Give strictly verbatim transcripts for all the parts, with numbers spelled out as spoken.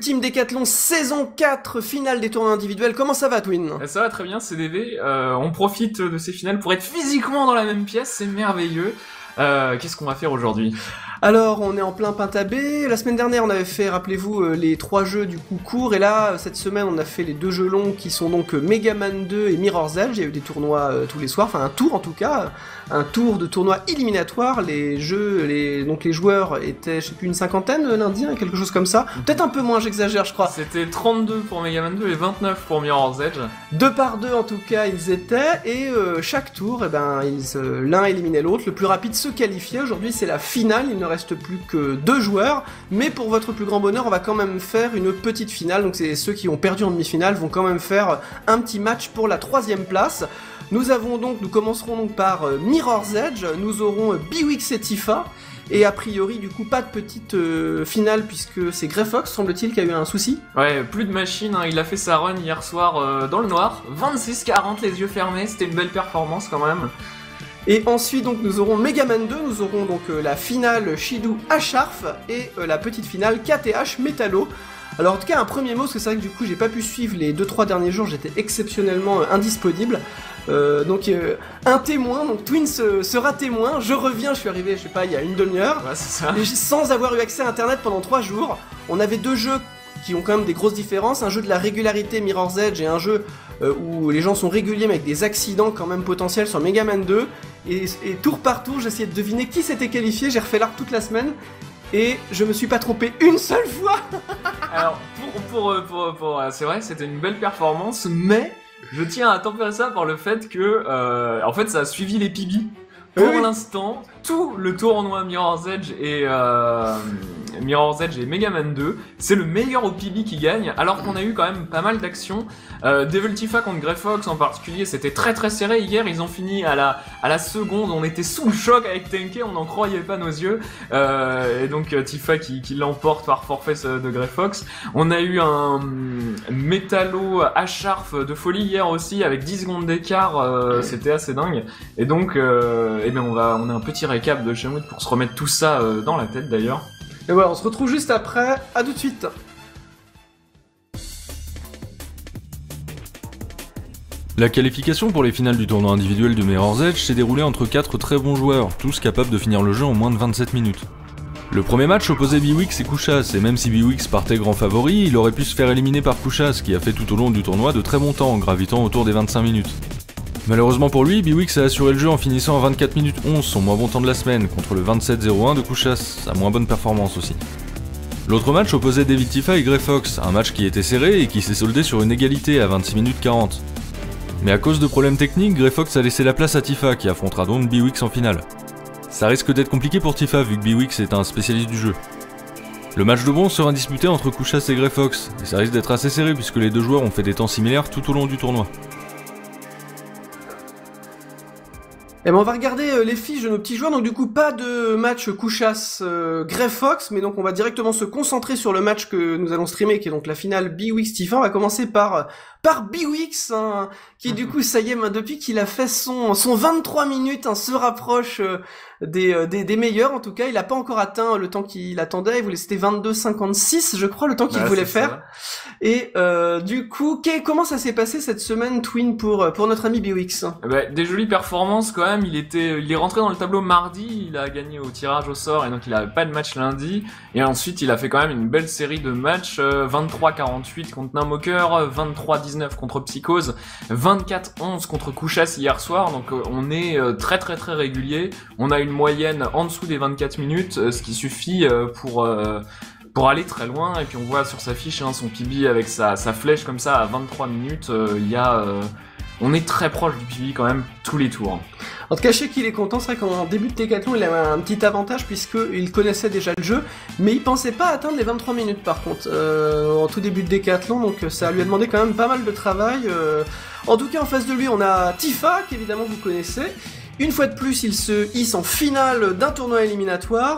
Team Décathlon saison quatre, finale des tournois individuels. Comment ça va, Twin? Ça va très bien, C D V. Euh, on profite de ces finales pour être physiquement dans la même pièce, c'est merveilleux. Euh, qu'est-ce qu'on va faire aujourd'hui? Alors, on est en plein Pentabé. La semaine dernière, on avait fait, rappelez-vous, euh, les trois jeux du coup court. Et là, cette semaine, on a fait les deux jeux longs qui sont donc euh, Mega Man deux et Mirror's Edge. Il y a eu des tournois euh, tous les soirs, enfin un tour en tout cas, un tour de tournoi éliminatoire. Les jeux, les donc les joueurs étaient, je sais plus, une cinquantaine euh, lundi, hein, quelque chose comme ça. Peut-être un peu moins, j'exagère, je crois. C'était trente-deux pour Mega Man deux et vingt-neuf pour Mirror's Edge. Deux par deux en tout cas, ils étaient. Et euh, chaque tour, eh ben, ils, euh, l'un éliminait l'autre. Le plus rapide se qualifiait. Aujourd'hui, c'est la finale. Il ne reste plus que deux joueurs, mais pour votre plus grand bonheur, on va quand même faire une petite finale, donc c'est ceux qui ont perdu en demi-finale vont quand même faire un petit match pour la troisième place. Nous avons donc, nous commencerons donc par euh, Mirror's Edge, nous aurons euh, Biwix et Tifa, et a priori du coup pas de petite euh, finale puisque c'est Greyfox, semble-t-il, qui a eu un souci. Ouais, plus de machine, hein. Il a fait sa run hier soir euh, dans le noir, vingt-six quarante les yeux fermés, c'était une belle performance quand même. Et ensuite donc nous aurons Mega Man deux, nous aurons donc euh, la finale Shido H-Arf et euh, la petite finale K T H Metallo. Alors en tout cas un premier mot, parce que c'est vrai que du coup j'ai pas pu suivre les deux trois derniers jours, j'étais exceptionnellement euh, indisponible. Euh, donc euh, un témoin, donc Twin se, sera témoin, je reviens, je suis arrivé je sais pas il y a une demi-heure, ouais, c'est ça. Sans avoir eu accès à internet pendant trois jours. On avait deux jeux qui ont quand même des grosses différences, un jeu de la régularité Mirror's Edge et un jeu euh, où les gens sont réguliers mais avec des accidents quand même potentiels sur Mega Man deux, et, et tour par tour j'essayais de deviner qui s'était qualifié, j'ai refait l'arc toute la semaine et je me suis pas trompé une seule fois. Alors pour, pour, pour, pour, pour c'est vrai c'était une belle performance, mais je tiens à tempérer ça par le fait que euh, en fait ça a suivi les P B. Pour oui. l'instant, tout le tournoi Mirror's Edge et euh, Mirror's Edge et Mega Man deux, c'est le meilleur au P B qui gagne, alors qu'on a eu quand même pas mal d'actions. Euh, Devil Tifa contre Greyfox en particulier, c'était très très serré hier. Ils ont fini à la à la seconde, on était sous le choc avec Tenke, on n'en croyait pas nos yeux. Euh, et donc Tifa qui, qui l'emporte par forfait de Greyfox. On a eu un Metallo H-Arf de folie hier aussi avec dix secondes d'écart, euh, c'était assez dingue. Et donc euh, eh bien on va on a un petit récap de Shenmue pour se remettre tout ça euh, dans la tête d'ailleurs. Et voilà, on se retrouve juste après, à tout de suite. La qualification pour les finales du tournoi individuel de Mirror's Edge s'est déroulée entre quatre très bons joueurs, tous capables de finir le jeu en moins de vingt-sept minutes. Le premier match opposait Biwix et Kuchas, et même si Biwix partait grand favori, il aurait pu se faire éliminer par Kuchas, qui a fait tout au long du tournoi de très bons temps, gravitant autour des vingt-cinq minutes. Malheureusement pour lui, Biwix a assuré le jeu en finissant à vingt-quatre minutes onze, son moins bon temps de la semaine, contre le vingt-sept zéro un de Kuchas, sa moins bonne performance aussi. L'autre match opposait Devil Tifa et Greyfox, un match qui était serré et qui s'est soldé sur une égalité à vingt-six minutes quarante. Mais à cause de problèmes techniques, Greyfox a laissé la place à Tifa qui affrontera donc Biwix en finale. Ça risque d'être compliqué pour Tifa vu que Biwix est un spécialiste du jeu. Le match de bronze sera disputé entre Kuchas et Greyfox, et ça risque d'être assez serré puisque les deux joueurs ont fait des temps similaires tout au long du tournoi. Eh ben on va regarder euh, les fiches de nos petits joueurs, donc du coup pas de match Kuchas euh, Greyfox, mais donc on va directement se concentrer sur le match que nous allons streamer, qui est donc la finale Biwix Tifa. On va commencer par par Biwix, hein, qui du coup ça y est, depuis qu'il a fait son son vingt-trois minutes, hein, se rapproche euh, des, euh, des des meilleurs. En tout cas, il a pas encore atteint le temps qu'il attendait. Il voulait c'était vingt-deux cinquante-six, je crois, le temps qu'il bah, voulait faire. Ça. Et euh, du coup, comment ça s'est passé cette semaine, Twin, pour pour notre ami Biwix? Bah, des jolies performances quand même. Il était, il est rentré dans le tableau mardi. Il a gagné au tirage au sort et donc il avait pas de match lundi. Et ensuite, il a fait quand même une belle série de matchs. Euh, vingt-trois quarante-huit contre Namoker, vingt-trois dix-neuf contre Psychose, vingt-quatre onze contre Kuchas hier soir. Donc euh, on est euh, très très très régulier. On a une moyenne en dessous des vingt-quatre minutes, euh, ce qui suffit euh, pour euh, pour aller très loin. Et puis on voit sur sa fiche, hein, son P B avec sa sa flèche comme ça à vingt-trois minutes. Il euh, y a euh, on est très proche du P B quand même tous les tours. En tout cas, je sais qu'il est content. C'est vrai qu'en début de Décathlon, il avait un petit avantage puisqu'il connaissait déjà le jeu, mais il pensait pas atteindre les vingt-trois minutes par contre, euh, en tout début de Décathlon, donc ça lui a demandé quand même pas mal de travail. Euh... En tout cas, en face de lui, on a Tifa, qu'évidemment vous connaissez. Une fois de plus, il se hisse en finale d'un tournoi éliminatoire.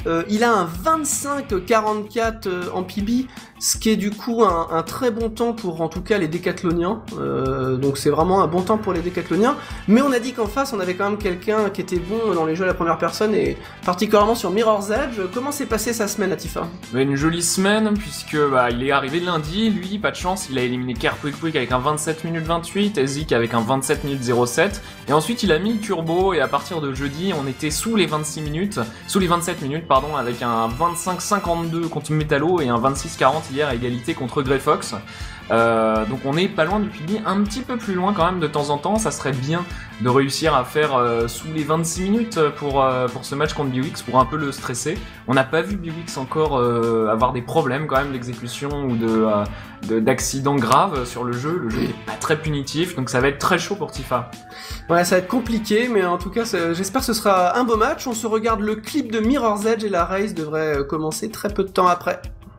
Euh, il a un vingt-cinq quarante-quatre euh, en P B, ce qui est du coup un, un très bon temps pour en tout cas les décathloniens. Euh, donc c'est vraiment un bon temps pour les décathloniens. Mais on a dit qu'en face on avait quand même quelqu'un qui était bon dans les jeux à la première personne et particulièrement sur Mirror's Edge. Comment s'est passée sa semaine, Atifa? Une jolie semaine puisque bah, il est arrivé lundi, lui pas de chance, il a éliminé Kerpwick avec un vingt-sept minutes vingt-huit, Ezik avec un vingt-sept minutes zéro sept, et ensuite il a mis le turbo et à partir de jeudi on était sous les vingt-six minutes, sous les vingt-sept minutes pardon, avec un vingt-cinq cinquante-deux contre Metallo et un vingt-six quarante hier à égalité contre Grey Fox. Euh, donc on est pas loin du P B, un petit peu plus loin quand même de temps en temps. Ça serait bien de réussir à faire euh, sous les vingt-six minutes pour, euh, pour ce match contre Biwix, pour un peu le stresser. On n'a pas vu Biwix encore euh, avoir des problèmes quand même d'exécution ou de, euh, de, d'accidents graves sur le jeu. Le jeu n'est pas très punitif, donc ça va être très chaud pour Tifa. Ouais, ça va être compliqué, mais en tout cas j'espère que ce sera un beau match. On se regarde le clip de Mirror's Edge et la race devrait commencer très peu de temps après.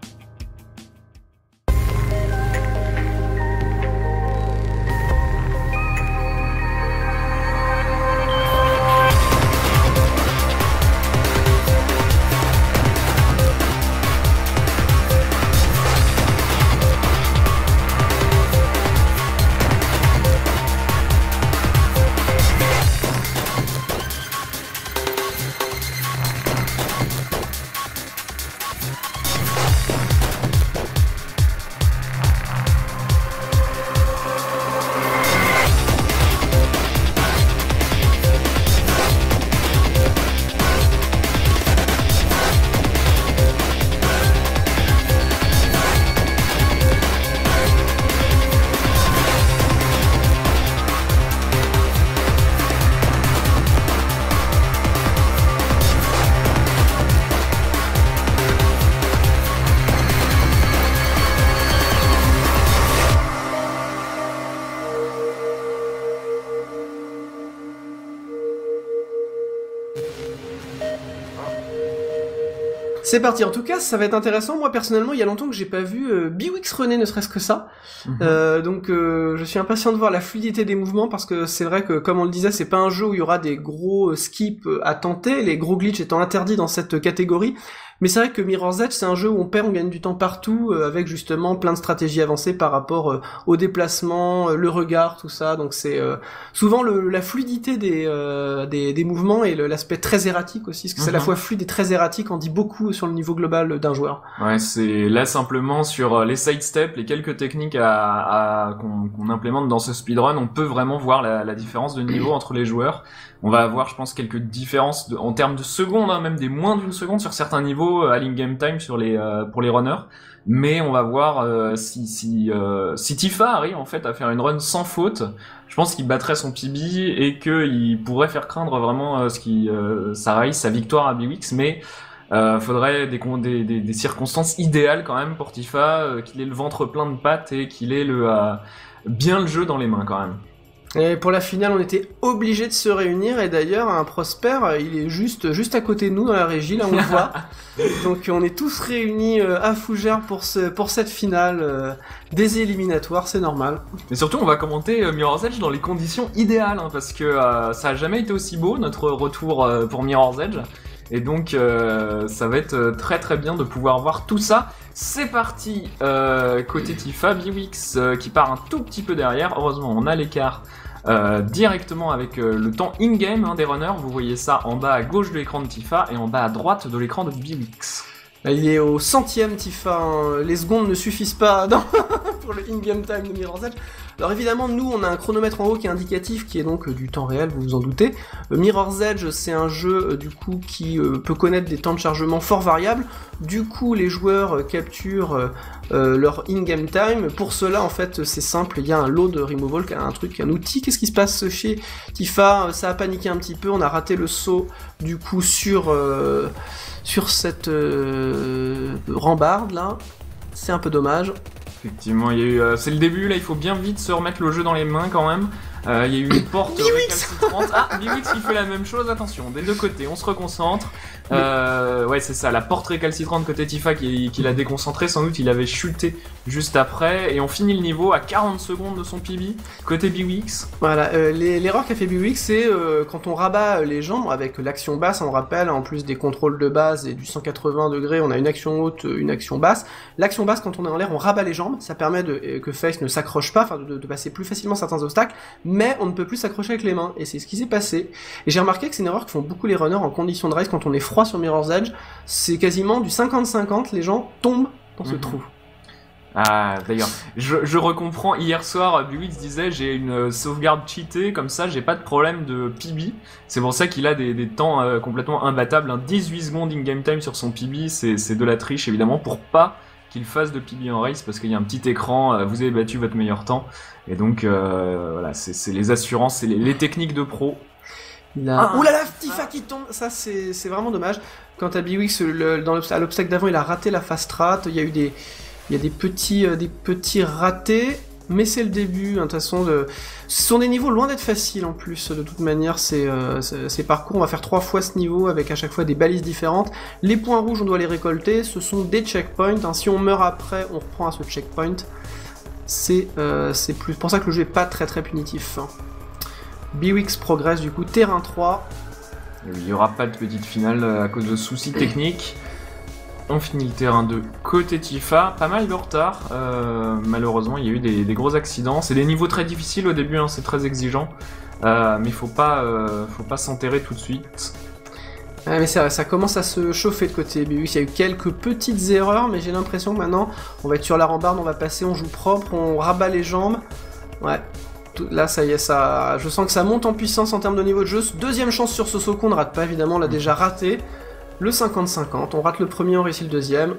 C'est parti, en tout cas ça va être intéressant. Moi personnellement il y a longtemps que j'ai pas vu euh, Biwix runner, ne serait-ce que ça. Mm-hmm. euh, donc euh, je suis impatient de voir la fluidité des mouvements, parce que c'est vrai que comme on le disait, c'est pas un jeu où il y aura des gros euh, skips à tenter, les gros glitches étant interdits dans cette catégorie. Mais c'est vrai que Mirror's Edge, c'est un jeu où on perd, on gagne du temps partout, euh, avec justement plein de stratégies avancées par rapport euh, au déplacement, euh, le regard, tout ça. Donc c'est euh, souvent le, la fluidité des, euh, des, des mouvements et le, l'aspect très erratique aussi, parce que mm-hmm. c'est à la fois fluide et très erratique, on dit beaucoup sur le niveau global d'un joueur. Ouais, c'est là simplement sur les sidesteps, les quelques techniques à, à qu'on, qu'on implémente dans ce speedrun, on peut vraiment voir la, la différence de niveau entre les joueurs. On va avoir, je pense, quelques différences de, en termes de secondes, hein, même des moins d'une seconde sur certains niveaux à l'in-game time sur les euh, pour les runners. Mais on va voir euh, si si euh, si Tifa arrive en fait à faire une run sans faute. Je pense qu'il battrait son P B et qu'il pourrait faire craindre vraiment euh, ce qui euh, sa race, sa victoire à Biwix. Mais euh, faudrait des, des des des circonstances idéales quand même pour Tifa, euh, qu'il ait le ventre plein de pattes et qu'il ait le euh, bien le jeu dans les mains quand même. Et pour la finale, on était obligés de se réunir, et d'ailleurs, un Prosper, il est juste juste à côté de nous dans la régie, là on le voit. Donc on est tous réunis à Fougères pour ce pour cette finale euh, des éliminatoires, c'est normal. Mais surtout, on va commenter euh, Mirror's Edge dans les conditions idéales, hein, parce que euh, ça a jamais été aussi beau notre retour euh, pour Mirror's Edge. Et donc euh, ça va être très très bien de pouvoir voir tout ça. C'est parti, euh, côté Tifa, Biwix euh, qui part un tout petit peu derrière. Heureusement on a l'écart euh, directement avec euh, le temps in-game hein, des runners. Vous voyez ça en bas à gauche de l'écran de Tifa et en bas à droite de l'écran de Biwix. Il est au centième Tifa, hein. Les secondes ne suffisent pas dans pour le in-game time de Mirror's Edge. Alors évidemment, nous, on a un chronomètre en haut qui est indicatif, qui est donc euh, du temps réel, vous vous en doutez. Euh, Mirror's Edge, c'est un jeu, euh, du coup, qui euh, peut connaître des temps de chargement fort variables. Du coup, les joueurs euh, capturent euh, euh, leur in-game time. Pour cela, en fait, c'est simple, il y a un load removal, un truc, un outil. Qu'est-ce qui se passe chez Tifa? Ça a paniqué un petit peu, on a raté le saut, du coup, sur... Euh, sur cette euh, rambarde là, c'est un peu dommage. Effectivement, il y a eu, euh, c'est le début là, il faut bien vite se remettre le jeu dans les mains quand même. Euh, Il y a eu une porte récalcitrante. Ah, Biwix qui fait la même chose, attention, des deux côtés, on se reconcentre. Euh, ouais, c'est ça, la porte récalcitrante côté Tifa qui, qui l'a déconcentré, sans doute il avait chuté juste après. Et on finit le niveau à quarante secondes de son P B, côté Biwix. Voilà, euh, l'erreur qu'a fait Biwix, c'est euh, quand on rabat les jambes avec l'action basse, on rappelle, en plus des contrôles de base et du cent quatre-vingts degrés, on a une action haute, une action basse. L'action basse, quand on est en l'air, on rabat les jambes, ça permet de, que Face ne s'accroche pas, enfin de, de passer plus facilement certains obstacles, mais on ne peut plus s'accrocher avec les mains, et c'est ce qui s'est passé. Et j'ai remarqué que c'est une erreur que font beaucoup les runners en conditions de race quand on est froid sur Mirror's Edge, c'est quasiment du cinquante cinquante, les gens tombent dans ce mmh. trou. Ah, d'ailleurs, je, je recomprends, hier soir, Biwix disait j'ai une sauvegarde cheatée, comme ça j'ai pas de problème de P B, c'est pour ça qu'il a des, des temps euh, complètement imbattables, hein. dix-huit secondes in-game time sur son P B, c'est de la triche évidemment, pour pas qu'il fasse de P B en race, parce qu'il y a un petit écran, euh, vous avez battu votre meilleur temps, et donc euh, voilà, c'est les assurances, c'est les, les techniques de pro. Ah. Ouh là là, Tifa qui tombe, ça c'est vraiment dommage. Quant à Biwix, le, dans l'obstacle d'avant, il a raté la fast rat, il y a eu des... Il y a des petits, euh, des petits ratés, mais c'est le début, hein, de toute façon. De... Ce sont des niveaux loin d'être faciles en plus, de toute manière, ces, euh, ces parcours. On va faire trois fois ce niveau avec à chaque fois des balises différentes. Les points rouges, on doit les récolter, ce sont des checkpoints. Hein. Si on meurt après, on reprend à ce checkpoint. C'est euh, plus pour ça que le jeu est pas très très punitif. Hein. Biwix progresse du coup, terrain trois. Il n'y aura pas de petite finale à cause de soucis techniques. On finit le terrain deux côté Tifa, pas mal de retard, euh, malheureusement il y a eu des, des gros accidents, c'est des niveaux très difficiles au début, hein, c'est très exigeant, euh, mais faut pas, euh, faut pas s'enterrer tout de suite. Ouais, mais ça, ça commence à se chauffer de côté Biwix, il y a eu quelques petites erreurs, mais j'ai l'impression que maintenant on va être sur la rambarde, on va passer, on joue propre, on rabat les jambes, ouais. Là, ça y est, ça, je sens que ça monte en puissance en termes de niveau de jeu. Deuxième chance sur Sosoko, on ne rate pas évidemment, on l'a déjà raté. Le cinquante cinquante, on rate le premier, on réussit le deuxième.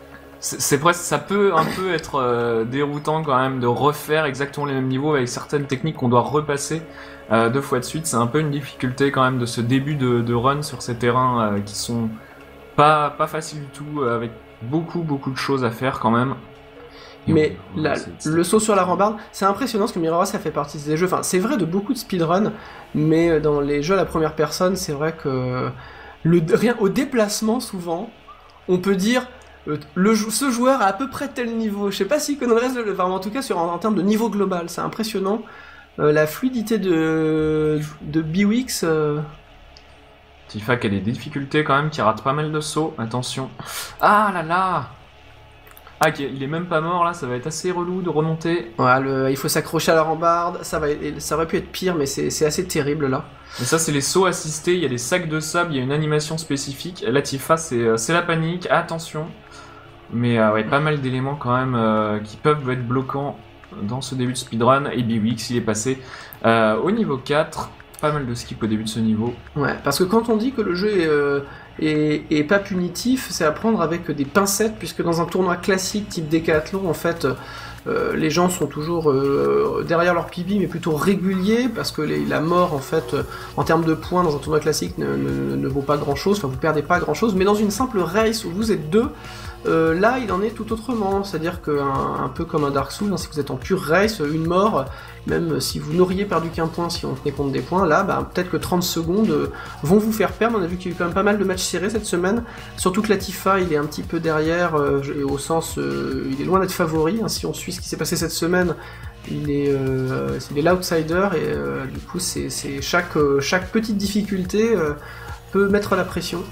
C'est presque, ça peut un peu être euh, déroutant quand même de refaire exactement les mêmes niveaux avec certaines techniques qu'on doit repasser euh, deux fois de suite. C'est un peu une difficulté quand même de ce début de, de run sur ces terrains euh, qui sont pas, pas faciles du tout, euh, avec beaucoup beaucoup de choses à faire quand même. Mais la, le saut sur la rambarde, c'est impressionnant parce que Mirror's ça fait partie des jeux, enfin c'est vrai de beaucoup de speedrun, mais dans les jeux à la première personne, c'est vrai que le, rien, au déplacement souvent, on peut dire euh, le, ce joueur a à peu près tel niveau, je sais pas si connaît le reste, enfin, en tout cas sur, en, en termes de niveau global, c'est impressionnant, euh, la fluidité de, de Biwix... Euh... Tifa qui a des difficultés quand même, qui rate pas mal de sauts, attention. Ah là là. Ah, il est même pas mort là, ça va être assez relou de remonter. Ouais, le, il faut s'accrocher à la rambarde, ça, va, ça aurait pu être pire, mais c'est assez terrible là. Et ça, c'est les sauts assistés, il y a des sacs de sable, il y a une animation spécifique. La Tifa, c'est la panique, attention. Mais euh, ouais, pas mal d'éléments quand même euh, qui peuvent être bloquants dans ce début de speedrun. Et Biwix, il est passé euh, au niveau quatre. Pas mal de skip au début de ce niveau. Ouais, parce que quand on dit que le jeu est, euh, est, est pas punitif, c'est à prendre avec des pincettes, puisque dans un tournoi classique type Décathlon, en fait, euh, les gens sont toujours euh, derrière leur P B, mais plutôt réguliers, parce que les, la mort, en fait, euh, en termes de points dans un tournoi classique, ne, ne, ne vaut pas grand-chose, enfin vous perdez pas grand-chose, mais dans une simple race où vous êtes deux, Euh, là, il en est tout autrement, c'est-à-dire qu'un un peu comme un Dark Souls, hein, si vous êtes en pure race, une mort, même si vous n'auriez perdu qu'un point si on tenait compte des points, là, bah, peut-être que trente secondes euh, vont vous faire perdre. On a vu qu'il y a eu quand même pas mal de matchs serrés cette semaine, surtout que la Tifa, il est un petit peu derrière, euh, au sens, euh, il est loin d'être favori, hein, si on suit ce qui s'est passé cette semaine, il est, euh, il est l'outsider, et euh, du coup, c'est chaque, euh, chaque petite difficulté euh, peut mettre la pression.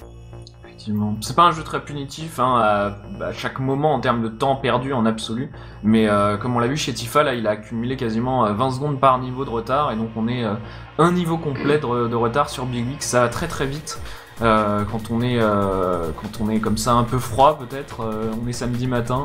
C'est pas un jeu très punitif hein, à, à chaque moment en termes de temps perdu en absolu, mais euh, comme on l'a vu chez Tifa, là il a accumulé quasiment vingt secondes par niveau de retard, et donc on est euh, un niveau complet de, de retard sur Biwix. Ça va très très vite euh, quand, on est, euh, quand on est comme ça un peu froid peut-être, euh, on est samedi matin.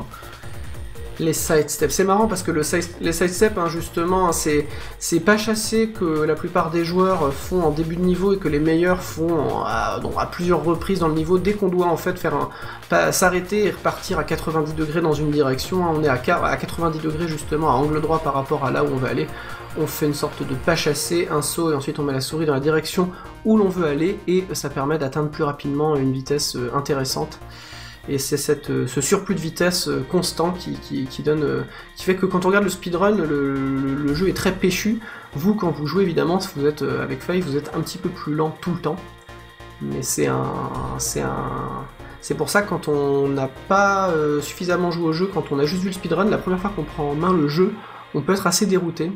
Les sidesteps, c'est marrant parce que le side, les sidesteps, hein, justement, c'est c'est pas chassé que la plupart des joueurs font en début de niveau et que les meilleurs font à, donc à plusieurs reprises dans le niveau, dès qu'on doit en fait faire un s'arrêter et repartir à quatre-vingt-dix degrés dans une direction, hein, on est à, à quatre-vingt-dix degrés justement à angle droit par rapport à là où on veut aller, on fait une sorte de pas chassé, un saut et ensuite on met la souris dans la direction où l'on veut aller et ça permet d'atteindre plus rapidement une vitesse intéressante. Et c'est cette, euh, ce surplus de vitesse euh, constant qui, qui, qui donne, euh, qui fait que quand on regarde le speedrun, le, le, le jeu est très péchu. Vous, quand vous jouez, évidemment, si vous êtes euh, avec Faye, vous êtes un petit peu plus lent tout le temps. Mais c'est un, c'est un, c'est pour ça que quand on n'a pas euh, suffisamment joué au jeu, quand on a juste vu le speedrun, la première fois qu'on prend en main le jeu, on peut être assez dérouté.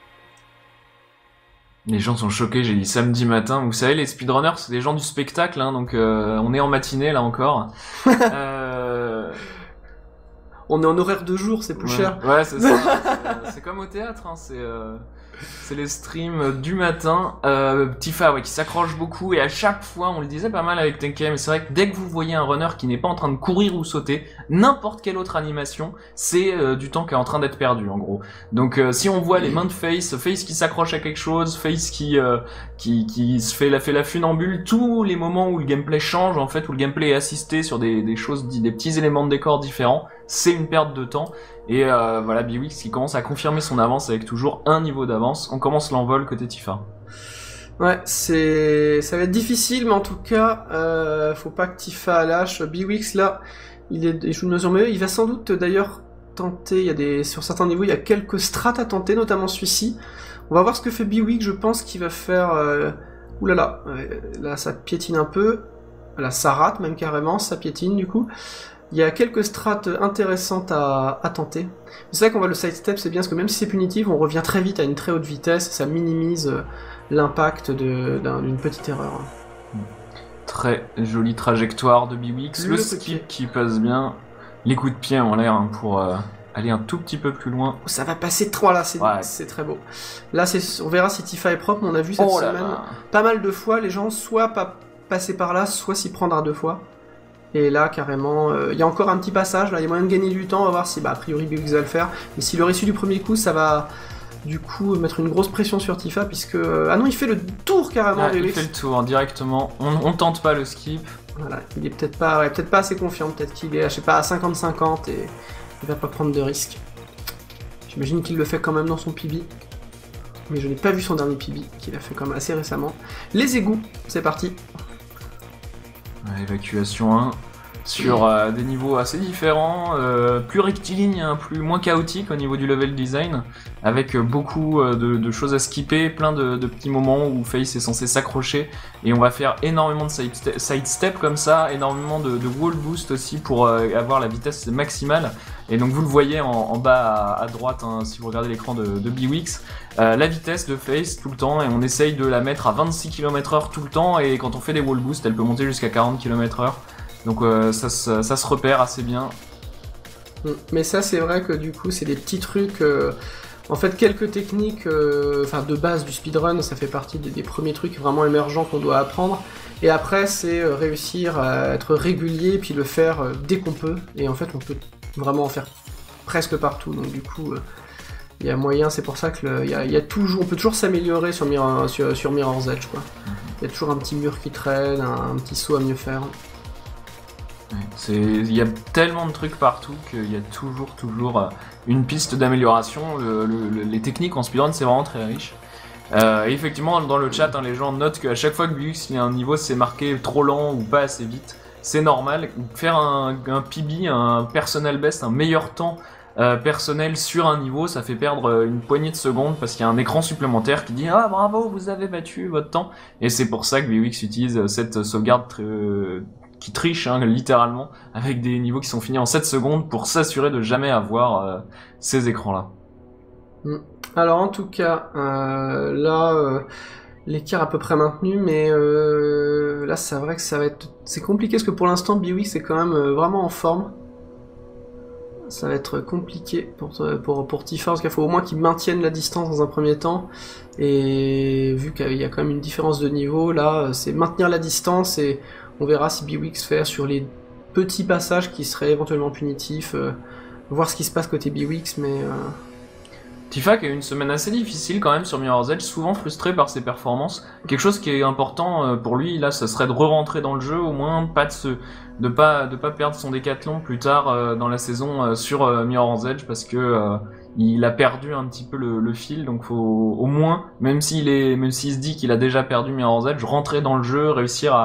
Les gens sont choqués, j'ai dit samedi matin. Vous savez, les speedrunners, c'est des gens du spectacle, hein, donc euh, on est en matinée là encore. euh... On est en horaire de jour, c'est plus ouais. cher. Ouais, c'est ça. c'est, c'est comme au théâtre, hein, c'est, euh, c'est les streams du matin. Euh, Tifa, ouais, qui s'accroche beaucoup, et à chaque fois, on le disait pas mal avec Tenkei, mais c'est vrai que dès que vous voyez un runner qui n'est pas en train de courir ou sauter, n'importe quelle autre animation, c'est euh, du temps qui est en train d'être perdu, en gros. Donc, euh, si on voit les mains de Face, Face qui s'accroche à quelque chose, Face qui euh, qui qui se fait la fait la funambule, tous les moments où le gameplay change, en fait, où le gameplay est assisté sur des des choses, des petits éléments de décor différents, c'est une perte de temps. Et euh, voilà, Biwix qui commence à confirmer son avance avec toujours un niveau d'avance. On commence l'envol côté Tifa. Ouais, c'est, ça va être difficile, mais en tout cas, euh, faut pas que Tifa lâche. Biwix là, il est, il joue de mesure mieux. Il va sans doute d'ailleurs tenter. Il y a des, sur certains niveaux, il y a quelques strats à tenter, notamment celui-ci. On va voir ce que fait Biwix. Je pense qu'il va faire. Euh... Ouh là là, là ça piétine un peu. Là, ça rate même carrément, ça piétine du coup. Il y a quelques strates intéressantes à, à tenter. C'est vrai qu'on va le sidestep, c'est bien parce que même si c'est punitif, on revient très vite à une très haute vitesse, ça minimise l'impact de, d'un, d'une petite erreur. Très jolie trajectoire de Biwix, le, le skip qui passe bien, les coups de pied en l'air hein, pour euh, aller un tout petit peu plus loin. Ça va passer trois là, c'est, ouais. c'est très beau. Là, c'est, on verra si Tifa est propre, mais on a vu cette oh semaine là. Pas mal de fois les gens soit pas passer par là, soit s'y prendre à deux fois. Et là, carrément, il euh, y a encore un petit passage, là, il y a moyen de gagner du temps, on va voir si, bah, a priori, Biwix va le faire. Mais s'il aurait su du premier coup, ça va, du coup, mettre une grosse pression sur Tifa, puisque... Euh, ah non, il fait le tour, carrément, ah, Biwix. Il fait le tour, directement. On, on tente pas le skip. Voilà, il est peut-être pas, ouais, peut-être pas assez confiant, peut-être qu'il est, je sais pas, à cinquante cinquante, et il va pas prendre de risques. J'imagine qu'il le fait quand même dans son P B. Mais je n'ai pas vu son dernier P B, qu'il a fait quand même assez récemment. Les égouts, c'est parti. Évacuation un sur euh, des niveaux assez différents, euh, plus rectilignes, hein, plus moins chaotiques au niveau du level design, avec euh, beaucoup euh, de, de choses à skipper, plein de, de petits moments où Face est censé s'accrocher, et on va faire énormément de sidestep side step comme ça, énormément de, de wall boost aussi pour euh, avoir la vitesse maximale. Et donc vous le voyez en, en bas à, à droite, hein, si vous regardez l'écran de, de Biwix, euh, la vitesse de Face tout le temps, et on essaye de la mettre à vingt-six kilomètres heure tout le temps, et quand on fait des wall boosts, elle peut monter jusqu'à quarante kilomètres heure. Donc euh, ça, ça, ça se repère assez bien. Mais ça c'est vrai que du coup c'est des petits trucs, euh, en fait quelques techniques euh, enfin de base du speedrun, ça fait partie des, des premiers trucs vraiment émergents qu'on doit apprendre. Et après c'est euh, réussir à être régulier puis le faire euh, dès qu'on peut. Et en fait on peut vraiment en faire presque partout. Donc du coup il euh, y a moyen, c'est pour ça que il y a, y a toujours, on peut toujours s'améliorer sur, Mirror, sur, sur Mirror's Edge quoi. Il y a toujours un petit mur qui traîne, un, un petit saut à mieux faire. C'est, il y a tellement de trucs partout qu'il y a toujours, toujours euh, une piste d'amélioration. Le, le, les techniques en speedrun, c'est vraiment très riche. Euh, et effectivement, dans le chat, hein, les gens notent qu'à chaque fois que Biwix il y a un niveau, c'est marqué trop lent ou pas assez vite. C'est normal. Faire un, un P B, un personal best, un meilleur temps euh, personnel sur un niveau, ça fait perdre une poignée de secondes parce qu'il y a un écran supplémentaire qui dit « Ah bravo, vous avez battu votre temps ». Et c'est pour ça que Biwix utilise cette sauvegarde très... Euh, qui triche hein, littéralement avec des niveaux qui sont finis en sept secondes pour s'assurer de jamais avoir euh, ces écrans là. Alors en tout cas euh, là euh, l'écart à peu près maintenu, mais euh, là c'est vrai que ça va être c'est compliqué parce que pour l'instant Biwix c'est quand même euh, vraiment en forme. Ça va être compliqué pour, pour, pour Tifa parce qu'il faut au moins qu'il maintienne la distance dans un premier temps, et vu qu'il y a quand même une différence de niveau là, c'est maintenir la distance, et on verra si Biwix fait sur les petits passages qui seraient éventuellement punitifs, euh, voir ce qui se passe côté Biwix, mais... Euh... Tifa qui a eu une semaine assez difficile quand même sur Mirror's Edge, souvent frustré par ses performances. Quelque chose qui est important pour lui, là, ça serait de re-rentrer dans le jeu, au moins pas de se... de pas de pas perdre son décathlon plus tard euh, dans la saison euh, sur euh, Mirror's Edge, parce que euh, il a perdu un petit peu le, le fil, donc faut au moins, même s'il est même s'il se dit qu'il a déjà perdu Mirror's Edge, rentrer dans le jeu, réussir à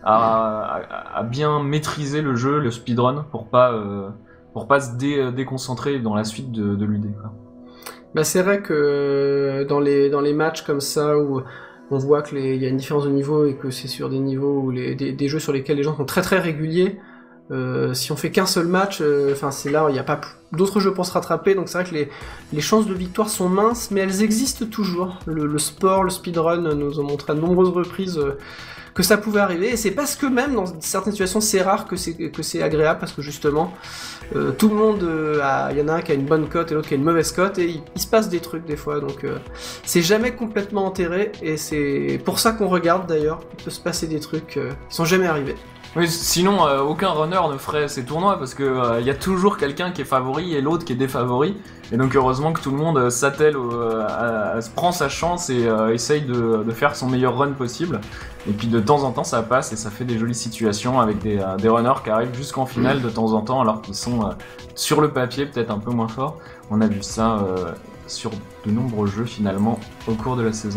à, à, à bien maîtriser le jeu, le speedrun, pour pas, euh, pour pas se dé, déconcentrer dans la suite de, de l'U D, quoi. Bah c'est vrai que dans les, dans les matchs comme ça où on voit qu'il y a une différence de niveau et que c'est sur des niveaux où les, des, des jeux sur lesquels les gens sont très très réguliers, euh, si on fait qu'un seul match, enfin euh, c'est là il n'y a pas d'autres jeux pour se rattraper, donc c'est vrai que les, les chances de victoire sont minces, mais elles existent toujours. Le, le sport, le speedrun nous ont montré à de nombreuses reprises euh, que ça pouvait arriver, et c'est parce que même dans certaines situations c'est rare que c'est que c'est agréable, parce que justement euh, tout le monde, il euh, y en a un qui a une bonne cote et l'autre qui a une mauvaise cote, et il, il se passe des trucs des fois, donc euh, c'est jamais complètement enterré, et c'est pour ça qu'on regarde d'ailleurs, il peut se passer des trucs euh, qui sont jamais arrivés. Oui, sinon euh, aucun runner ne ferait ces tournois, parce que il euh, y a toujours quelqu'un qui est favori et l'autre qui est défavori, et donc heureusement que tout le monde euh, s'attelle, euh, à, à, prend sa chance et euh, essaye de, de faire son meilleur run possible, et puis de temps en temps ça passe et ça fait des jolies situations avec des, euh, des runners qui arrivent jusqu'en finale de temps en temps, alors qu'ils sont euh, sur le papier peut-être un peu moins forts. On a vu ça euh, sur de nombreux jeux finalement au cours de la saison.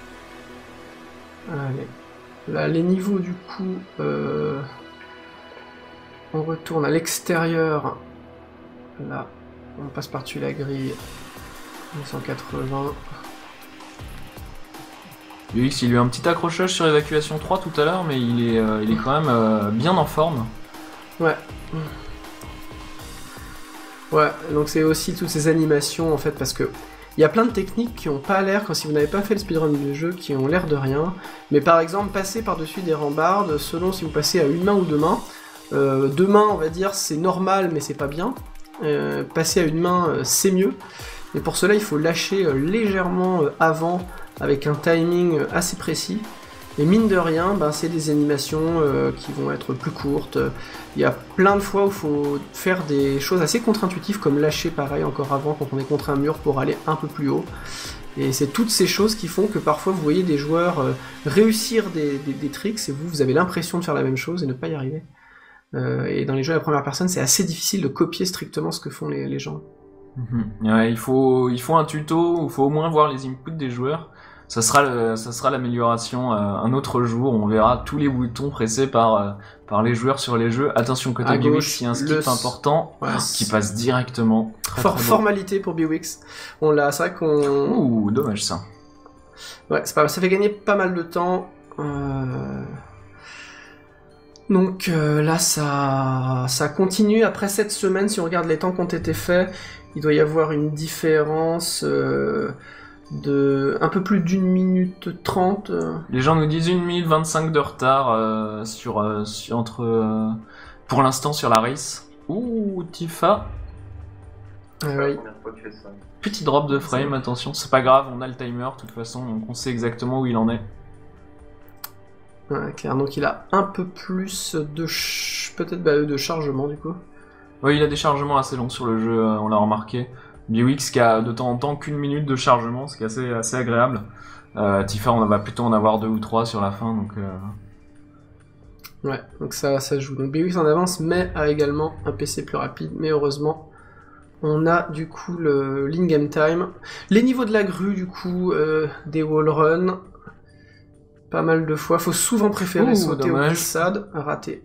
Allez. Là, les niveaux, du coup, euh, on retourne à l'extérieur. Là, on passe par-dessus la grille. deux cent quatre-vingts. B X, il a eu un petit accrochage sur évacuation trois tout à l'heure, mais il est, euh, il est quand même euh, bien en forme. Ouais. Ouais, donc c'est aussi toutes ces animations, en fait, parce que il y a plein de techniques qui ont pas l'air, quand si vous n'avez pas fait le speedrun du jeu, qui ont l'air de rien. Mais par exemple, passer par-dessus des rambardes, selon si vous passez à une main ou deux mains. Euh, deux mains, on va dire, c'est normal, mais c'est pas bien. Euh, passer à une main, euh, c'est mieux. Et pour cela, il faut lâcher euh, légèrement euh, avant, avec un timing euh, assez précis. Et mine de rien, ben, c'est des animations euh, qui vont être plus courtes. Il y a plein de fois où il faut faire des choses assez contre-intuitives, comme lâcher pareil encore avant quand on est contre un mur pour aller un peu plus haut. Et c'est toutes ces choses qui font que parfois vous voyez des joueurs euh, réussir des, des, des tricks et vous, vous avez l'impression de faire la même chose et ne pas y arriver. Euh, et dans les jeux à la première personne, c'est assez difficile de copier strictement ce que font les, les gens. Mmh. Ouais, il faut, il faut un tuto, il faut au moins voir les inputs des joueurs. Ça sera, le, ça sera l'amélioration euh, un autre jour, on verra tous les boutons pressés par, euh, par les joueurs sur les jeux. Attention, côté B Wix, il y a un skip le... important ouais, qui passe directement. Très, For très formalité pour B Wix. On l'a, c'est vrai qu'on... Ouh, dommage ça. Ouais, c'est pas, ça fait gagner pas mal de temps. Euh... Donc euh, là, ça, ça continue. Après cette semaine, si on regarde les temps qui ont été faits, il doit y avoir une différence... Euh... de un peu plus d'une minute trente. Les gens nous disent une minute vingt-cinq de retard euh, sur, euh, sur entre euh, pour l'instant sur la race. Ouh, Tifa. Ah, oui. Petit drop de frame, attention, c'est pas grave, on a le timer de toute façon, donc on sait exactement où il en est. Ouais, clair, donc il a un peu plus de ch... peut-être bah, de chargement du coup. Oui, il a des chargements assez longs sur le jeu, on l'a remarqué. B Wix qui a de temps en temps qu'une minute de chargement, ce qui est assez, assez agréable. Euh, Tifa, on va plutôt en avoir deux ou trois sur la fin, donc... Euh... Ouais, donc ça, ça joue. Donc B Wix en avance, mais a également un P C plus rapide, mais heureusement, on a du coup le l'in-game time. Les niveaux de la grue, du coup, euh, des wall runs, pas mal de fois. Faut souvent préférer Ouh, sauter dommage. Au glissade, raté.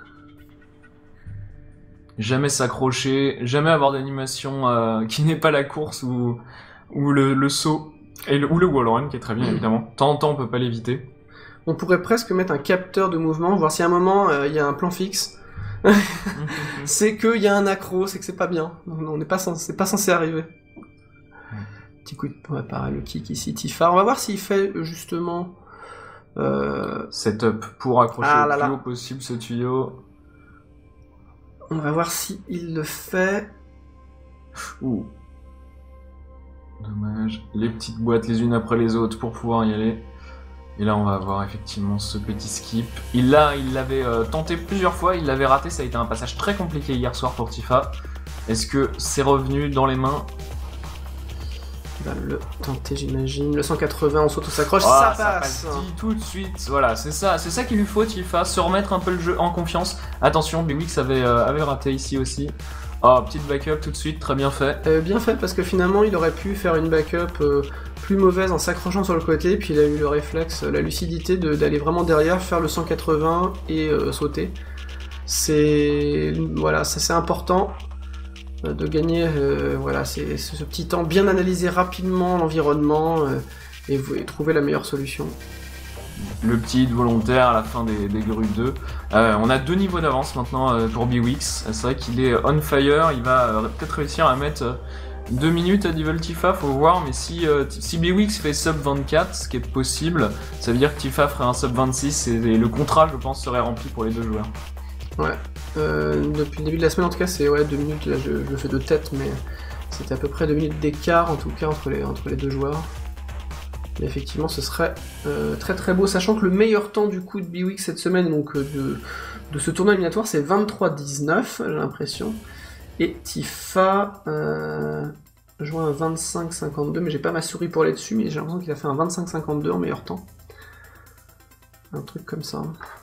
Jamais s'accrocher, jamais avoir d'animation euh, qui n'est pas la course ou, ou le, le saut, et le, ou le wall run qui est très bien évidemment. De temps en temps on peut pas l'éviter. On pourrait presque mettre un capteur de mouvement, voir si à un moment il euh, y a un plan fixe. C'est qu'il y a un accro, c'est que c'est pas bien. On n'est pas censé, c'est pas censé arriver. Petit coup de ouais, pareil, le kick ici, Tifa. On va voir s'il fait justement... Euh... Setup pour accrocher ah, le là, plus là. haut possible ce tuyau. On va voir si il le fait. Ouh. Dommage. Les petites boîtes les unes après les autres pour pouvoir y aller. Et là, on va avoir effectivement ce petit skip. Il l'a, il l'avait euh, tenté plusieurs fois, il l'avait raté. Ça a été un passage très compliqué hier soir pour Tifa. Est-ce que c'est revenu dans les mains? Il va le tenter, j'imagine. Le cent quatre-vingts, on s'auto-s'accroche, oh, ça, ça passe. passe dit tout de suite. Voilà, c'est ça, c'est ça qu'il lui faut, Tifa, se remettre un peu le jeu en confiance. Attention, B Wix avait, euh, avait raté ici aussi. Oh, petite backup tout de suite, très bien fait. Euh, bien fait parce que finalement, il aurait pu faire une backup euh, plus mauvaise en s'accrochant sur le côté, puis il a eu le réflexe, la lucidité de- d'aller vraiment derrière, faire le cent quatre-vingts et euh, sauter. C'est voilà, ça c'est important euh, de gagner. Euh, voilà, c'est c'est ce petit temps, bien analyser rapidement l'environnement euh, et, vous- et trouver la meilleure solution. Le petit hit volontaire à la fin des, des grues deux. Euh, on a deux niveaux d'avance maintenant euh, pour B-Wix. C'est vrai qu'il est on fire, il va euh, peut-être réussir à mettre euh, deux minutes à Devil Tifa, faut voir, mais si, euh, si B-Wix fait sub vingt-quatre, ce qui est possible, ça veut dire que Tifa ferait un sub vingt-six et, et le contrat, je pense, serait rempli pour les deux joueurs. Ouais. Euh, depuis le début de la semaine, en tout cas, c'est ouais, deux minutes. Là, je, je le fais de tête, mais c'était à peu près deux minutes d'écart, en tout cas, entre les, entre les deux joueurs. Mais effectivement, ce serait euh, très très beau, sachant que le meilleur temps du coup de B-Wix cette semaine, donc euh, de, de ce tournoi éliminatoire, c'est vingt-trois dix-neuf, j'ai l'impression. Et Tifa euh, joue un vingt-cinq cinquante-deux, mais j'ai pas ma souris pour aller dessus, mais j'ai l'impression qu'il a fait un vingt-cinq cinquante-deux en meilleur temps. Un truc comme ça.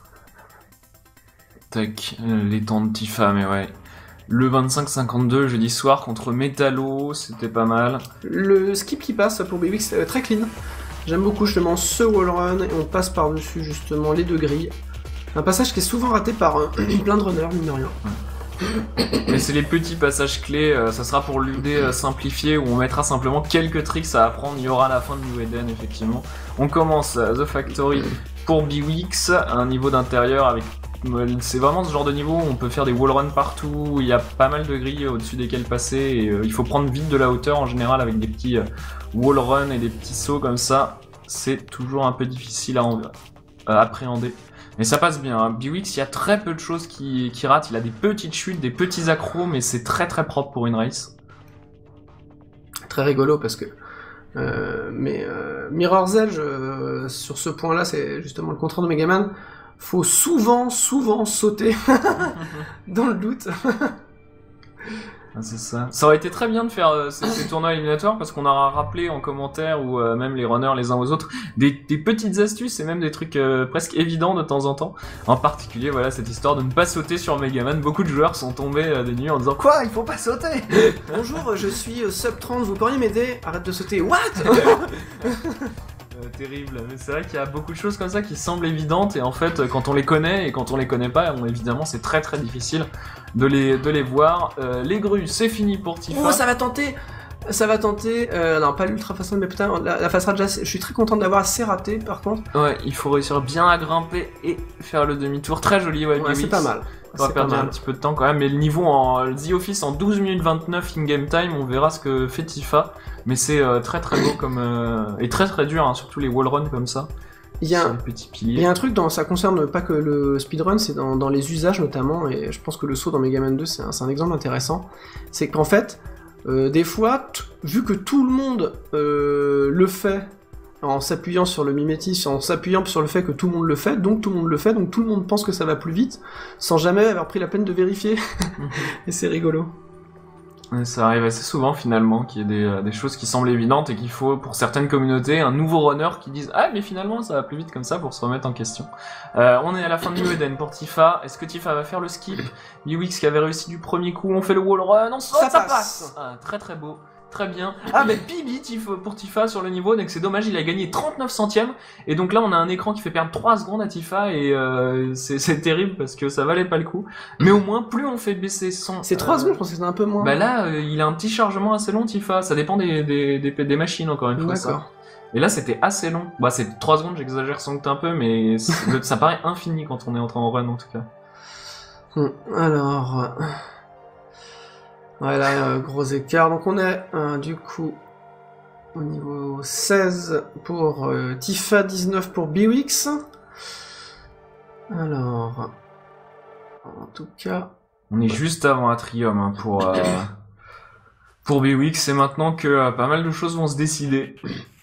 Tac, euh, les temps de Tifa, mais ouais. Le vingt-cinq cinquante-deux jeudi soir contre Metallo, c'était pas mal. Le skip qui passe pour B-Wix, c'est très clean. J'aime beaucoup justement ce wallrun et on passe par-dessus justement les deux grilles. Un passage qui est souvent raté par euh, plein de runners, mine de rien. Mais c'est les petits passages clés, euh, ça sera pour l'U D euh, simplifié où on mettra simplement quelques tricks à apprendre. Il y aura la fin de New Eden, effectivement. On commence à The Factory pour B-Wix, un niveau d'intérieur avec. C'est vraiment ce genre de niveau où on peut faire des wallruns partout, où il y a pas mal de grilles au-dessus desquelles passer et euh, il faut prendre vite de la hauteur en général avec des petits euh, wallruns et des petits sauts comme ça. C'est toujours un peu difficile à en- à appréhender. Mais ça passe bien. Hein. B-Wix, il y a très peu de choses qui, qui ratent. Il a des petites chutes, des petits accros, mais c'est très très propre pour une race. Très rigolo parce que. Euh, mais euh, Mirror's Edge, euh, sur ce point-là, c'est justement le contraire de Megaman. Faut souvent, souvent sauter dans le doute. Ah, c'est ça. Ça aurait été très bien de faire euh, ces, ces tournois éliminatoires parce qu'on aura rappelé en commentaire ou euh, même les runners les uns aux autres des, des petites astuces et même des trucs euh, presque évidents de temps en temps. En particulier, voilà, cette histoire de ne pas sauter sur Megaman. Beaucoup de joueurs sont tombés euh, des nuits en disant quoi, il faut pas sauter. Bonjour, je suis euh, sub trente, vous pourriez m'aider? Arrête de sauter. What? Euh, terrible, mais c'est vrai qu'il y a beaucoup de choses comme ça qui semblent évidentes et en fait euh, quand on les connaît et quand on les connaît pas, on, évidemment c'est très très difficile de les, de les voir. Euh, les grues, c'est fini pour Tifa. Oh, ça va tenter. Ça va tenter. Euh, non, pas l'ultra façon, mais putain, la, la face raja, je suis très content d'avoir assez raté par contre. Ouais, il faut réussir bien à grimper et faire le demi-tour. Très joli, ouais, Ouais, c'est B-Wix. pas mal. On va C'est perdre pas un mal. petit peu de temps quand même, mais le niveau en The Office en douze minutes vingt-neuf in-game time, on verra ce que fait Tifa. Mais c'est euh, très très beau comme euh, et très très dur, hein, surtout les wallruns comme ça. Il y a Sur un, les petits il y piliers. a un truc, dans, ça concerne pas que le speedrun, c'est dans, dans les usages notamment, et je pense que le saut dans Mega Man deux, c'est un, c'est un exemple intéressant. C'est qu'en fait, euh, des fois, t- vu que tout le monde euh, le fait en s'appuyant sur le mimétisme, en s'appuyant sur le fait que tout le monde le fait, donc tout le monde le fait, donc tout le monde pense que ça va plus vite, sans jamais avoir pris la peine de vérifier. Et c'est rigolo. Et ça arrive assez souvent finalement qu'il y ait des, euh, des choses qui semblent évidentes et qu'il faut pour certaines communautés un nouveau runner qui dise ah mais finalement ça va plus vite comme ça pour se remettre en question. Euh, on est à la fin de New Eden pour Tifa. Est-ce que Tifa va faire le skip? B-Wix qui avait réussi du premier coup, on fait le wall run, on saute, Ça ça, passe. passe. Ah, très très beau. Très bien. Ah ben Bibi Tifa, pour Tifa sur le niveau, donc c'est dommage, il a gagné trente-neuf centièmes. Et donc là on a un écran qui fait perdre trois secondes à Tifa et euh, c'est, c'est terrible parce que ça valait pas le coup. Mais au moins plus on fait baisser son... C'est trois euh, secondes, je pense que c'est un peu moins. Bah là, euh, il a un petit chargement assez long, Tifa. Ça dépend des, des, des, des machines, encore une fois. D'accord. Ça. Et là, c'était assez long. Bah, c'est trois secondes, j'exagère sans doute un peu, mais c'est- ça paraît infini quand on est en train en run, en tout cas. Hmm, Alors... euh, Voilà, euh, gros écart. Donc on est, euh, du coup, au niveau seize pour euh, Tifa, dix-neuf pour B-Wix. Alors... En tout cas... On est juste avant Atrium hein, pour, euh, pour B-Wix. C'est maintenant que euh, pas mal de choses vont se décider.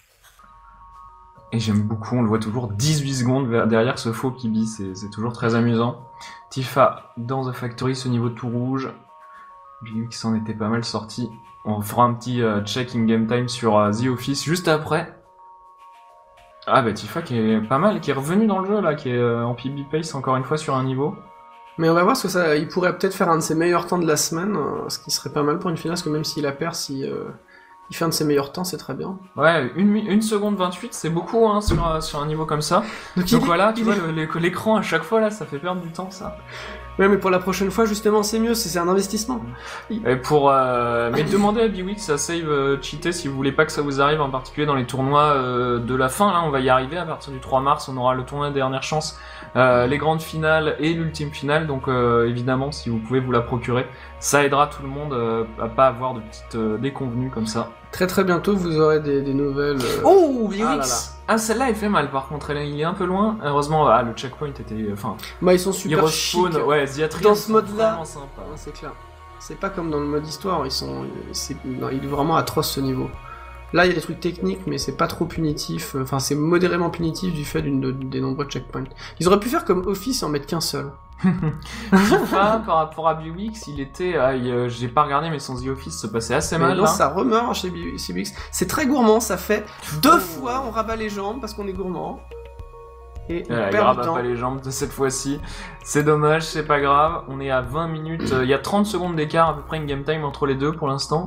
Et j'aime beaucoup, on le voit toujours dix-huit secondes vers- derrière ce faux Pibi, c'est, c'est toujours très amusant. Tifa dans The Factory, ce niveau tout rouge. B-Wix en était pas mal sorti. On fera un petit euh, check in game time sur euh, The Office juste après. Ah bah Tifa qui est pas mal, qui est revenu dans le jeu là, qui est euh, en P B pace encore une fois sur un niveau. Mais on va voir ce que ça... Il pourrait peut-être faire un de ses meilleurs temps de la semaine, euh, ce qui serait pas mal pour une finale, parce que même s'il a perdu, il, euh, Il fait un de ses meilleurs temps, c'est très bien. Ouais, une, mi- une seconde vingt-huit, c'est beaucoup hein, sur, un- sur un niveau comme ça. Donc, Donc il- voilà, tu il vois, est- le- l'é- l'écran à chaque fois là, ça fait perdre du temps ça. Ouais, mais pour la prochaine fois, justement, c'est mieux, c'est c'est un investissement. Et pour, euh, mais demandez à Biwix à save euh, cheater si vous voulez pas que ça vous arrive, en particulier dans les tournois euh, de la fin. Là, on va y arriver à partir du trois mars. On aura le tournoi des dernières chances, euh, les grandes finales et l'ultime finale. Donc euh, évidemment, si vous pouvez vous la procurer, ça aidera tout le monde euh, à pas avoir de petites euh, déconvenues comme ça. Très très bientôt, vous aurez des, des nouvelles. euh, Oh, Ah là là. Biwix. Ah, celle-là, elle fait mal. Par contre, elle, il est un peu loin. Heureusement, ah, le checkpoint était, enfin, Bah, ils sont il super chics. respawn. Ouais, Ziatrium, Dans ce c'est mode-là. vraiment sympa. Ah, c'est clair. C'est pas comme dans le mode histoire, ils sont, c'est, non, il est vraiment atroce ce niveau. Là, il y a des trucs techniques, mais c'est pas trop punitif. Enfin, c'est modérément punitif du fait d'une de- des nombreux checkpoints. Ils auraient pu faire comme Office et en mettre qu'un seul. FIFA, par rapport à Biwix, il était, ah, il, euh, j'ai pas regardé, mais son The Office se passait assez Mais mal. non, Là. ça remeurt chez B- chez B X. C'est très gourmand, ça fait deux fois on rabat les jambes parce qu'on est gourmand. Et on Euh, il perd du rabat temps. pas les jambes de cette fois-ci. C'est dommage, c'est pas grave. On est à vingt minutes. euh, Il y a trente secondes d'écart, à peu près une game time entre les deux pour l'instant.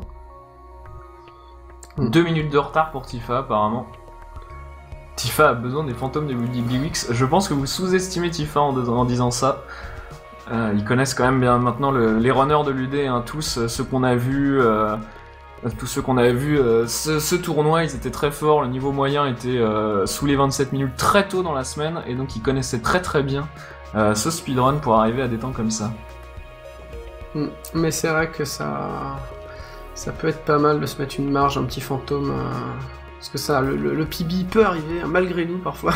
Mm. deux minutes de retard pour Tifa, apparemment. Tifa a besoin des fantômes de Biwix. Je pense que vous sous-estimez Tifa en, en disant ça. Euh, ils connaissent quand même bien maintenant le- les runners de l'U D, hein, tous euh, ceux qu'on a vus. Euh, tous ceux qu'on a vus, euh, ce, ce tournoi, ils étaient très forts. Le niveau moyen était euh, sous les vingt-sept minutes très tôt dans la semaine, et donc ils connaissaient très très bien euh, ce speedrun pour arriver à des temps comme ça. Mm. Mais c'est vrai que ça, ça peut être pas mal de se mettre une marge, un petit fantôme, euh, parce que ça, le, le, le P B peut arriver hein, malgré nous parfois.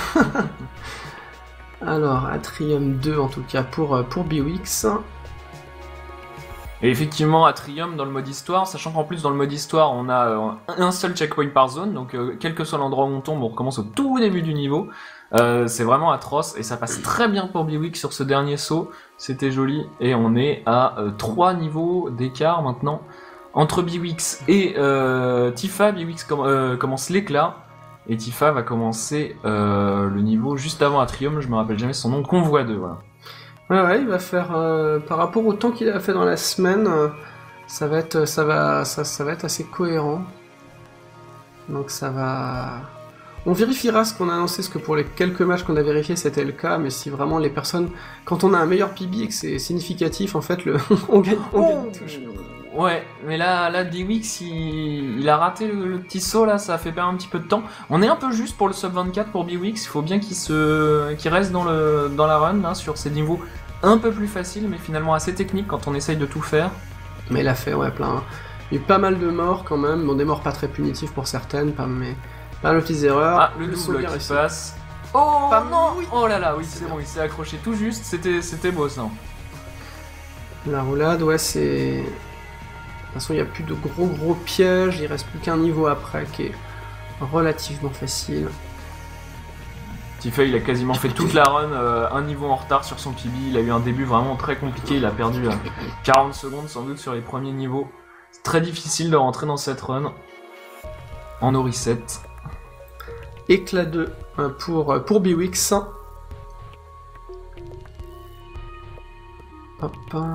Alors, Atrium deux en tout cas pour euh, pour Biwix. Et effectivement, Atrium dans le mode histoire, sachant qu'en plus dans le mode histoire, on a euh, un seul checkpoint par zone, donc euh, quel que soit l'endroit où on tombe, on recommence au tout début du niveau. Euh, c'est vraiment atroce, et ça passe très bien pour Biwix sur ce dernier saut, c'était joli, et on est à euh, trois niveaux d'écart maintenant. Entre Biwix et euh, Tifa, Biwix com- euh, commence l'éclat, et Tifa va commencer euh, le niveau juste avant Atrium, je me rappelle jamais son nom, Convoi deux, voilà. Ouais, ouais, il va faire euh, par rapport au temps qu'il a fait dans la semaine, euh, ça va être, ça va, ça, ça va être assez cohérent. Donc ça va. On vérifiera ce qu'on a annoncé, parce que pour les quelques matchs qu'on a vérifiés, c'était le cas. Mais si vraiment les personnes, quand on a un meilleur P B et que c'est significatif, en fait, le, on gagne, on gagne une touche. Ouais, mais là, là Biwix, il, il a raté le, le petit saut là, ça a fait perdre un petit peu de temps. On est un peu juste pour le sub vingt-quatre pour Biwix, il faut bien qu'il se, qu'il reste dans le, dans la run là, sur ces niveaux un peu plus faciles, mais finalement assez techniques quand on essaye de tout faire. Mais il a fait, ouais, plein. Il y a eu pas mal de morts quand même, bon, des morts pas très punitives pour certaines, pas, mais pas mal de petites erreurs. Ah, le saut double bien qui réussi. passe. Oh Pas- non oui. Oh là là, oui, C'est c'est bien. bon, il s'est accroché tout juste, c'était, c'était beau ça. La roulade, ouais, c'est. De toute façon, il n'y a plus de gros gros pièges, il reste plus qu'un niveau après qui est relativement facile. Tifa, il a quasiment fait toute la run, euh, un niveau en retard sur son P B. Il a eu un début vraiment très compliqué. Il a perdu euh, quarante secondes sans doute sur les premiers niveaux. C'est très difficile de rentrer dans cette run en Ori sept. Éclat deux euh, pour, euh, pour Biwix. Hop.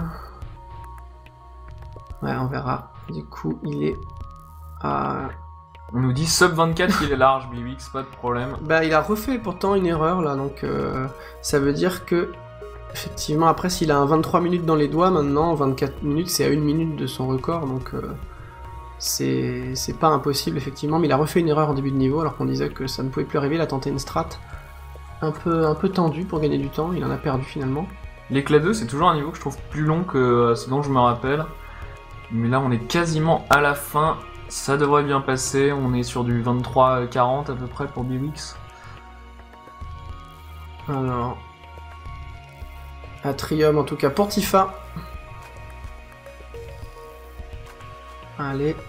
Ouais, on verra. Du coup, il est à. On nous dit sub vingt-quatre qu'il est large, Biwix, pas de problème. Bah, il a refait pourtant une erreur là, donc euh, ça veut dire que. Effectivement, après, s'il a un vingt-trois minutes dans les doigts, maintenant, vingt-quatre minutes, c'est à une minute de son record, donc euh, c'est c'est pas impossible, effectivement. Mais il a refait une erreur en début de niveau, alors qu'on disait que ça ne pouvait plus arriver. Il a tenté une strat un peu, un peu tendue pour gagner du temps, il en a perdu finalement. L'éclat deux, c'est toujours un niveau que je trouve plus long que euh, ce dont je me rappelle. Mais là, on est quasiment à la fin. Ça devrait bien passer. On est sur du vingt-trois quarante à peu près pour Biwix. Alors. Atrium, en tout cas, pour Tifa. Allez.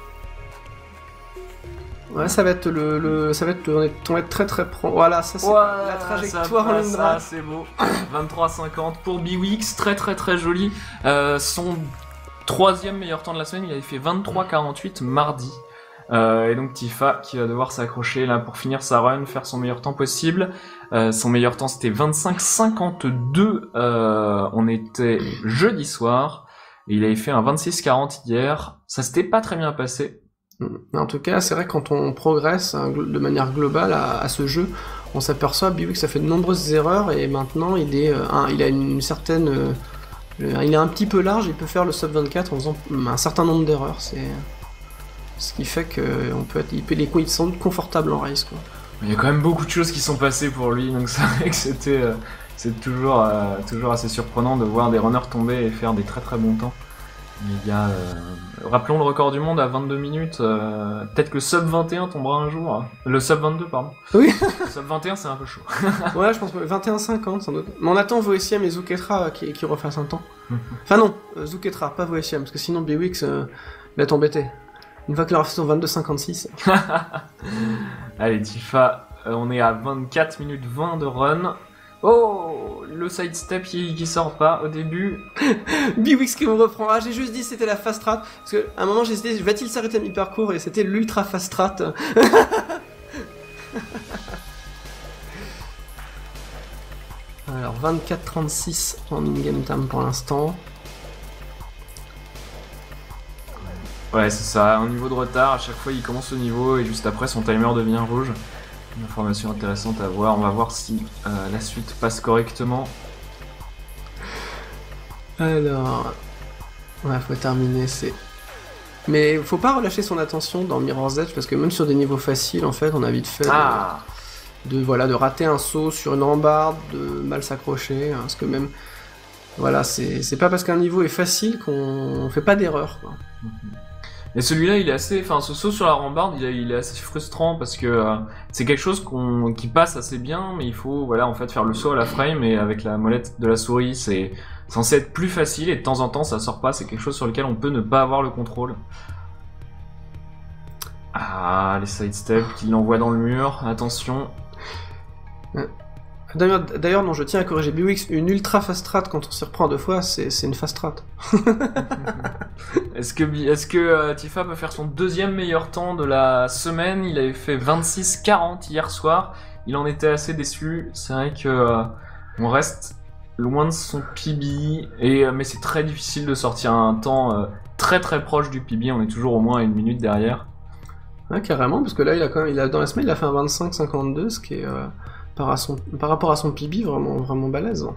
Ouais, ça va être le, le ça va être le, on, est, on va être très très prompt. Voilà, ça c'est la trajectoire en ligne ça, droite. c'est beau. vingt-trois cinquante pour Biwix, très très très joli. Euh, son troisième meilleur temps de la semaine, il avait fait vingt-trois quarante-huit mardi. Euh, et donc Tifa qui va devoir s'accrocher là pour finir sa run, faire son meilleur temps possible. Euh, son meilleur temps c'était vingt-cinq cinquante-deux. Euh, on était jeudi soir et il avait fait un vingt-six quarante hier. Ça s'était pas très bien passé. Mais en tout cas, c'est vrai que quand on progresse hein, de manière globale à, à ce jeu, on s'aperçoit que ça fait de nombreuses erreurs et maintenant il est, euh, un, il a une certaine, euh, il est un petit peu large, il peut faire le sub vingt-quatre en faisant un certain nombre d'erreurs. C'est ce qui fait que on peut être, il peut, les coups ils sont confortables en race quoi. Il y a quand même beaucoup de choses qui sont passées pour lui, donc c'est vrai que c'était, euh, c'est toujours, euh, toujours assez surprenant de voir des runners tomber et faire des très très bons temps. Mais il y a, euh, rappelons le record du monde à vingt-deux minutes, euh, peut-être que le sub vingt et un tombera un jour. Hein. Le sub vingt-deux, pardon. Oui. Le sub vingt et un, c'est un peu chaud. Ouais, je pense que vingt et un cinquante, sans doute. Mais on attend Voessiam et Zuketra qui, qui refassent un temps. Enfin non, euh, Zuketra, pas Voessiam, parce que sinon Biwix euh, il va t'embêter. Une fois qu'il aura fait son vingt-deux cinquante-six. Allez, Tifa, euh, on est à vingt-quatre minutes vingt de run. Oh, le sidestep qui, qui sort pas au début. Biwix qui me reprend. Ah, j'ai juste dit c'était la fast strat. Parce qu'à un moment j'ai dit, va-t-il s'arrêter à mi-parcours et c'était l'ultra fast strat. Alors, vingt-quatre trente-six en in-game time pour l'instant. Ouais, c'est ça. Au niveau de retard, à chaque fois il commence au niveau et juste après son timer devient rouge. Une information intéressante à voir, on va voir si euh, la suite passe correctement. Alors... Ouais, faut terminer, c'est... Mais faut pas relâcher son attention dans Mirror's Edge, parce que même sur des niveaux faciles, en fait, on a vite fait ah. de, de, voilà, de rater un saut sur une rambarde, de mal s'accrocher, hein, parce que même... Voilà, c'est pas parce qu'un niveau est facile qu'on fait pas d'erreur, quoi. Et celui-là, il est assez, enfin, ce saut sur la rambarde, il, il est assez frustrant parce que euh, c'est quelque chose qu'on, qui passe assez bien, mais il faut, voilà, en fait, faire le saut à la frame et avec la molette de la souris, c'est censé être plus facile et de temps en temps, ça sort pas. C'est quelque chose sur lequel on peut ne pas avoir le contrôle. Ah, les sidesteps qui l'envoient dans le mur. Attention. D'ailleurs, d'ailleurs, non, je tiens à corriger Biwix, une ultra fast strat quand on s'y reprend deux fois, c'est une fast strat. Est-ce que, est-ce que euh, Tifa peut faire son deuxième meilleur temps de la semaine? Il avait fait vingt-six quarante hier soir, il en était assez déçu. C'est vrai que euh, on reste loin de son P B, et, euh, mais c'est très difficile de sortir un temps euh, très très proche du P B, on est toujours au moins à une minute derrière. Ouais, carrément, parce que là, il a quand même, il a, dans la semaine, il a fait un vingt-cinq cinquante-deux, ce qui est... Euh... Par, à son, par rapport à son P B, vraiment, vraiment balèze.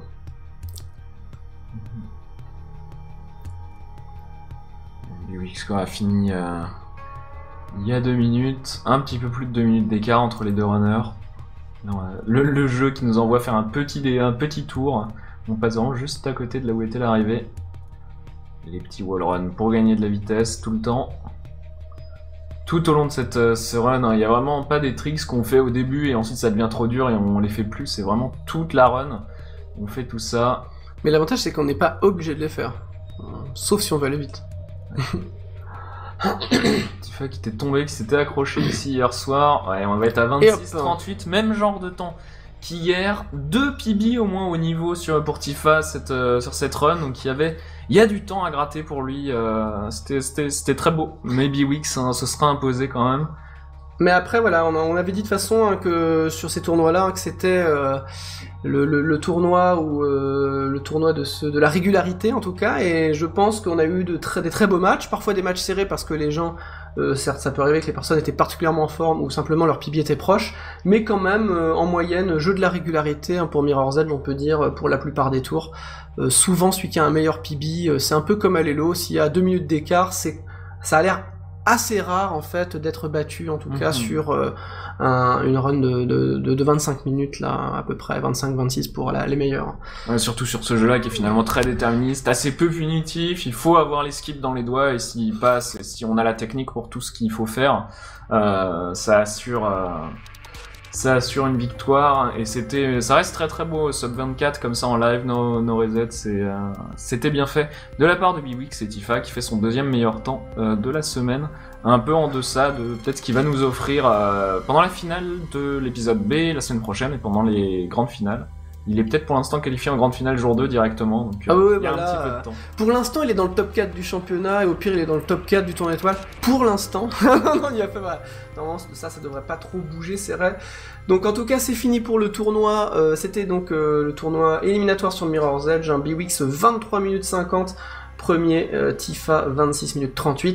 Biwix a fini euh, il y a deux minutes, un petit peu plus de deux minutes d'écart entre les deux runners. Non, euh, le, le jeu qui nous envoie faire un petit, un petit tour, on passe vraiment juste à côté de là où était l'arrivée. Les petits wall runs pour gagner de la vitesse tout le temps. Tout au long de cette, euh, ce run, il hein, n'y a vraiment pas des tricks qu'on fait au début et ensuite ça devient trop dur et on les fait plus, c'est vraiment toute la run, on fait tout ça. Mais l'avantage c'est qu'on n'est pas obligé de les faire, euh, sauf si on veut aller vite. Tifa qui était tombé, qui s'était accroché ici hier soir, ouais, on va être à vingt-six trente-huit, même genre de temps qu'hier, deux P B au moins au niveau sur, pour Tifa cette, euh, sur cette run, donc il y avait... Il y a du temps à gratter pour lui, euh, c'était très beau, mais Biwix hein, se sera imposé quand même. Mais après voilà, on, a, on avait dit de toute façon hein, que sur ces tournois-là, hein, que c'était euh, le, le, le tournoi ou euh, le tournoi de, ce, de la régularité en tout cas, et je pense qu'on a eu de très, des très beaux matchs, parfois des matchs serrés parce que les gens, euh, certes ça peut arriver que les personnes étaient particulièrement en forme ou simplement leur P B était proche, mais quand même euh, en moyenne, jeu de la régularité hein, pour Mirror's Edge on peut dire pour la plupart des tours. Euh, souvent celui qui a un meilleur P B, euh, c'est un peu comme à l'Elo, s'il y a deux minutes d'écart, c'est ça a l'air assez rare en fait d'être battu en tout cas mm-hmm. sur euh, un, une run de, de, de, de vingt-cinq minutes là à peu près, vingt-cinq vingt-six pour la, les meilleurs. Ouais, surtout sur ce jeu là qui est finalement très déterministe, assez peu punitif, il faut avoir les skips dans les doigts et s'il passe, et si on a la technique pour tout ce qu'il faut faire, euh, ça assure... Euh... Ça assure une victoire et c'était, ça reste très très beau, sub vingt-quatre comme ça en live, no, no reset, c'est, euh, c'était bien fait de la part de Biwix et Tifa qui fait son deuxième meilleur temps euh, de la semaine, un peu en deçà de peut-être ce qu'il va nous offrir euh, pendant la finale de l'épisode B la semaine prochaine et pendant les grandes finales. Il est peut-être pour l'instant qualifié en grande finale jour deux directement, donc euh, ah oui, il y a voilà. un petit peu de temps. Pour l'instant, il est dans le top quatre du championnat, et au pire, il est dans le top quatre du tournoi étoile. Pour l'instant. non, il y a fait, voilà. Non, ça, ça devrait pas trop bouger, c'est vrai. Donc, en tout cas, c'est fini pour le tournoi. Euh, C'était donc euh, le tournoi éliminatoire sur Mirror's Edge. Hein, Biwix vingt-trois minutes cinquante, premier, euh, Tifa vingt-six minutes trente-huit.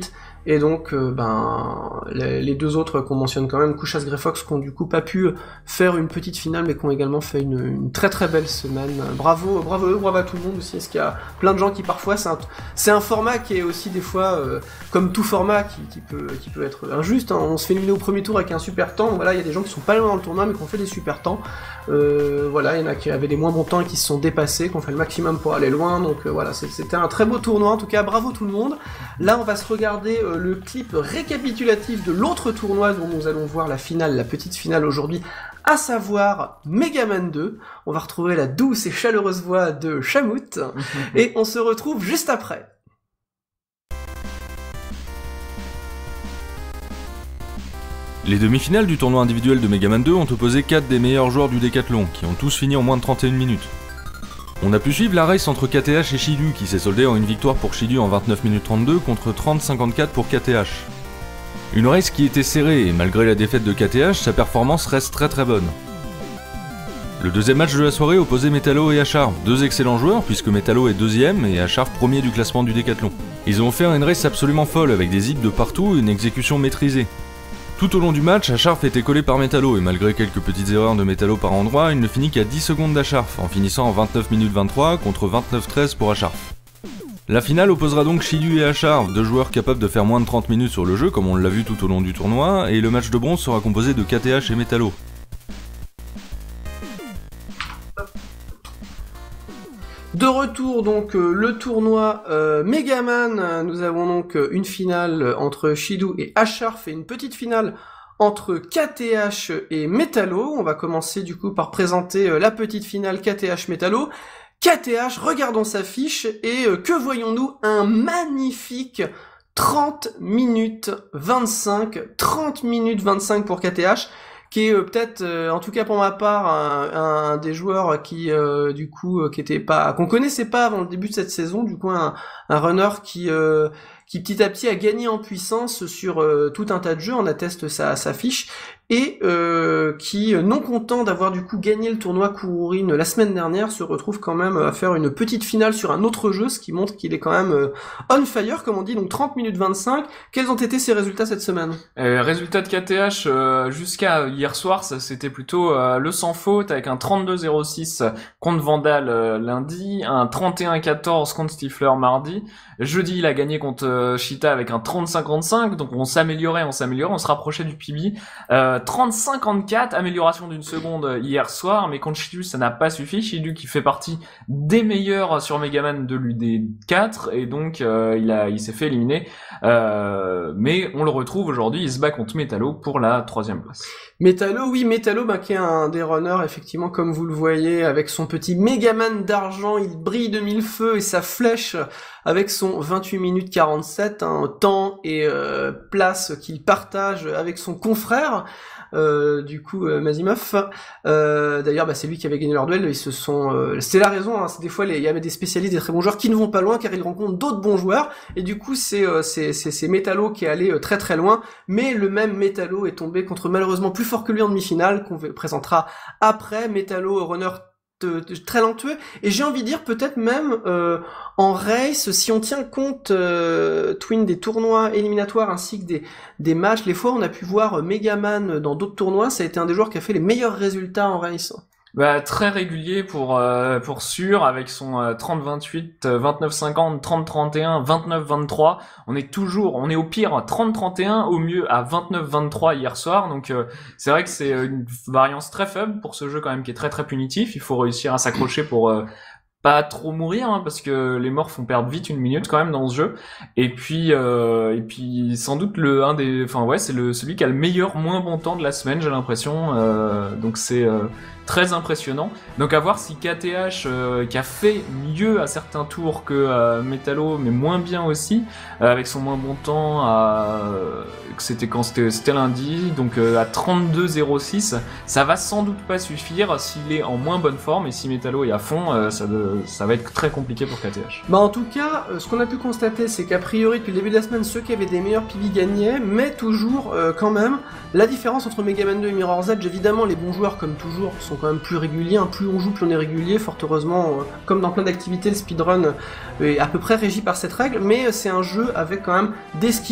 et donc euh, ben les, les deux autres qu'on mentionne quand même, Kuchas Greyfox, qui ont du coup pas pu faire une petite finale, mais qui ont également fait une, une très très belle semaine. Bravo, bravo eux, bravo à tout le monde aussi, parce qu'il y a plein de gens qui parfois, c'est un, c'est un format qui est aussi des fois, euh, comme tout format, qui, qui, peut, qui peut être injuste, hein. On se fait éliminer au premier tour avec un super temps, voilà, il y a des gens qui sont pas loin dans le tournoi, mais qui ont fait des super temps. Euh, voilà, il y en a qui avaient des moins bons temps et qui se sont dépassés, qui ont fait le maximum pour aller loin, donc euh, voilà, c'était un très beau tournoi, en tout cas, bravo tout le monde. Là, on va se regarder euh, le clip récapitulatif de l'autre tournoi dont nous allons voir la finale, la petite finale aujourd'hui, à savoir Megaman deux. On va retrouver la douce et chaleureuse voix de Shamout, et on se retrouve juste après. Les demi-finales du tournoi individuel de Megaman deux ont opposé quatre des meilleurs joueurs du décathlon, qui ont tous fini en moins de trente et une minutes. On a pu suivre la race entre K T H et Shidu, qui s'est soldée en une victoire pour Shidu en vingt-neuf minutes trente-deux contre trente cinquante-quatre pour K T H. Une race qui était serrée, et malgré la défaite de K T H, sa performance reste très très bonne. Le deuxième match de la soirée opposait Metallo et Acharf, deux excellents joueurs puisque Metallo est deuxième et Acharf premier du classement du décathlon. Ils ont fait une race absolument folle avec des hits de partout et une exécution maîtrisée. Tout au long du match, Acharf était collé par Metallo et malgré quelques petites erreurs de Metallo par endroit, il ne finit qu'à dix secondes d'Acharf, en finissant en vingt-neuf minutes vingt-trois contre vingt-neuf treize pour Acharf. La finale opposera donc Shidu et Acharf, deux joueurs capables de faire moins de trente minutes sur le jeu comme on l'a vu tout au long du tournoi, et le match de bronze sera composé de K T H et Metallo. De retour donc euh, le tournoi euh, Megaman, euh, nous avons donc euh, une finale entre Shidu et Acharf et une petite finale entre K T H et Metallo. On va commencer du coup par présenter euh, la petite finale K T H Metallo. K T H, regardons sa fiche et euh, que voyons-nous? Un magnifique trente minutes vingt-cinq, trente minutes vingt-cinq pour K T H. Qui est euh, peut-être, euh, en tout cas pour ma part, un, un des joueurs qui, euh, du coup, euh, qui était pas, qu'on connaissait pas avant le début de cette saison, du coup, un, un runner qui, euh, qui petit à petit a gagné en puissance sur euh, tout un tas de jeux, on atteste sa, sa fiche, et euh, qui, non content d'avoir du coup gagné le tournoi Kururin la semaine dernière, se retrouve quand même à faire une petite finale sur un autre jeu, ce qui montre qu'il est quand même euh, on fire, comme on dit, donc trente minutes vingt-cinq. Quels ont été ses résultats cette semaine? euh, Résultat de K T H euh, jusqu'à hier soir, ça c'était plutôt euh, le sans faute avec un trente-deux zéro six contre Vandal euh, lundi, un trente et un quatorze contre Stifler mardi. Jeudi, il a gagné contre euh, Cheetah avec un trente cinquante-cinq, donc on s'améliorait, on s'améliorait, on se rapprochait du P B. Euh, trente cinquante-quatre, amélioration d'une seconde hier soir, mais contre Shidu, ça n'a pas suffi. Shidu qui fait partie des meilleurs sur Megaman de l'U D quatre, et donc euh, il a, il s'est fait éliminer. Euh, mais on le retrouve aujourd'hui, il se bat contre Metallo pour la troisième place. Metallo, oui, Metallo, bah, qui est un des runners, effectivement, comme vous le voyez, avec son petit Megaman d'argent, il brille de mille feux, et sa flèche, avec son vingt-huit minutes quarante-sept, un temps et euh, place qu'il partage avec son confrère, euh, du coup, euh, Mazimov. Euh, d'ailleurs, bah, c'est lui qui avait gagné leur duel, ils se sont... Euh, c'est la raison, hein, c'est des fois, il y a des spécialistes, des très bons joueurs qui ne vont pas loin, car ils rencontrent d'autres bons joueurs, et du coup, c'est euh, c'est c'est Metallo qui est allé euh, très très loin, mais le même Metallo est tombé contre malheureusement plus fort que lui en demi-finale, qu'on présentera après. Metallo, runner de, de, très lentueux, et j'ai envie de dire peut-être même euh, en race, si on tient compte euh, Twin des tournois éliminatoires ainsi que des, des matchs, les fois on a pu voir euh, Megaman dans d'autres tournois, ça a été un des joueurs qui a fait les meilleurs résultats en race. Bah, très régulier pour euh, pour sûr, avec son euh, trente vingt-huit, euh, vingt-neuf cinquante, trente trente et un, vingt-neuf vingt-trois. On est toujours, on est au pire trente trente et un, au mieux à vingt-neuf vingt-trois hier soir. Donc euh, c'est vrai que c'est une variance très faible pour ce jeu quand même qui est très très punitif. Il faut réussir à s'accrocher pour euh, pas trop mourir, hein, parce que les morts font perdre vite une minute quand même dans ce jeu. Et puis euh, et puis sans doute le un des, enfin ouais, c'est le celui qui a le meilleur moins bon temps de la semaine, j'ai l'impression. Euh, donc c'est euh, très impressionnant. Donc à voir si K T H, euh, qui a fait mieux à certains tours que euh, Metallo, mais moins bien aussi, euh, avec son moins bon temps, à, euh, que c'était quand c'était, c'était lundi, donc euh, à trente-deux zéro six, ça va sans doute pas suffire s'il est en moins bonne forme, et si Metallo est à fond, euh, ça, de, ça va être très compliqué pour K T H. Bah en tout cas, euh, ce qu'on a pu constater, c'est qu'a priori depuis le début de la semaine, ceux qui avaient des meilleurs P B gagnaient, mais toujours euh, quand même, la différence entre Megaman deux et Mirror's Edge, évidemment les bons joueurs comme toujours sont quand même plus réguliers, hein. Plus on joue, plus on est régulier, fort heureusement, euh, comme dans plein d'activités, le speedrun est à peu près régi par cette règle, mais c'est un jeu avec quand même des skips,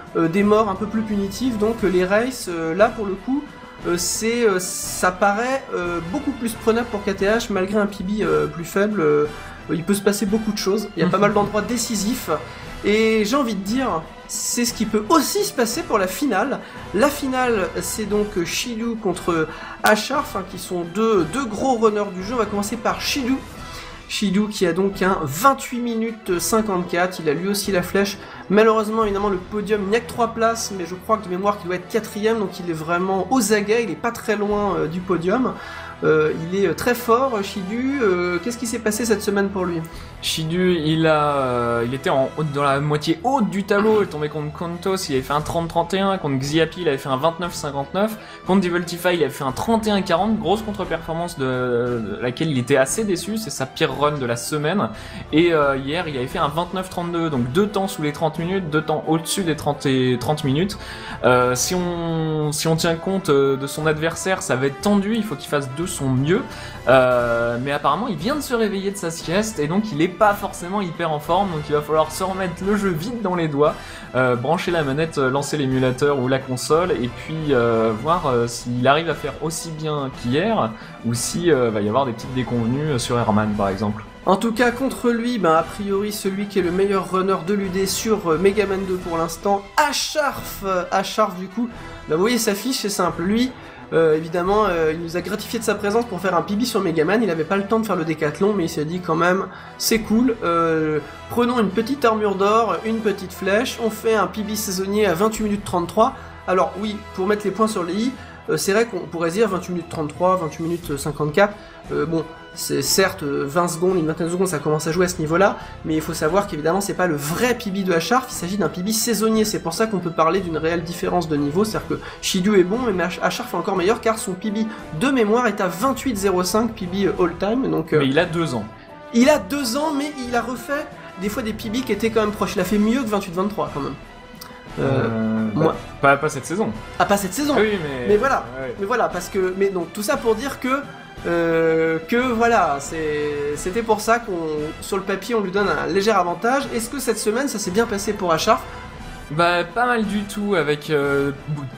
euh, des morts un peu plus punitives, donc euh, les races, euh, là pour le coup, euh, c'est, euh, ça paraît euh, beaucoup plus prenable pour K T H, malgré un P B euh, plus faible, euh, il peut se passer beaucoup de choses, il y a pas mal d'endroits décisifs, et j'ai envie de dire, c'est ce qui peut aussi se passer pour la finale. La finale, c'est donc Shidu contre Asharf, hein, qui sont deux, deux gros runners du jeu. On va commencer par Shidu. Shidu qui a donc un vingt-huit minutes cinquante-quatre, il a lui aussi la flèche. Malheureusement, évidemment, le podium, il n'y a que trois places, mais je crois que de mémoire qu'il doit être quatrième, donc il est vraiment aux aguets, il est pas très loin euh, du podium. Euh, il est très fort, Shidu. Euh, qu'est-ce qui s'est passé cette semaine pour lui? Shidu, il a, euh, il était en, dans la moitié haute du tableau. Il est tombé contre Kontos, il avait fait un trente trente et un. Contre Xiapi, il avait fait un vingt-neuf cinquante-neuf. Contre Devoltify, il avait fait un trente et un quarante. Grosse contre-performance de, de laquelle il était assez déçu. C'est sa pire run de la semaine. Et euh, hier, il avait fait un vingt-neuf trente-deux. Donc deux temps sous les trente minutes, deux temps au-dessus des trente, et trente minutes. Euh, si on, si on tient compte de son adversaire, ça va être tendu. Il faut qu'il fasse deux son mieux, euh, mais apparemment il vient de se réveiller de sa sieste et donc il est pas forcément hyper en forme, donc il va falloir se remettre le jeu vite dans les doigts, euh, brancher la manette, lancer l'émulateur ou la console et puis euh, voir euh, s'il arrive à faire aussi bien qu'hier ou si euh, va y avoir des petites déconvenues sur Herman par exemple. En tout cas, contre lui, ben, a priori, celui qui est le meilleur runner de l'U D sur euh, Megaman deux pour l'instant, Asharf. Asharf, du coup, ben, vous voyez sa fiche, c'est simple. Lui, euh, évidemment, euh, il nous a gratifié de sa présence pour faire un P B sur Megaman. Il avait pas le temps de faire le décathlon, mais il s'est dit quand même, c'est cool. Euh, prenons une petite armure d'or, une petite flèche, on fait un P B saisonnier à vingt-huit minutes trente-trois. Alors oui, pour mettre les points sur les i, euh, c'est vrai qu'on pourrait dire vingt-huit minutes trente-trois, vingt-huit minutes cinquante-quatre. Euh, bon, c'est certes vingt secondes, une vingtaine de secondes, ça commence à jouer à ce niveau-là, mais il faut savoir qu'évidemment c'est pas le vrai P B de Asharf, il s'agit d'un P B saisonnier, c'est pour ça qu'on peut parler d'une réelle différence de niveau, c'est-à-dire que Shidu est bon, mais Asharf est encore meilleur, car son P B de mémoire est à vingt-huit zéro cinq P B all-time, donc... Euh, mais il a deux ans. Il a deux ans, mais il a refait des fois des P B qui étaient quand même proches, il a fait mieux que vingt-huit vingt-trois quand même. Euh, euh, bah, moi... pas, pas cette saison. Ah, pas cette saison. Oui, mais... mais voilà, ouais. mais voilà, parce que... Mais donc, tout ça pour dire que... Euh, que voilà, c'est, c'était pour ça qu'on, sur le papier, on lui donne un léger avantage. Est-ce que cette semaine, ça s'est bien passé pour Asharf? Bah, pas mal du tout, avec euh,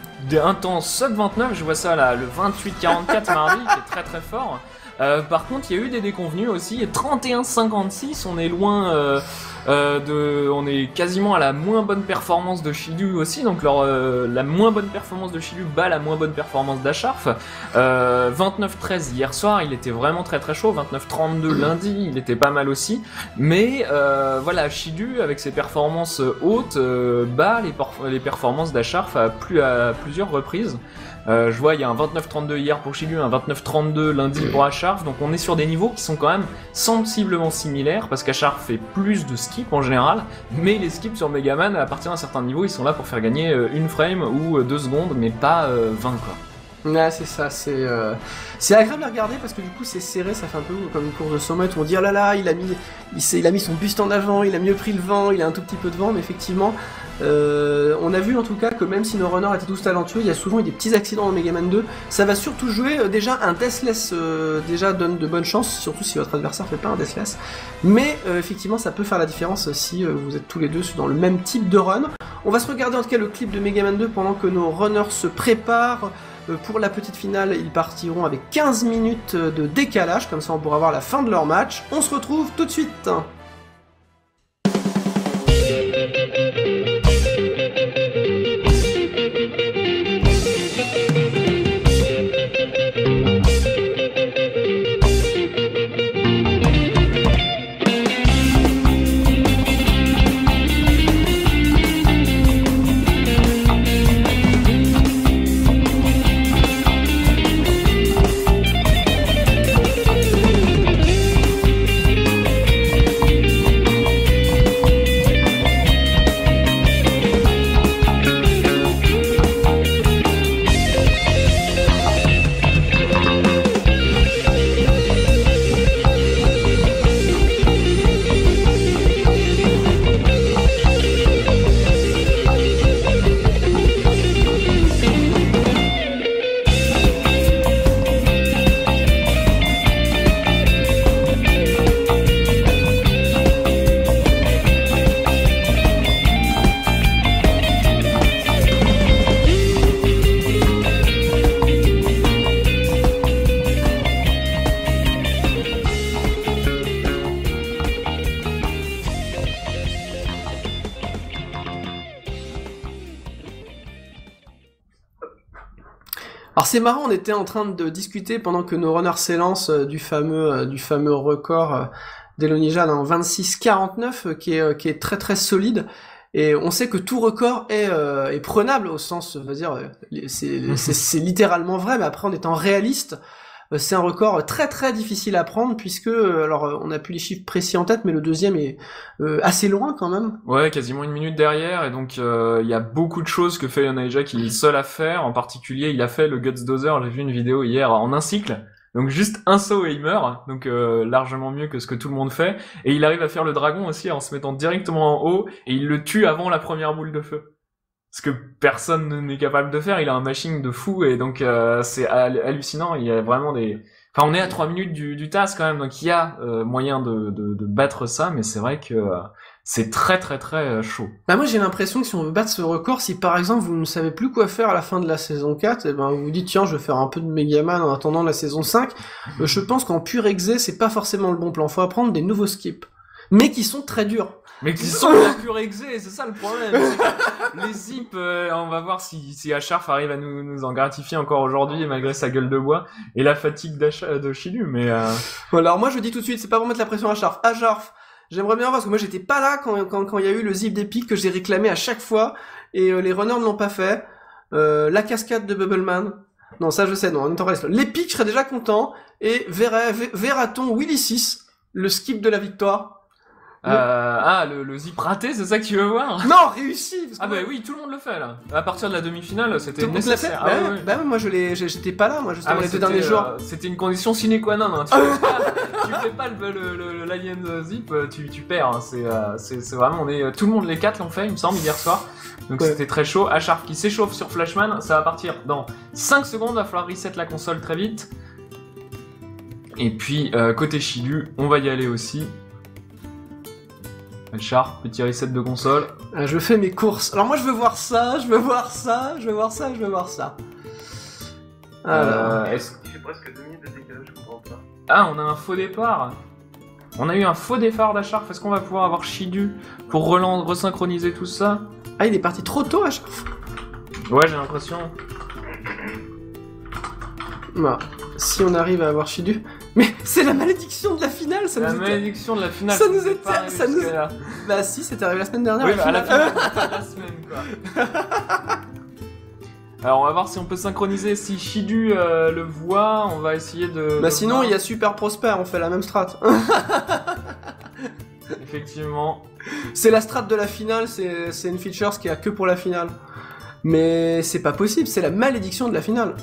un temps sub vingt-neuf, je vois ça là, le vingt-huit quarante-quatre mardi, qui est très très fort. Euh, par contre, il y a eu des déconvenues aussi, et trente et un cinquante-six, on est loin euh, euh, de... On est quasiment à la moins bonne performance de Shidu aussi, donc leur, euh, la moins bonne performance de Shidu bat la moins bonne performance d'Asharf. Euh, vingt-neuf treize hier soir, il était vraiment très très chaud, vingt-neuf trente-deux lundi, il était pas mal aussi, mais euh, voilà, Shidu, avec ses performances hautes, euh, bat les, les performances d'Asharf à, plus, à plusieurs reprises. Euh, je vois, il y a un vingt-neuf trente-deux hier pour Shidu, un vingt-neuf trente-deux lundi pour Asharf, donc on est sur des niveaux qui sont quand même sensiblement similaires, parce qu'Asharf fait plus de skips en général, mais les skips sur Megaman, à partir d'un certain niveau, ils sont là pour faire gagner une frame ou deux secondes, mais pas euh, vingt quoi. Ouais, c'est ça, c'est euh... c'est agréable à regarder parce que du coup c'est serré, ça fait un peu comme une course de cent mètres où on dit oh là là, il a mis il, il a mis son buste en avant, il a mieux pris le vent, il a un tout petit peu de vent, mais effectivement euh, on a vu en tout cas que même si nos runners étaient tous talentueux, il y a souvent eu des petits accidents dans Megaman deux. Ça va surtout jouer, euh, déjà un Deathless euh, déjà donne de bonnes chances, surtout si votre adversaire fait pas un Deathless, mais euh, effectivement ça peut faire la différence si euh, vous êtes tous les deux dans le même type de run. On va se regarder en tout cas le clip de Megaman deux pendant que nos runners se préparent. Pour la petite finale, ils partiront avec quinze minutes de décalage, comme ça on pourra voir la fin de leur match. On se retrouve tout de suite. Alors c'est marrant, on était en train de discuter pendant que nos runners s'élancent euh, du fameux euh, du fameux record euh, d'Elonija en vingt-six quarante-neuf euh, qui est euh, qui est très très solide. Et on sait que tout record est, euh, est prenable au sens, on va dire, euh, c'est, c'est, c'est littéralement vrai, mais après en étant réaliste, euh, c'est un record très très difficile à prendre puisque, euh, alors euh, on n'a plus les chiffres précis en tête, mais le deuxième est euh, assez loin quand même. Ouais, quasiment une minute derrière, et donc il euh, y a beaucoup de choses que fait Elonija qu'il est le seul à faire. En particulier, il a fait le Guts Dozer, j'ai vu une vidéo hier en un cycle. Donc juste un saut et il meurt, donc euh, largement mieux que ce que tout le monde fait. Et il arrive à faire le dragon aussi en se mettant directement en haut, et il le tue avant la première boule de feu. Ce que personne n'est capable de faire, il a un mashing de fou, et donc euh, c'est hallucinant, il y a vraiment des... Enfin, on est à trois minutes du, du task quand même, donc il y a euh, moyen de, de, de battre ça, mais c'est vrai que euh, c'est très très très euh, chaud. Bah moi j'ai l'impression que si on veut battre ce record, si par exemple vous ne savez plus quoi faire à la fin de la saison quatre, et ben vous vous dites tiens je vais faire un peu de Megaman en attendant la saison cinq, euh, je pense qu'en pur exé c'est pas forcément le bon plan, faut apprendre des nouveaux skips, mais qui sont très durs. Mais qui sont de la pure exé, c'est ça le problème. Les zips, euh, on va voir si, si Acharf arrive à nous, nous en gratifier encore aujourd'hui, malgré sa gueule de bois, et la fatigue de Shidu, mais... Euh... Voilà, alors moi je dis tout de suite, c'est pas pour mettre la pression à Acharf. Acharf, j'aimerais bien voir, parce que moi j'étais pas là quand quand quand il y a eu le zip d'épique que j'ai réclamé à chaque fois, et euh, les runners ne l'ont pas fait. Euh, la cascade de Bubbleman, non ça je sais, non, on reste. L'épique, je serais déjà content, et verra, verra-t-on Willy six, le skip de la victoire? Euh, ah, le, le zip raté, c'est ça que tu veux voir? Non, réussi parce que Ah bah moi... oui, tout le monde le fait là. À partir de la demi-finale, c'était Tout le monde l'a fait. nécessaire. Bah, Ah, ouais, oui, oui. bah ouais, moi je l'ai, j'étais pas là, moi justement Ah, les deux derniers jours. Euh, c'était une condition sine qua non. Hein. Tu, fais pas, tu fais pas le, le, le, l'alien zip, tu, tu perds. Hein. C'est, euh, c'est, c'est vraiment, on est, tout le monde les quatre l'ont fait, il me semble, hier soir. Donc ouais. C'était très chaud. Acharf qui s'échauffe sur Flashman, ça va partir dans cinq secondes. Va falloir reset la console très vite. Et puis euh, côté Shidu, on va y aller aussi. Acharf, petit reset de console. Ah, je fais mes courses. Alors moi je veux voir ça, je veux voir ça, je veux voir ça, je veux voir ça. Euh, est-ce... Il fait presque deux minutes de décalage, je comprends pas. Ah, on a un faux départ. On a eu un faux départ d'Acharf. Est-ce qu'on va pouvoir avoir Shidu pour relan- resynchroniser tout ça? Ah, il est parti trop tôt Acharf. Ouais, j'ai l'impression. Bah, si on arrive à avoir Shidu... Mais c'est la malédiction de la finale, ça la nous La malédiction de la finale. Ça nous était... Ça nous... Là. Bah si, c'était arrivé la semaine dernière. Oui, la bah, à la finale. finale de la semaine, quoi. Alors, on va voir si on peut synchroniser. Si Shidu euh, le voit, on va essayer de... Bah de sinon, voir. il y a Super Prosper, on fait la même strat. Effectivement. C'est la strat de la finale, c'est, c'est une feature qui a que pour la finale. Mais c'est pas possible, c'est la malédiction de la finale.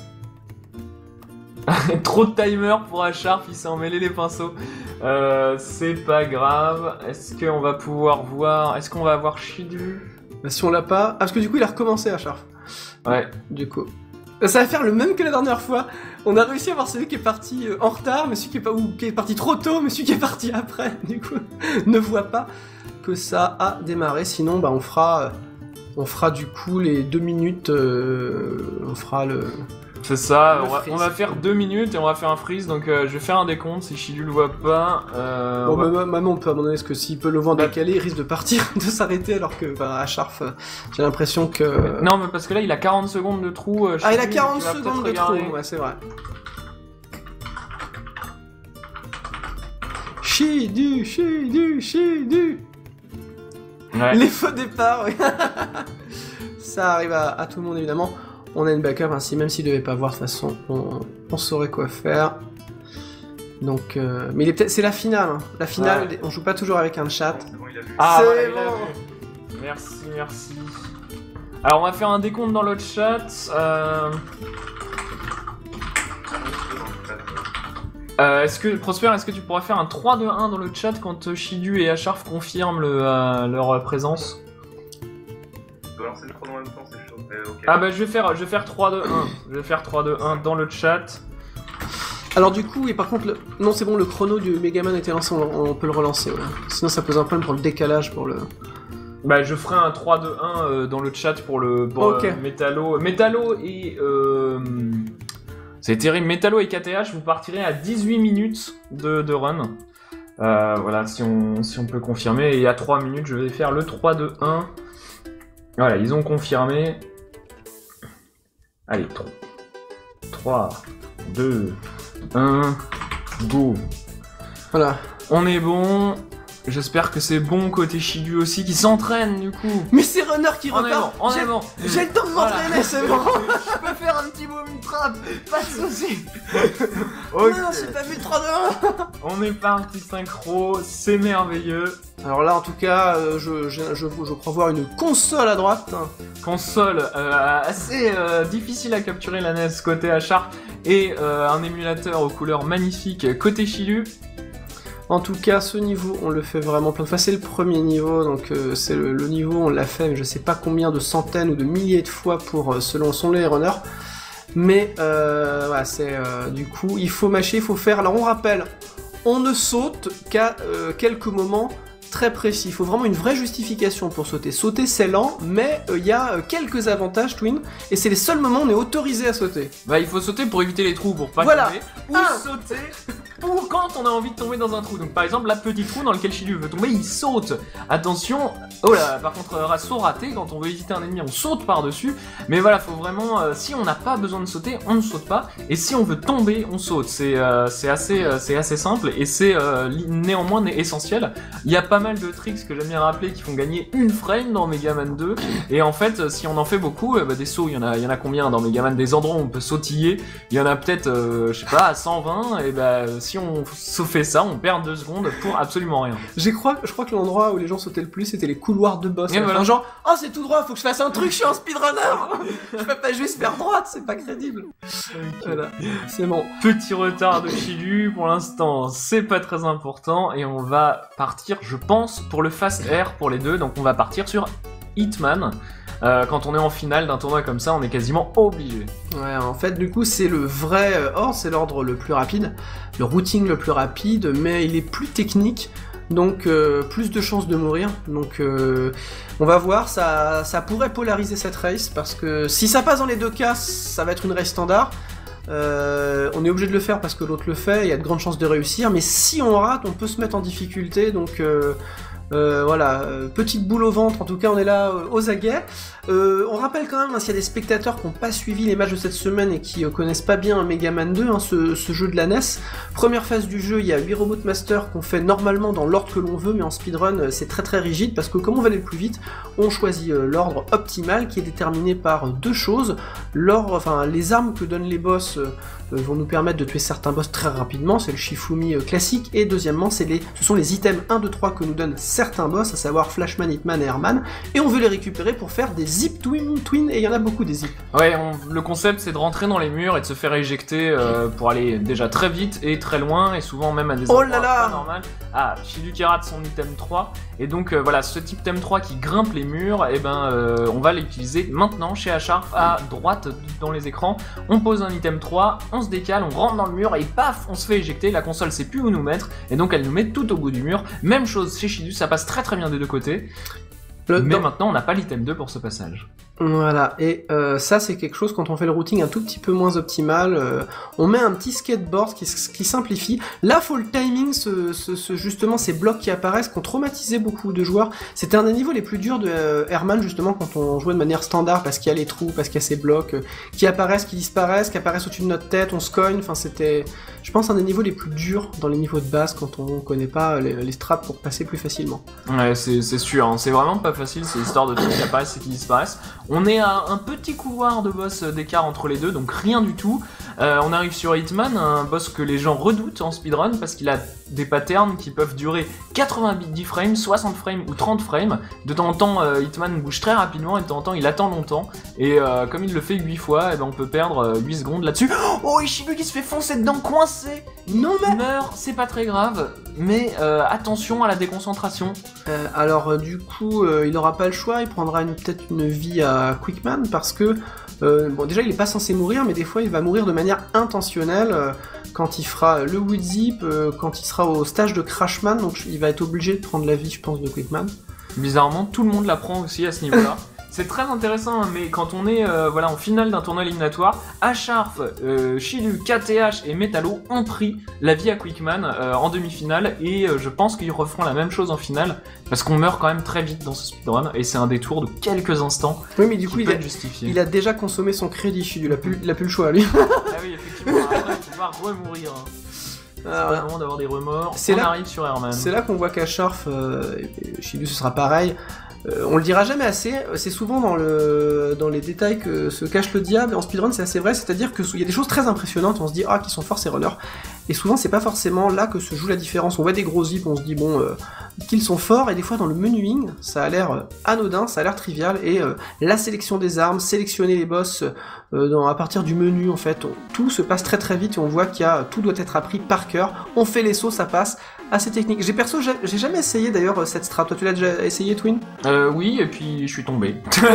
Trop de timer pour Acharf, il s'est emmêlé les pinceaux. Euh, c'est pas grave. Est-ce qu'on va pouvoir voir... Est-ce qu'on va avoir Shidu? Bah si on l'a pas... Ah, parce que du coup, il a recommencé Acharf. Ouais. Du coup. Ça va faire le même que la dernière fois. On a réussi à voir celui qui est parti euh, en retard, mais celui qui est, pas... ou qui est parti trop tôt, mais celui qui est parti après. Du coup, ne voit pas que ça a démarré. Sinon, bah on fera... Euh, on fera du coup les deux minutes... Euh, on fera le... C'est ça, Le on va, freeze. on va faire deux minutes et on va faire un freeze, donc euh, je vais faire un décompte si Shidu le voit pas. Euh, Bon, on va- bah, même on peut abandonner, parce que s'il peut le vent Bah. décalé, il risque de partir, de s'arrêter, alors que bah, Acharf, euh, j'ai l'impression que... Non, mais parce que là il a quarante secondes de trou. euh, Ah, il a Shidu, quarante tu vas secondes de peut-être trop, regarder. ouais, c'est vrai. Shidu, Shidu, Shidu. Ouais. Les faux départs, oui. Ça arrive à, à tout le monde, évidemment. On a une backup, ainsi, même s'il devait pas voir, de toute façon, on, on saurait quoi faire. Donc, euh, mais il est peut-être, c'est la finale, hein. La finale, Ouais. on joue pas toujours avec un chat. C'est bon, il a vu. Ah, C'est voilà, il a bon. vu. Merci, merci. Alors on va faire un décompte dans le chat. Euh... Euh, est-ce que, Prosper, est-ce que tu pourras faire un trois deux un dans le chat quand euh, Shidu et Acharf confirment le, euh, leur euh, présence? Je dois lancer le chrono en même temps, c'est chaud. Eh, ok. Ah bah je vais faire, je vais faire trois deux un. Je vais faire trois deux un dans le chat. Alors du coup, et par contre, le... non c'est bon, le chrono du Megaman a été lancé, on, on peut le relancer, ouais. Sinon ça pose un problème pour le décalage, pour le... Bah je ferai un trois deux un euh, dans le chat pour le pour, Ok. euh, Metallo. Metallo et... Euh... C'est terrible, Metallo et K T H, vous partirez à dix-huit minutes de, de run. Euh, voilà, si on, si on peut confirmer. Et à trois minutes, je vais faire le trois deux un. Voilà, ils ont confirmé. Allez, trois. trois, deux, un, go. Voilà. On est bon. J'espère que c'est bon côté Shidu aussi qui s'entraîne du coup. Mais c'est Runner qui On est bon, repart. on J'ai- est bon. J'ai le temps de Voilà. m'entraîner, c'est bon. Je peux faire un petit boom trap, pas de soucis. Non, j'ai pas vu le trois deux un. On est parti synchro, c'est merveilleux. Alors là, en tout cas, euh, je, je, je, je crois voir une console à droite. Console euh, assez euh, difficile à capturer la N E S côté H-Sharp et euh, un émulateur aux couleurs magnifiques côté Shidu. En tout cas, ce niveau, on le fait vraiment plein de fois. C'est le premier niveau, donc euh, c'est le, le niveau, on l'a fait, mais je sais pas combien de centaines ou de milliers de fois pour euh, selon son les runners. Mais euh, voilà, c'est euh, du coup, il faut mâcher, il faut faire. Alors on rappelle, on ne saute qu'à euh, quelques moments très précis. Il faut vraiment une vraie justification pour sauter. Sauter, c'est lent, mais il euh, y a euh, quelques avantages, Twin, et c'est les seuls moments où on est autorisé à sauter. Bah il faut sauter pour éviter les trous, pour pas Voilà. tomber, ou Ah. sauter pour quand on a envie de tomber dans un trou. Donc par exemple, la petite trou dans lequel Shidu veut tomber, il saute. Attention, oh là, par contre, euh, saut raté, quand on veut éviter un ennemi, on saute par-dessus. Mais voilà, faut vraiment, euh, si on n'a pas besoin de sauter, on ne saute pas. Et si on veut tomber, on saute. C'est euh, c'est assez, euh, c'est assez simple et c'est euh, li- néanmoins essentiel. Il y a pas mal de tricks que j'aime bien rappeler qui font gagner une frame dans Mega Man deux. Et en fait, si on en fait beaucoup, euh, bah, des sauts, il y en a, il y en a combien dans Mega Man? Des endroits où on peut sautiller. Il y en a peut-être, euh, je sais pas, à cent vingt. Et bah, si on se fait ça, on perd deux secondes pour absolument rien. J'ai crois, je crois que l'endroit où les gens sautaient le plus, c'était les couloirs de boss. Et Enfin, voilà. Genre, oh c'est tout droit, faut que je fasse un truc, je suis un speedrunner. Je peux pas juste faire droite, c'est pas crédible. Voilà, c'est bon. Petit retard de Shidu pour l'instant, c'est pas très important et on va partir, je pense, pour le Fast Air pour les deux. Donc on va partir sur Hitman. Euh, quand on est en finale d'un tournoi comme ça, on est quasiment obligé. Ouais, en fait, du coup, c'est le vrai euh, ordre, c'est l'ordre le plus rapide, le routing le plus rapide, mais il est plus technique, donc euh, plus de chances de mourir. Donc, euh, on va voir, ça, ça pourrait polariser cette race, parce que si ça passe dans les deux cas, ça va être une race standard. Euh, on est obligé de le faire parce que l'autre le fait, il y a de grandes chances de réussir, mais si on rate, on peut se mettre en difficulté, donc... Euh, Euh, voilà, euh, petite boule au ventre, en tout cas on est là euh, aux aguets. Euh, on rappelle quand même, hein, s'il y a des spectateurs qui n'ont pas suivi les matchs de cette semaine et qui euh, connaissent pas bien Mega Man deux, hein, ce, ce jeu de la N E S, première phase du jeu, il y a huit Remote Masters qu'on fait normalement dans l'ordre que l'on veut, mais en speedrun euh, c'est très très rigide, parce que comme on va aller le plus vite, on choisit euh, l'ordre optimal qui est déterminé par euh, deux choses. L'ordre, enfin les armes que donnent les boss euh, euh, vont nous permettre de tuer certains boss très rapidement, c'est le Shifumi euh, classique, et deuxièmement c'est les, ce sont les items un, deux, trois que nous donnent certains boss, à savoir Flashman, Hitman et Airman, et on veut les récupérer pour faire des zip twin, twin et il y en a beaucoup des zip. Ouais, on- le concept c'est de rentrer dans les murs et de se faire éjecter euh, pour aller déjà très vite et très loin, et souvent même à des Oh endroits là là pas normaux. Ah, Shidu qui rate son item trois, et donc euh, voilà, ce type item trois qui grimpe les murs, et ben euh, on va l'utiliser maintenant chez H-Sharp à droite dans les écrans. On pose un item trois, on se décale, on rentre dans le mur et paf, on se fait éjecter, la console sait plus où nous mettre, et donc elle nous met tout au bout du mur. Même chose chez Shidu, ça passe très très bien des deux côtés, Le- mais dans- maintenant on n'a pas l'item deux pour ce passage. Voilà, et euh, ça c'est quelque chose, quand on fait le routing un tout petit peu moins optimal, euh, on met un petit skateboard qui, qui simplifie. Là, faut le timing, ce, ce, ce- justement, ces blocs qui apparaissent, qui ont traumatisé beaucoup de joueurs. C'était un des niveaux les plus durs de euh, Herman, justement, quand on jouait de manière standard, parce qu'il y a les trous, parce qu'il y a ces blocs euh, qui apparaissent, qui disparaissent, qui apparaissent au-dessus de notre tête, on se cogne, enfin c'était, je pense, un des niveaux les plus durs dans les niveaux de base, quand on connaît pas les, les straps pour passer plus facilement. Ouais, c'est c'est sûr, hein. C'est vraiment pas facile, c'est l'histoire de trucs qui apparaissent et qui disparaissent. On est à un petit couloir de boss d'écart entre les deux, donc rien du tout. Euh, on arrive sur Hitman, un boss que les gens redoutent en speedrun parce qu'il a des patterns qui peuvent durer quatre-vingt-dix frames, soixante frames ou trente frames. De temps en temps, euh, Hitman bouge très rapidement et de temps en temps, il attend longtemps. Et euh, comme il le fait huit fois, eh ben, on peut perdre euh, huit secondes là-dessus. Oh, Ishibu qui se fait foncer dedans, coincé. Non mais... Il meurt, c'est pas très grave, mais euh, attention à la déconcentration. Euh, alors euh, du coup, euh, il aura pas le choix, il prendra une- peut-être une vie à Quickman parce que euh, bon déjà il est pas censé mourir, mais des fois il va mourir de manière intentionnelle euh, quand il fera le wood zip, euh, quand il sera au stage de Crashman, donc il va être obligé de prendre la vie, je pense, de Quickman. Bizarrement, tout le monde la prend aussi à ce niveau-là. c'est très intéressant, mais quand on est euh, voilà, en finale d'un tournoi éliminatoire, Acharf, euh, Shidu, K T H et Metallo ont pris la vie à Quickman euh, en demi-finale, et euh, je pense qu'ils referont la même chose en finale, parce qu'on meurt quand même très vite dans ce speedrun, et c'est un détour de quelques instants. Oui, mais du qui coup, il peut a, être justifié. il a déjà consommé son crédit, Shidu, il a plus, il a plus le choix, lui. Ah oui, effectivement, après, tu vas remourir. Hein. Ah, C'est pas vraiment d'avoir des remords. C'est on là- arrive sur Herman. C'est là qu'on voit qu'Acharf, euh, et Shidu ce sera pareil. Euh, on le dira jamais assez, c'est souvent dans, le, dans les détails que se cache le diable, et en speedrun c'est assez vrai, c'est-à-dire qu'il y a des choses très impressionnantes, on se dit ah qu'ils sont forts ces runners, et souvent c'est pas forcément là que se joue la différence, on voit des gros zips, on se dit bon, euh, qu'ils sont forts, et des fois dans le menuing, ça a l'air euh, anodin, ça a l'air trivial, et euh, la sélection des armes, sélectionner les boss euh, dans, à partir du menu en fait, on- tout se passe très très vite, et on voit qu'il y a, tout doit être appris par cœur, on fait les sauts, ça passe, assez technique. J'ai perso, j'ai j'ai jamais essayé d'ailleurs cette strat, toi tu l'as déjà essayé Twin? Euh, oui, et puis je suis tombé.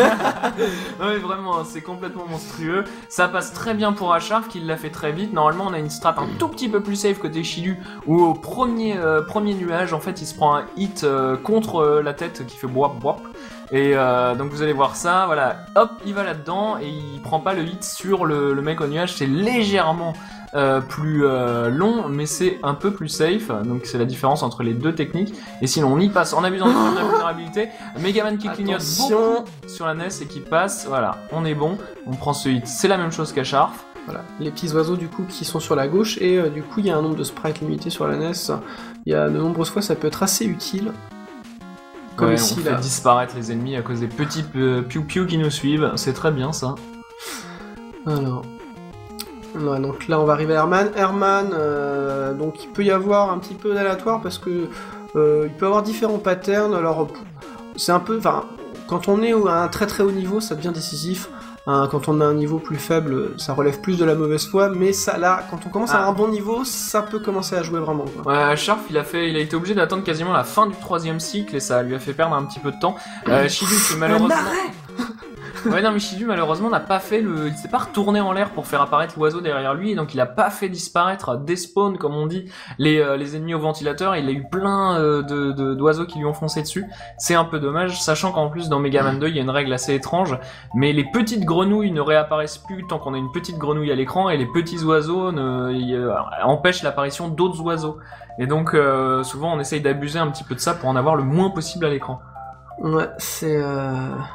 Non mais vraiment, c'est complètement monstrueux. Ça passe très bien pour Acharf, qui l'a fait très vite. Normalement, on a une strat un tout petit peu plus safe côté Shidu, où au premier, euh, premier nuage, en fait, il se prend un hit euh, contre euh, la tête qui fait boap boap. Et euh, donc vous allez voir ça, voilà, hop, il va là-dedans, et il prend pas le hit sur le, le mec au nuage, c'est légèrement euh, plus euh, long, mais c'est un peu plus safe, donc c'est la différence entre les deux techniques. Et sinon on y passe en abusant de la vulnérabilité, Megaman qui clignote Attention. beaucoup sur la N E S et qui passe, voilà, on est bon, on prend ce hit, c'est la même chose qu'Acharf. Voilà, les petits oiseaux du coup qui sont sur la gauche, et euh, du coup il y a un nombre de sprites limité sur la N E S, il y a de nombreuses fois ça peut être assez utile. Comme Ouais, ici on fait là. disparaître les ennemis à cause des petits euh, piou-piou qui nous suivent, c'est très bien ça. Alors. Ouais, donc là on va arriver à Herman. Herman, euh, donc il peut y avoir un petit peu d'aléatoire parce que euh, il peut avoir différents patterns. Alors c'est un peu, enfin, quand on est à un très très haut niveau, ça devient décisif. Hein, quand on a un niveau plus faible, ça relève plus de la mauvaise foi. Mais ça, là, quand on commence à Ah. avoir un bon niveau, ça peut commencer à jouer vraiment. Quoi. Ouais, Acharf, il a fait, il a été obligé d'attendre quasiment la fin du troisième cycle et ça lui a fait perdre un petit peu de temps. Euh, Shidu, qui malheureusement, ouais non mais Shidu malheureusement n'a pas fait le, il s'est pas retourné en l'air pour faire apparaître l'oiseau derrière lui, et donc il a pas fait disparaître, despawn comme on dit, les euh, les ennemis au ventilateur. Il a eu plein euh, de de- d'oiseaux qui lui ont foncé dessus. C'est un peu dommage, sachant qu'en plus dans Mega Man deux il y a une règle assez étrange, mais les petites grenouilles ne réapparaissent plus tant qu'on a une petite grenouille à l'écran, et les petits oiseaux ne, y, euh, empêchent l'apparition d'autres oiseaux. Et donc euh, souvent on essaye d'abuser un petit peu de ça pour en avoir le moins possible à l'écran. Ouais, c'est euh...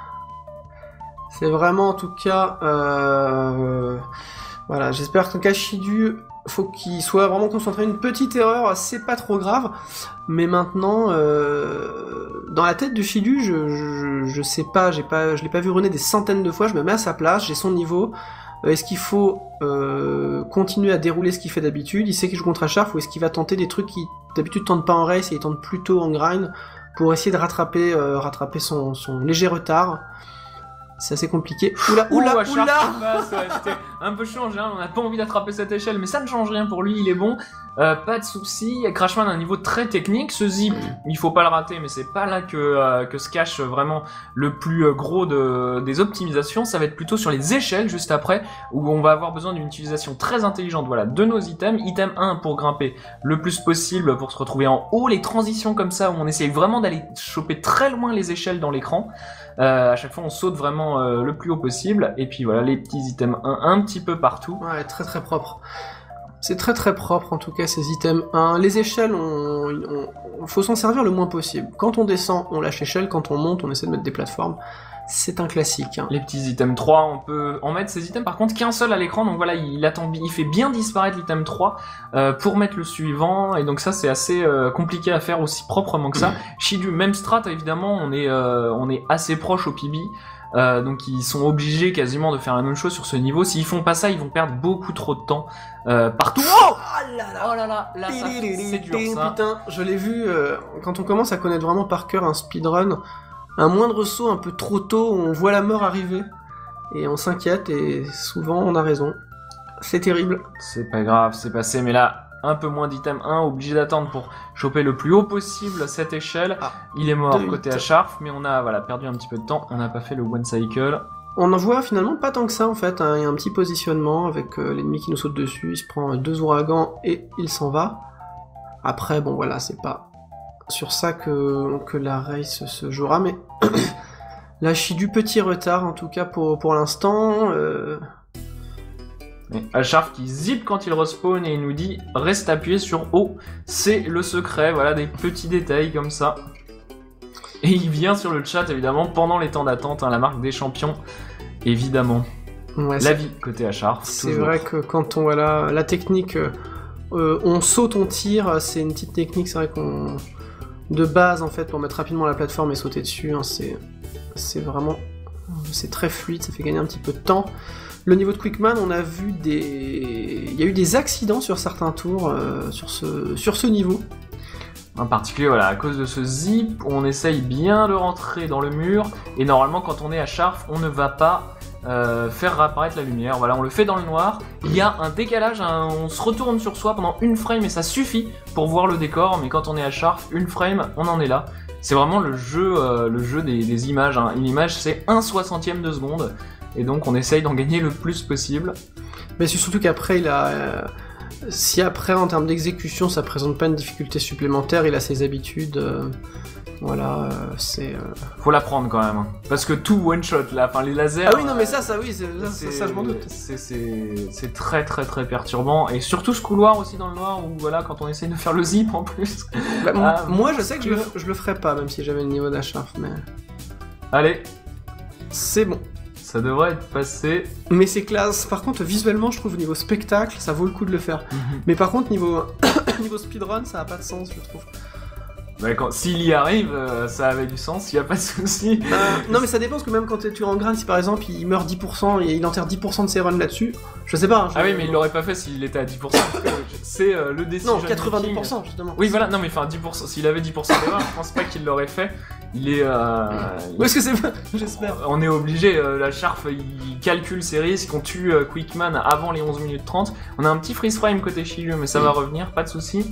c'est vraiment en tout cas euh... voilà, j'espère qu'en cas Shidu, faut qu'il soit vraiment concentré. Une petite erreur, c'est pas trop grave, mais maintenant euh... dans la tête de Shidu, je, je, je sais pas, j'ai pas, je l'ai pas vu runner des centaines de fois, je me mets à sa place, j'ai son niveau. Euh, Est-ce qu'il faut euh, continuer à dérouler ce qu'il fait d'habitude? Il sait qu'il joue contre Acharf, ou est-ce qu'il va tenter des trucs qui d'habitude tentent pas en race et il tente plutôt en grind pour essayer de rattraper, euh, rattraper son, son léger retard? C'est assez compliqué. Oula, oula, Ouh, Acharf oula qui passe, ouais, c'était un peu chiant, en général, on n'a pas envie d'attraper cette échelle, mais ça ne change rien pour lui, il est bon, euh, pas de soucis. Crashman a un niveau très technique, ce zip, il faut pas le rater, mais c'est pas là que, euh, que se cache vraiment le plus euh, gros de, des optimisations, ça va être plutôt sur les échelles juste après, où on va avoir besoin d'une utilisation très intelligente, voilà, de nos items. Item un pour grimper le plus possible, pour se retrouver en haut, les transitions comme ça, où on essaye vraiment d'aller choper très loin les échelles dans l'écran. Euh, à chaque fois on saute vraiment euh, le plus haut possible, et puis voilà les petits items un, un petit peu partout. Ouais, très très propre. C'est très très propre en tout cas ces items un. Les échelles, on, on, on- faut s'en servir le moins possible. Quand on descend, on lâche l'échelle, quand on monte, on essaie de mettre des plateformes. C'est un classique. Hein. Les petits items trois, on peut en mettre ces items par contre qu'un seul à l'écran, donc voilà, il attend, il fait bien disparaître l'item trois euh, pour mettre le suivant, et donc ça c'est assez euh, compliqué à faire aussi proprement que ça. Shidu, même strat évidemment, on est, euh, on est assez proche au P B, euh, donc ils sont obligés quasiment de faire la même chose sur ce niveau. S'ils font pas ça, ils vont perdre beaucoup trop de temps euh, partout. Oh, Oh là là oh là là, là ça, c'est dur ça. Putain, je l'ai vu, euh, quand on commence à connaître vraiment par cœur un speedrun, un moindre saut un peu trop tôt, on voit la mort arriver, et on s'inquiète, et souvent on a raison. C'est terrible. C'est pas grave, c'est passé, mais là, un peu moins d'item un, obligé d'attendre pour choper le plus haut possible cette échelle. Ah, Il est mort deux côté hits. Acharf, mais on a voilà, perdu un petit peu de temps, on n'a pas fait le one cycle. On en voit finalement pas tant que ça en fait, hein. Il y a un petit positionnement avec euh, l'ennemi qui nous saute dessus, il se prend euh, deux ouragans et il s'en va. Après, bon voilà, c'est pas sur ça que, que la race se jouera, mais Là, je suis du petit retard, en tout cas, pour, pour l'instant. Euh... Acharf qui zip quand il respawn et il nous dit reste appuyé sur O, c'est le secret, voilà des petits détails comme ça. Et il vient sur le chat évidemment pendant les temps d'attente, hein, la marque des champions, évidemment. Ouais, la vie côté Acharf. C'est vrai que quand on voilà la technique, euh, on saute, on tire, c'est une petite technique, c'est vrai qu'on de base en fait pour mettre rapidement la plateforme et sauter dessus, hein, c'est c'est vraiment c'est très fluide, ça fait gagner un petit peu de temps. Le niveau de Quickman, on a vu des... Il y a eu des accidents sur certains tours euh, sur, ce... sur ce niveau. En particulier, voilà, à cause de ce zip, on essaye bien de rentrer dans le mur, et normalement, quand on est à Acharf, on ne va pas euh, faire réapparaître la lumière. Voilà, on le fait dans le noir. Il y a un décalage, hein, on se retourne sur soi pendant une frame, et ça suffit pour voir le décor, mais quand on est à Acharf, une frame, on en est là. C'est vraiment le jeu, euh, le jeu des, des images. Hein. Une image, c'est un soixantième de seconde. Et donc on essaye d'en gagner le plus possible. Mais c'est surtout qu'après il a... Euh, si après en termes d'exécution ça présente pas une difficulté supplémentaire, il a ses habitudes. Euh, voilà, euh, c'est... Euh... Faut l'apprendre quand même. Hein. Parce que tout one shot là, enfin les lasers... Ah oui non mais ça, ça oui, c'est, ça, ça je m'en doute. C'est, c'est, c'est très très très perturbant. Et surtout ce couloir aussi dans le noir où voilà, quand on essaye de faire le zip en plus. Bah, ah, moi je sais que je le, je le ferais pas même si j'avais le niveau d'Acharf, mais... Allez. C'est bon. Ça devrait être passé. Mais c'est classe. Par contre, visuellement, je trouve, niveau spectacle, ça vaut le coup de le faire. Mm-hmm. Mais par contre, niveau, niveau speedrun, ça a pas de sens, je trouve. Bah, quand, s'il y arrive, euh, ça avait du sens, il y a pas de souci. Euh, non, mais ça dépend, parce que même quand tu rengraines, si par exemple il meurt dix pour cent et il enterre dix pour cent de ses runs là-dessus, je sais pas. Hein, je... Ah oui, mais il l'aurait pas fait s'il était à dix pour cent. C'est euh, le décision. Non, quatre-vingt-dix pour cent justement. Oui, voilà, non, mais enfin, dix pour cent. S'il avait dix pour cent d'erreur, je pense pas qu'il l'aurait fait. Il est. Euh, Où est-ce que c'est pas J'espère. On est obligé, euh, la Acharf, il calcule ses risques. On tue euh, Quickman avant les onze minutes trente. On a un petit freeze frame côté Shiryu, mais ça va revenir, pas de soucis.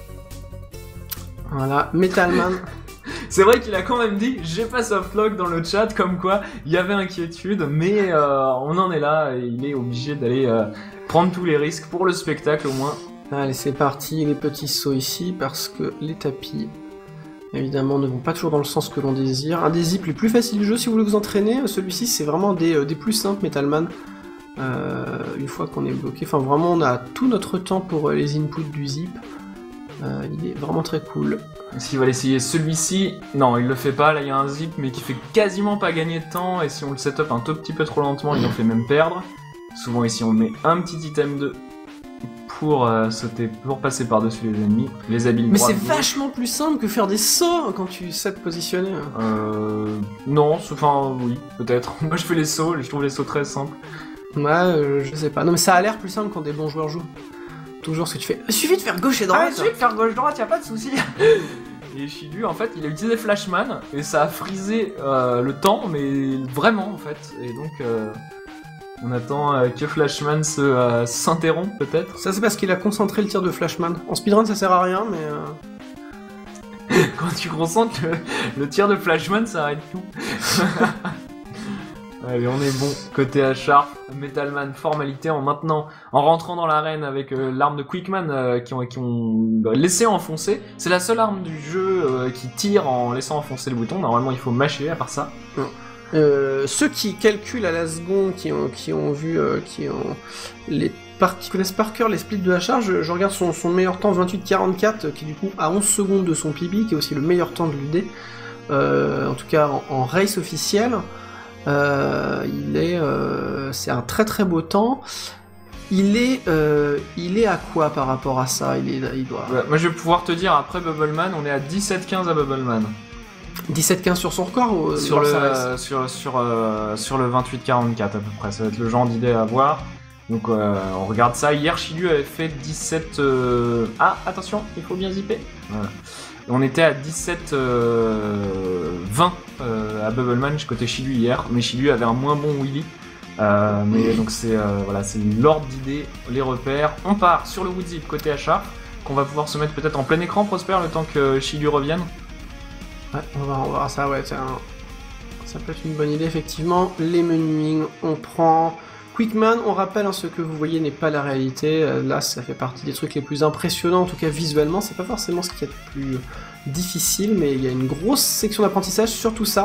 Voilà, Metalman. C'est vrai qu'il a quand même dit j'ai pas softlock dans le chat, comme quoi il y avait inquiétude, mais euh, on en est là et il est obligé d'aller euh, prendre tous les risques pour le spectacle au moins. Allez, c'est parti, les petits sauts ici, parce que les tapis, évidemment, ne vont pas toujours dans le sens que l'on désire. Un des zips les plus faciles du jeu, si vous voulez vous entraîner, celui-ci c'est vraiment des, euh, des plus simples, Metalman. Euh, une fois qu'on est bloqué, enfin vraiment on a tout notre temps pour euh, les inputs du zip. Euh, il est vraiment très cool. S'il va l'essayer celui-ci, non il le fait pas, là il y a un zip mais qui fait quasiment pas gagner de temps, et si on le setup un tout petit peu trop lentement, il en fait même perdre. Souvent ici on met un petit item de pour euh, sauter, pour passer par-dessus les ennemis, les habiles. Mais c'est vachement plus simple que faire des sauts quand tu sais te positionner. Euh... Non, enfin oui, peut-être. Moi je fais les sauts, je trouve les sauts très simples. Ouais, euh, je sais pas. Non mais ça a l'air plus simple quand des bons joueurs jouent. Toujours ce que tu fais. Il suffit de faire gauche et droite. Ah, il suffit de faire gauche-droite, y'a pas de souci. Et Shiryu, en fait, il a utilisé Flashman et ça a frisé euh, le temps, mais vraiment en fait. Et donc, euh, on attend euh, que Flashman se euh, s'interrompt peut-être. Ça c'est parce qu'il a concentré le tir de Flashman. En speedrun ça sert à rien, mais. Euh... Quand tu concentres le, le tir de Flashman, ça arrête tout. Allez, on est bon. Côté Acharf, Metalman, formalité en maintenant, en rentrant dans l'arène avec euh, l'arme de Quickman euh, qui, ont, qui ont laissé enfoncer. C'est la seule arme du jeu euh, qui tire en laissant enfoncer le bouton. Normalement, il faut mâcher à part ça. Euh, ceux qui calculent à la seconde, qui ont, qui ont vu, euh, qui ont les par, qui connaissent par cœur les splits de Acharf, je, je regarde son, son meilleur temps vingt-huit quarante-quatre, qui du coup a onze secondes de son P B, qui est aussi le meilleur temps de l'U D, euh, en tout cas en, en race officielle. Euh, il est, euh, c'est un très très beau temps. Il est, euh, il est à quoi par rapport à ça? Il est, il doit. Ouais, moi je vais pouvoir te dire après Bubbleman, on est à dix-sept quinze à Bubbleman. dix-sept quinze sur son record ou sur le euh, sur sur euh, sur le vingt-huit quarante-quatre à peu près. Ça va être le genre d'idée à avoir. Donc euh, on regarde ça. Hier Shiryu avait fait dix-sept. Euh... Ah attention, il faut bien zipper. Voilà. On était à dix-sept vingt euh, euh, à Bubbleman côté Shiryu hier, mais Shiryu avait un moins bon wheelie. Euh, mais donc c'est euh, voilà, c'est l'ordre d'idée, les repères. On part sur le Woodzip côté Acharf, qu'on va pouvoir se mettre peut-être en plein écran, Prosper, le temps que Shiryu revienne. Ouais, on va, on va voir ça, ouais, un... ça peut être une bonne idée effectivement. Les menuing, on prend Quickman, on rappelle, hein, ce que vous voyez n'est pas la réalité, euh, là ça fait partie des trucs les plus impressionnants, en tout cas visuellement, c'est pas forcément ce qui est le plus difficile, mais il y a une grosse section d'apprentissage sur tout ça.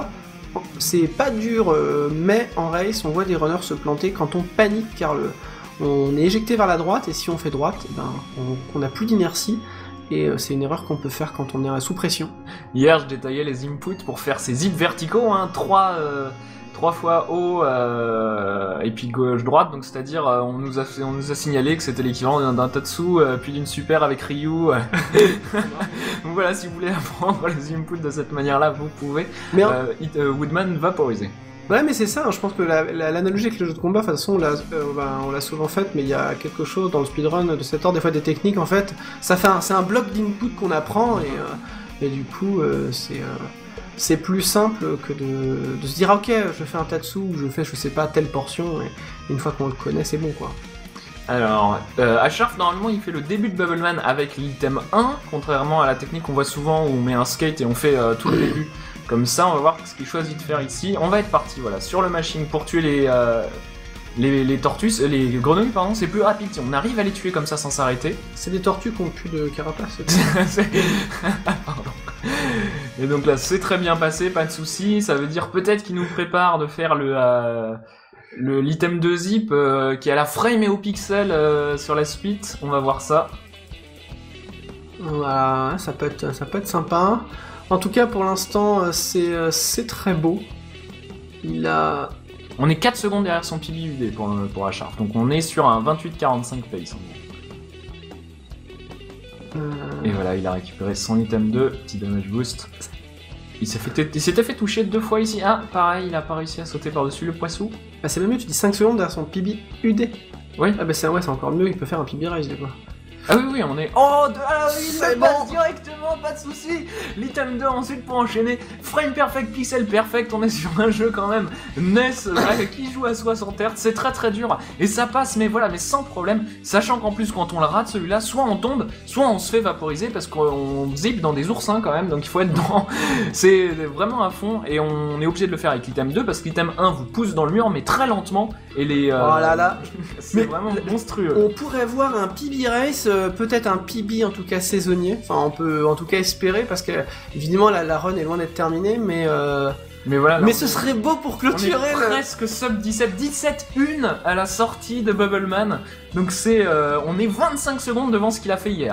c'est pas dur, euh, mais en race, on voit des runners se planter quand on panique, car le, on est éjecté vers la droite, et si on fait droite, eh ben, on n'a plus d'inertie, et euh, c'est une erreur qu'on peut faire quand on est sous pression. Hier, je détaillais les inputs pour faire ces zips verticaux, hein, trois, euh, trois fois haut euh, et puis gauche-droite, donc c'est-à-dire euh, on, nous a fait, on nous a signalé que c'était l'équivalent d'un, d'un Tatsu, euh, puis d'une super avec Ryu. Euh. Donc voilà, si vous voulez apprendre les inputs de cette manière-là, vous pouvez. Mais en... euh, It, euh, Woodman vaporiser. Ouais, mais c'est ça, hein, je pense que la, la, l'analogie avec le jeu de combat, de toute façon, on l'a, euh, ben, on l'a souvent faite, mais il y a quelque chose dans le speedrun de cet ordre, des fois des techniques, en fait, ça fait un, c'est un bloc d'input qu'on apprend, et, euh, et du coup, euh, c'est, euh, c'est plus simple que de, de se dire, ah, ok, je fais un Tatsu, ou je fais, je sais pas, telle portion, et une fois qu'on le connaît, c'est bon, quoi. Alors, euh, Asharf, normalement, il fait le début de Bubbleman avec l'item un, contrairement à la technique qu'on voit souvent où on met un skate et on fait euh, tout le début. Comme ça, on va voir ce qu'il choisit de faire ici. On va être parti, voilà, sur le machine pour tuer les, euh, les, les tortues, les grenouilles, pardon, c'est plus rapide. Si on arrive à les tuer comme ça sans s'arrêter. C'est des tortues qui ont plus de carapace. Pardon. Et donc là, c'est très bien passé, pas de soucis. Ça veut dire peut-être qu'il nous prépare de faire le... Euh, Le, l'item de zip euh, qui a la frame et au pixel euh, sur la suite, on va voir ça. Voilà, ça peut être, ça peut être sympa. En tout cas, pour l'instant, c'est, c'est très beau. Il a... On est quatre secondes derrière son P B U D pour, pour Asharf, donc on est sur un vingt-huit quarante-cinq pace. Euh... Et voilà, il a récupéré son item deux, petit damage boost. Il, s'est fait, il s'était fait toucher deux fois ici. Ah, pareil, il a pas réussi à sauter par-dessus le poisson. Bah c'est même mieux, tu dis cinq secondes derrière son P B U D. Oui. Ah bah c'est, ouais, c'est encore mieux, il peut faire un P B raise, du coup. Ah oui, oui, on est... Oh, de... ah oui, il c'est le bon. passe directement, pas de soucis. L'item deux ensuite pour enchaîner. Frame perfect, pixel perfect, on est sur un jeu quand même. N E S, là, qui joue à soixante hertz, c'est très très dur. Et ça passe, mais voilà, mais sans problème. Sachant qu'en plus, quand on le rate celui-là, soit on tombe, soit on se fait vaporiser parce qu'on zip dans des oursins quand même, donc il faut être dedans. C'est vraiment à fond, et on est obligé de le faire avec l'item deux parce que l'item un vous pousse dans le mur, mais très lentement. Et les... Euh... Oh là là. C'est mais vraiment monstrueux. On pourrait voir un P B race, euh, peut-être un P B en tout cas saisonnier. Enfin, on peut en tout cas espérer parce que évidemment la, la run est loin d'être terminée, mais euh... mais voilà. Mais ce serait beau pour clôturer. On est presque sub dix-sept, dix-sept une à la sortie de Bubbleman. Donc c'est, euh, on est vingt-cinq secondes devant ce qu'il a fait hier.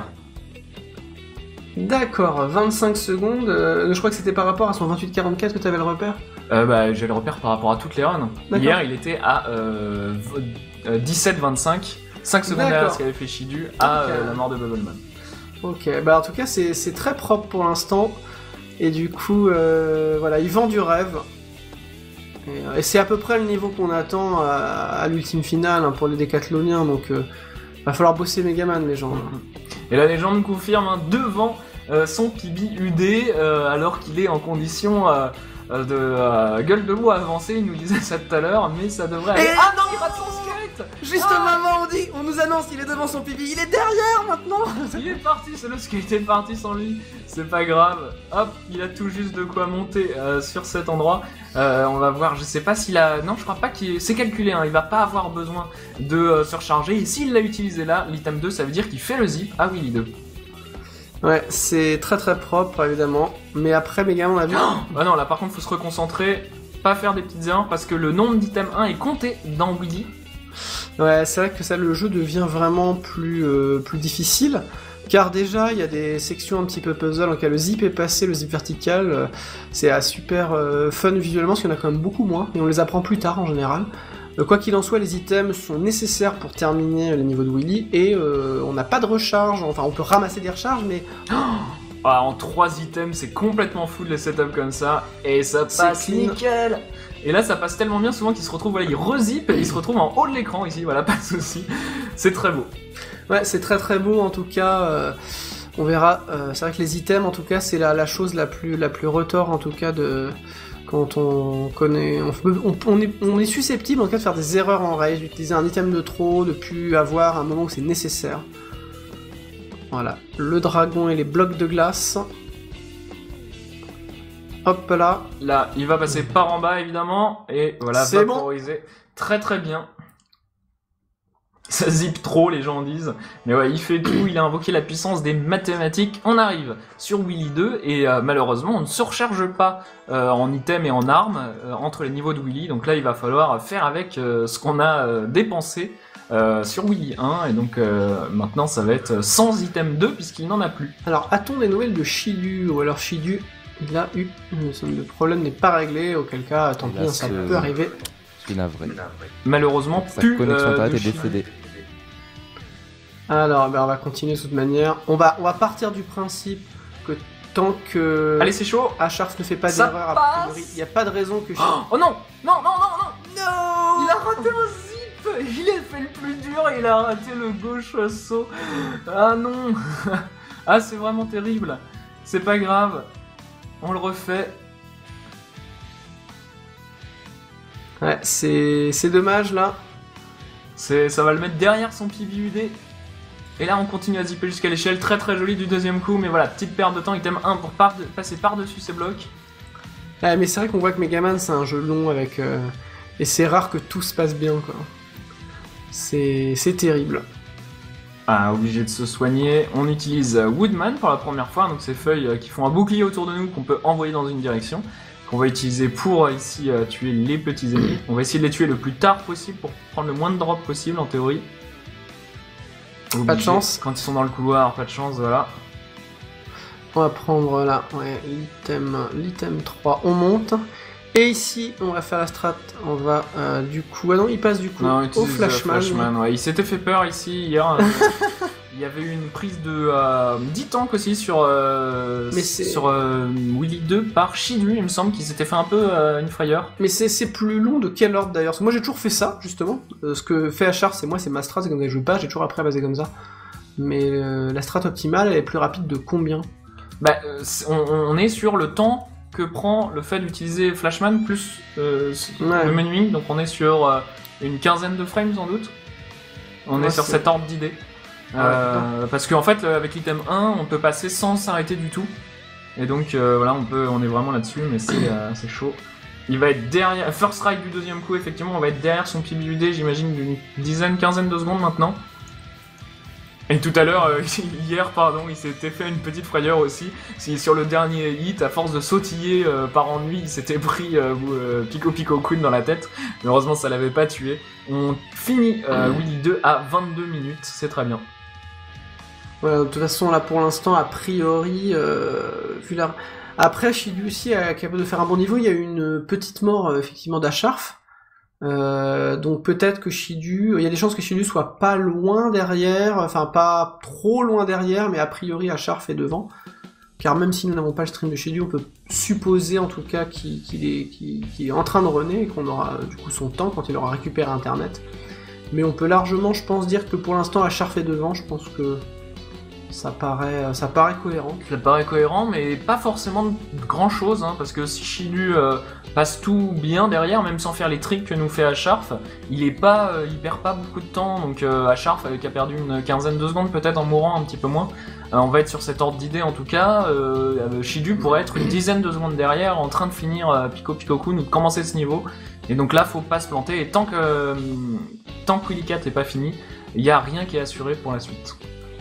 D'accord, vingt-cinq secondes. Euh, je crois que c'était par rapport à son vingt-huit quarante-quatre que tu avais le repère. Euh, bah, j'ai le repère par rapport à toutes les runs. D'accord. Hier, il était à euh, dix-sept vingt-cinq, cinq secondes D'accord. derrière ce qu'avait fait Shidu à okay. euh, la mort de Bubbleman. Ok, bah en tout cas, c'est, c'est très propre pour l'instant. Et du coup, euh, voilà, il vend du rêve. Et, et c'est à peu près le niveau qu'on attend à, à l'ultime finale hein, pour les décathloniens. Donc, euh, va falloir bosser Megaman, les gens. Et la légende confirme hein, devant euh, son P B U D, euh, alors qu'il est en condition euh, euh, de euh, gueule de bois avancée. Il nous disait ça tout à l'heure, mais ça devrait aller. Et ah non, il rate son skate. Juste ah au moment où on dit, on nous annonce qu'il est devant son P B, il est derrière maintenant. Il est parti, c'est le skate est parti sans lui. C'est pas grave. Hop, il a tout juste de quoi monter euh, sur cet endroit. Euh, on va voir, je sais pas s'il a... Non, je crois pas qu'il... C'est calculé, hein, il va pas avoir besoin de euh, surcharger. Et s'il l'a utilisé là, l'item deux, ça veut dire qu'il fait le zip. Ah oui, les deux. Ouais, c'est très très propre, évidemment. Mais après, Megaman, on a vu... Oh bah non, là par contre, faut se reconcentrer. Pas faire des petites erreurs, parce que le nombre d'items un est compté dans Willy. Ouais, c'est vrai que ça, le jeu devient vraiment plus, euh, plus difficile. Car déjà, il y a des sections un petit peu puzzle, en cas le zip est passé, le zip vertical, euh, c'est à super euh, fun visuellement, parce qu'il y en a quand même beaucoup moins, et on les apprend plus tard en général. Euh, quoi qu'il en soit, les items sont nécessaires pour terminer les niveaux de Willy, et euh, on n'a pas de recharge, enfin on peut ramasser des recharges, mais... Ah, en trois items, c'est complètement fou de les setup comme ça, et ça passe nickel. Et là, ça passe tellement bien souvent qu'il se retrouve, voilà, il rezip, et il se retrouve en haut de l'écran ici, voilà, pas de souci. C'est très beau. Ouais, c'est très très beau en tout cas, euh, on verra, euh, c'est vrai que les items en tout cas c'est la, la chose la plus, la plus retors en tout cas de... Quand on connaît... On, on, on, est, on est susceptible en tout cas de faire des erreurs en race, d'utiliser un item de trop, de plus avoir un moment où c'est nécessaire. Voilà, le dragon et les blocs de glace. Hop là. Là, il va passer par en bas évidemment, et voilà, c'est vaporiser bon. Très très bien. Ça zip trop, les gens disent. Mais ouais, il fait tout, il a invoqué la puissance des mathématiques. On arrive sur Willy deux, et euh, malheureusement, on ne surcharge pas euh, en items et en armes euh, entre les niveaux de Willy. Donc là, il va falloir faire avec euh, ce qu'on a euh, dépensé euh, sur Willy un. Et donc euh, maintenant, ça va être sans item deux, puisqu'il n'en a plus. Alors, a-t-on des nouvelles de Shidu? Ou alors Shidu, il a eu... Le problème n'est pas réglé, auquel cas, tant pis, Là, ça c'est- peut arriver. Je suis navré. Malheureusement, Sa plus connexion euh, internet de est Shidu. décédée. Alors, ben, on va continuer de toute manière. On va, on va partir du principe que tant que Allez, c'est chaud. Acharf ne fait pas Ça d'erreur, a passe. priori, il n'y a pas de raison que... Oh, oh non, non, non, non, non. Non Il a raté un zip. Il a fait le plus dur et il a raté le gauche saut. Ah non. Ah, c'est vraiment terrible. C'est pas grave. On le refait. Ouais, c'est c'est dommage, là. C'est, ça va le mettre derrière son P B U D. Et là, on continue à zipper jusqu'à l'échelle. Très très joli du deuxième coup. Mais voilà, petite perte de temps. Item un pour par- passer par-dessus ces blocs. Ouais, mais c'est vrai qu'on voit que Megaman, c'est un jeu long avec... euh, Et c'est rare que tout se passe bien, quoi. C'est c'est terrible. Ah, obligé de se soigner. On utilise euh, Woodman pour la première fois. Donc ces feuilles euh, qui font un bouclier autour de nous qu'on peut envoyer dans une direction. Qu'on va utiliser pour euh, ici euh, tuer les petits ennemis. On va essayer de les tuer le plus tard possible pour prendre le moins de drops possible en théorie. Obligé. Pas de chance. Quand ils sont dans le couloir, pas de chance, voilà. On va prendre là, ouais, l'item, l'item trois, on monte. Et ici, on va faire la strat, on va euh, du coup... Ah non, il passe du coup Non, au utilise, euh, Flashman. Flashman, ouais. Il s'était fait peur ici hier. euh, Il y avait eu une prise de euh, dix tanks aussi sur, euh, Mais c'est- sur euh, Willy deux par Shidu, il me semble qu'il s'était fait un peu euh, une frayeur. Mais c'est c'est plus long de quel ordre d'ailleurs? Parce que moi j'ai toujours fait ça, justement. Euh, ce que fait Acharf, c'est moi, c'est ma strat, c'est comme ça que je joue pas, j'ai toujours appris à baser comme ça. Mais euh, la strat optimale, elle est plus rapide de combien? Bah, euh, c'est- on, on est sur le temps que prend le fait d'utiliser Flashman plus euh, Ouais. le menuing, donc on est sur euh, une quinzaine de frames sans doute. On Ouais, est sur c'est- cet ordre d'idée. Euh, parce qu'en fait, avec l'item un, on peut passer sans s'arrêter du tout. Et donc euh, voilà, on peut, on est vraiment là-dessus, mais c'est euh, c'est chaud. Il va être derrière, first strike du deuxième coup, effectivement, on va être derrière son P B U D, j'imagine, d'une dizaine, quinzaine de secondes maintenant. Et tout à l'heure, euh, hier, pardon, il s'était fait une petite frayeur aussi. Si sur le dernier hit, à force de sautiller euh, par ennui, il s'était pris euh, euh, Pico Pico Kun dans la tête. Mais heureusement, ça l'avait pas tué. On finit euh, Willy deux à vingt-deux minutes, c'est très bien. Voilà, de toute façon, là pour l'instant, a priori, euh, vu la... Après, Shidu aussi est capable de faire un bon niveau. Il y a eu une petite mort, euh, effectivement, d'Acharf. Euh, donc peut-être que Shidu... Il y a des chances que Shidu soit pas loin derrière, enfin pas trop loin derrière, mais a priori Acharf est devant. Car même si nous n'avons pas le stream de Shidu, on peut supposer en tout cas qu'il qu'il est, qu'il- qu'il est en train de runner et qu'on aura du coup son temps quand il aura récupéré Internet. Mais on peut largement, je pense, dire que pour l'instant Acharf est devant. Je pense que ça paraît, ça paraît cohérent. Ça paraît cohérent, mais pas forcément de grand chose, hein, parce que si Shidu euh, passe tout bien derrière, même sans faire les tricks que nous fait Acharf, il est pas, euh, il perd pas beaucoup de temps, donc euh, Acharf, euh, qui a perdu une quinzaine de secondes peut-être en mourant un petit peu moins, euh, on va être sur cet ordre d'idée en tout cas, euh, Shidu pourrait être une dizaine de secondes derrière, en train de finir euh, Pico Pico Kun ou de commencer ce niveau, et donc là faut pas se planter, et tant que, euh, tant que Willy quatre est pas fini, il y a rien qui est assuré pour la suite.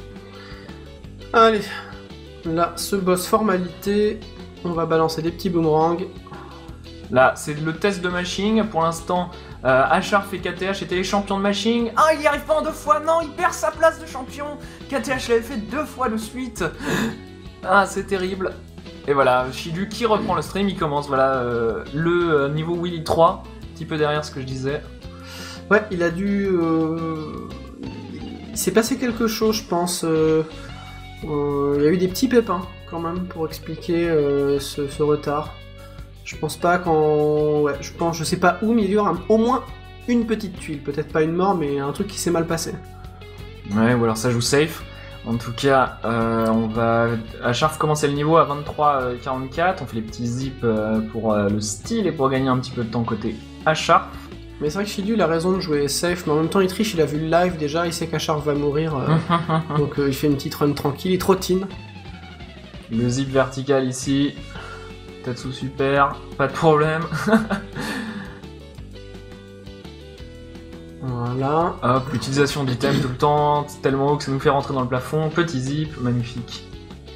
Allez, là, ce boss formalité, on va balancer des petits boomerangs. Là, c'est le test de mashing. Pour l'instant, euh, Acharf et K T H étaient les champions de mashing. Ah, il y arrive pas en deux fois. Non, il perd sa place de champion. K T H l'avait fait deux fois de suite. Ah, c'est terrible. Et voilà, Shidu qui reprend le stream. Il commence, voilà, euh, le euh, niveau Willy trois. Un petit peu derrière ce que je disais. Ouais, il a dû... euh, Il s'est passé quelque chose, je pense. euh, euh, Il y a eu des petits pépins, quand même, pour expliquer euh, ce, ce retard. Je pense pas qu'en... Ouais, je pense, je sais pas où, mais il y aura au moins une petite tuile. Peut-être pas une mort, mais un truc qui s'est mal passé. Ouais, ou alors ça joue safe. En tout cas, euh, on va... Acharf commencer le niveau à vingt-trois quarante-quatre. On fait les petits zips euh, pour euh, le style et pour gagner un petit peu de temps côté Acharf. Mais c'est vrai que Shidu, il a raison de jouer safe, mais en même temps, il triche, il a vu le live déjà, il sait qu'Acharf va mourir. euh, donc euh, il fait une petite run tranquille, il trottine. Le zip vertical ici. Tatsu super, pas de problème. Voilà. Hop, l'utilisation d'items tout le temps, tellement haut que ça nous fait rentrer dans le plafond. Petit zip, magnifique.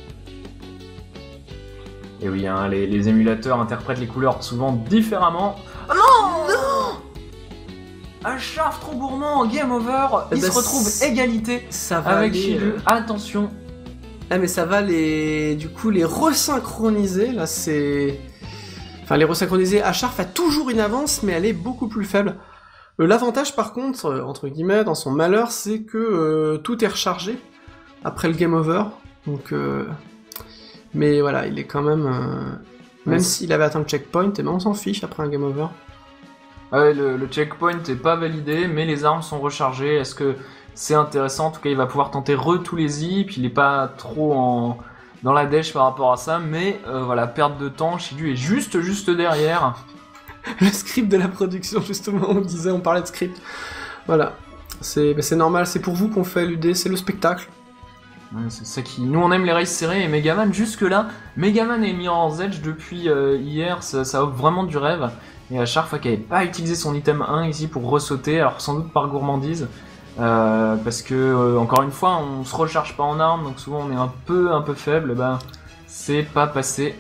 Et oui, hein, les, les émulateurs interprètent les couleurs souvent différemment. Oh non, non Un Sharf trop gourmand, game over, Eh il ben, se retrouve c'est- égalité Ça va avec aller, Shidu. euh, Attention. Ah mais ça va les du coup les resynchroniser là c'est enfin les resynchroniser. Asharf a toujours une avance mais elle est beaucoup plus faible. Euh, L'avantage par contre euh, entre guillemets dans son malheur c'est que euh, tout est rechargé après le game over donc euh, mais voilà il est quand même euh, même Ouais, s'il avait atteint le checkpoint et ben on s'en fiche après un game over. Ouais, le, le checkpoint n'est pas validé, mais les armes sont rechargées. Est-ce que c'est intéressant? En tout cas, il va pouvoir tenter re tous les zips. Il n'est pas trop en... dans la dèche par rapport à ça, mais euh, voilà, perte de temps. Shidu est juste, juste derrière. Le script de la production justement on disait on parlait de script. Voilà. C'est ben, c'est normal, c'est pour vous qu'on fait l'U D, c'est le spectacle. Ouais, c'est ça qui... Nous, on aime les races serrés et Megaman, jusque-là, Megaman et Mirror's Edge, depuis euh, hier, ça, ça offre vraiment du rêve. Et à chaque fois qu'il n'avait pas utilisé son item un ici pour ressauter, alors sans doute par gourmandise, euh, parce que, euh, encore une fois, on se recharge pas en armes, donc souvent on est un peu, un peu faible, ben, c'est pas passé.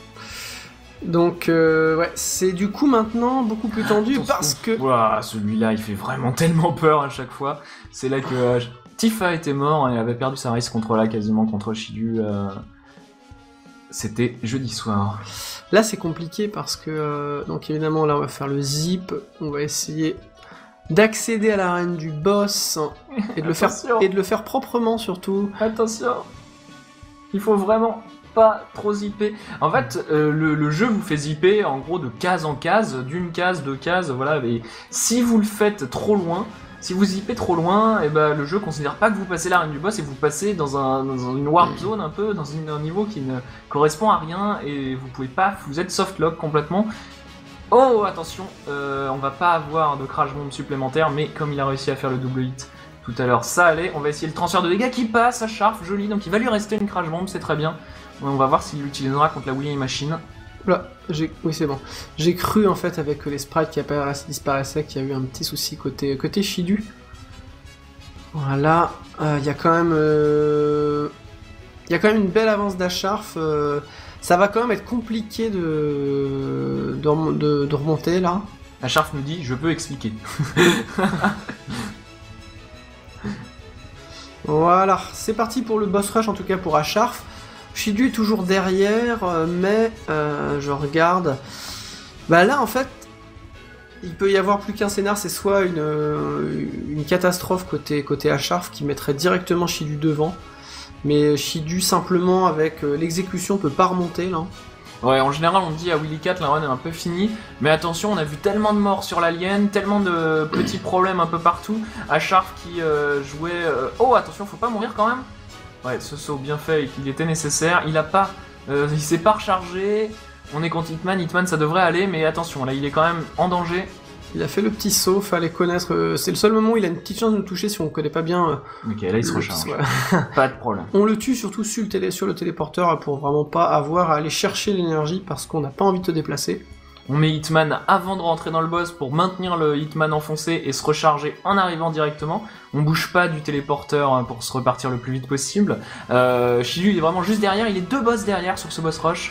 Donc, euh, ouais, c'est du coup maintenant beaucoup plus tendu Attention. parce que... Ouah, celui-là, il fait vraiment tellement peur à chaque fois. C'est là que euh, Tifa était mort et avait perdu sa race contre là, quasiment contre Shidu. euh, C'était jeudi soir. Là, c'est compliqué parce que... euh, donc, évidemment, là, on va faire le zip. On va essayer d'accéder à l'arène du boss et de, le faire, Attention. et de le faire proprement, surtout. Attention, il faut vraiment pas trop zipper. En fait, euh, le, le jeu vous fait zipper en gros de case en case, d'une case, deux cases, voilà. Et si vous le faites trop loin, si vous zippez trop loin, et ben le jeu considère pas que vous passez l'arène du boss et vous passez dans, un, dans une warp zone un peu, dans une, un niveau qui ne correspond à rien et vous pouvez pas, vous êtes softlock complètement. Oh attention, euh, on va pas avoir de crash bomb supplémentaire, mais comme il a réussi à faire le double hit tout à l'heure, ça allait. On va essayer le transfert de dégâts qui passe à Sharf, joli, donc il va lui rester une crash bomb, c'est très bien. On va voir s'il l'utilisera contre la Willy Machine. Là, j'ai... Oui, c'est bon. J'ai cru, en fait, avec les sprites qui apparaissaient, disparaissaient, qu'il y a eu un petit souci côté, côté Shidu. Voilà. Il euh, y a quand même... Il euh... y a quand même une belle avance d'Asharf. Euh... Ça va quand même être compliqué de, de, rem- de, de remonter, là. La Sharf nous dit, je peux expliquer. Voilà. C'est parti pour le boss rush, en tout cas pour Asharf. Shidu est toujours derrière, euh, mais euh, je regarde. Bah là, en fait, il peut y avoir plus qu'un scénar, c'est soit une, euh, une catastrophe côté, côté Asharf qui mettrait directement Shidu devant, mais Shidu simplement avec euh, l'exécution peut pas remonter là. Ouais, en général, on dit à Willy quatre, la run est un peu finie, mais attention, on a vu tellement de morts sur l'alien, tellement de petits problèmes un peu partout. Asharf qui euh, jouait... euh, Oh, attention, faut pas mourir quand même. Ouais, ce saut bien fait et qu'il était nécessaire. Il a pas... Euh, il s'est pas rechargé. On est contre Hitman, Hitman ça devrait aller, mais attention, là il est quand même en danger. Il a fait le petit saut, fallait connaître... euh, c'est le seul moment où il a une petite chance de nous toucher si on connaît pas bien... euh, Ok, là il se le- recharge. voilà. Pas de problème. On le tue surtout sur le, télé, sur le téléporteur pour vraiment pas avoir à aller chercher l'énergie parce qu'on n'a pas envie de te déplacer. On met Hitman avant de rentrer dans le boss pour maintenir le Hitman enfoncé et se recharger en arrivant directement. On bouge pas du téléporteur hein, pour se repartir le plus vite possible. Euh, Shidu il est vraiment juste derrière, il est deux boss derrière sur ce boss rush.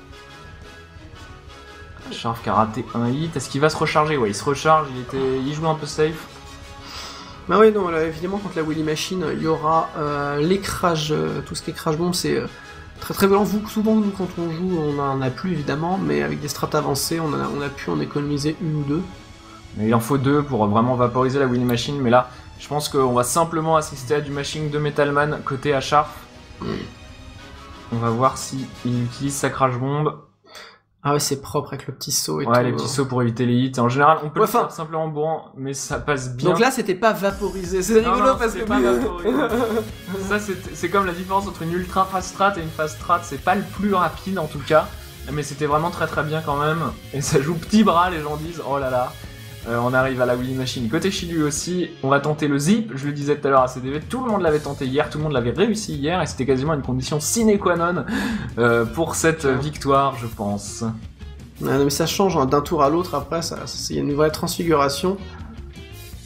Sharf qui a raté un hit, est-ce qu'il va se recharger? Ouais, il se recharge, il, était... il jouait un peu safe. Bah oui, non, là, évidemment, contre la Willy Machine, il y aura euh, les crash, euh, tout ce qui est crash bomb, c'est euh, très très violent. Vous, souvent, nous, quand on joue, on en a plus, évidemment, mais avec des strats avancées, on a, on a pu en économiser une ou deux. Mais il en faut deux pour vraiment vaporiser la Willy Machine, mais là, je pense qu'on va simplement assister à du mashing de Metalman côté Asharf. On va voir s'il utilise sa crash bomb. Ah ouais, c'est propre avec le petit saut et Ouais, tout. les petits sauts pour éviter les hits. En général, on peut Ouais, le faire enfin- simplement en bourrant, mais ça passe bien. Donc là, c'était pas vaporisé, c'est Non, rigolo non, parce c'est que... pas vaporisé. Ça, c'est c'est comme la différence entre une ultra fast strat et une fast strat. C'est pas le plus rapide en tout cas, mais c'était vraiment très très bien quand même. Et ça joue petit bras, les gens disent. Oh là là. Euh, on arrive à la Willy Machine. Côté Shidu aussi, on va tenter le zip. Je le disais tout à l'heure à C D V, tout le monde l'avait tenté hier, tout le monde l'avait réussi hier, et c'était quasiment une condition sine qua non euh, pour cette victoire, je pense. Ah non, mais ça change hein, d'un tour à l'autre, après, ça, ça- il y a une vraie transfiguration.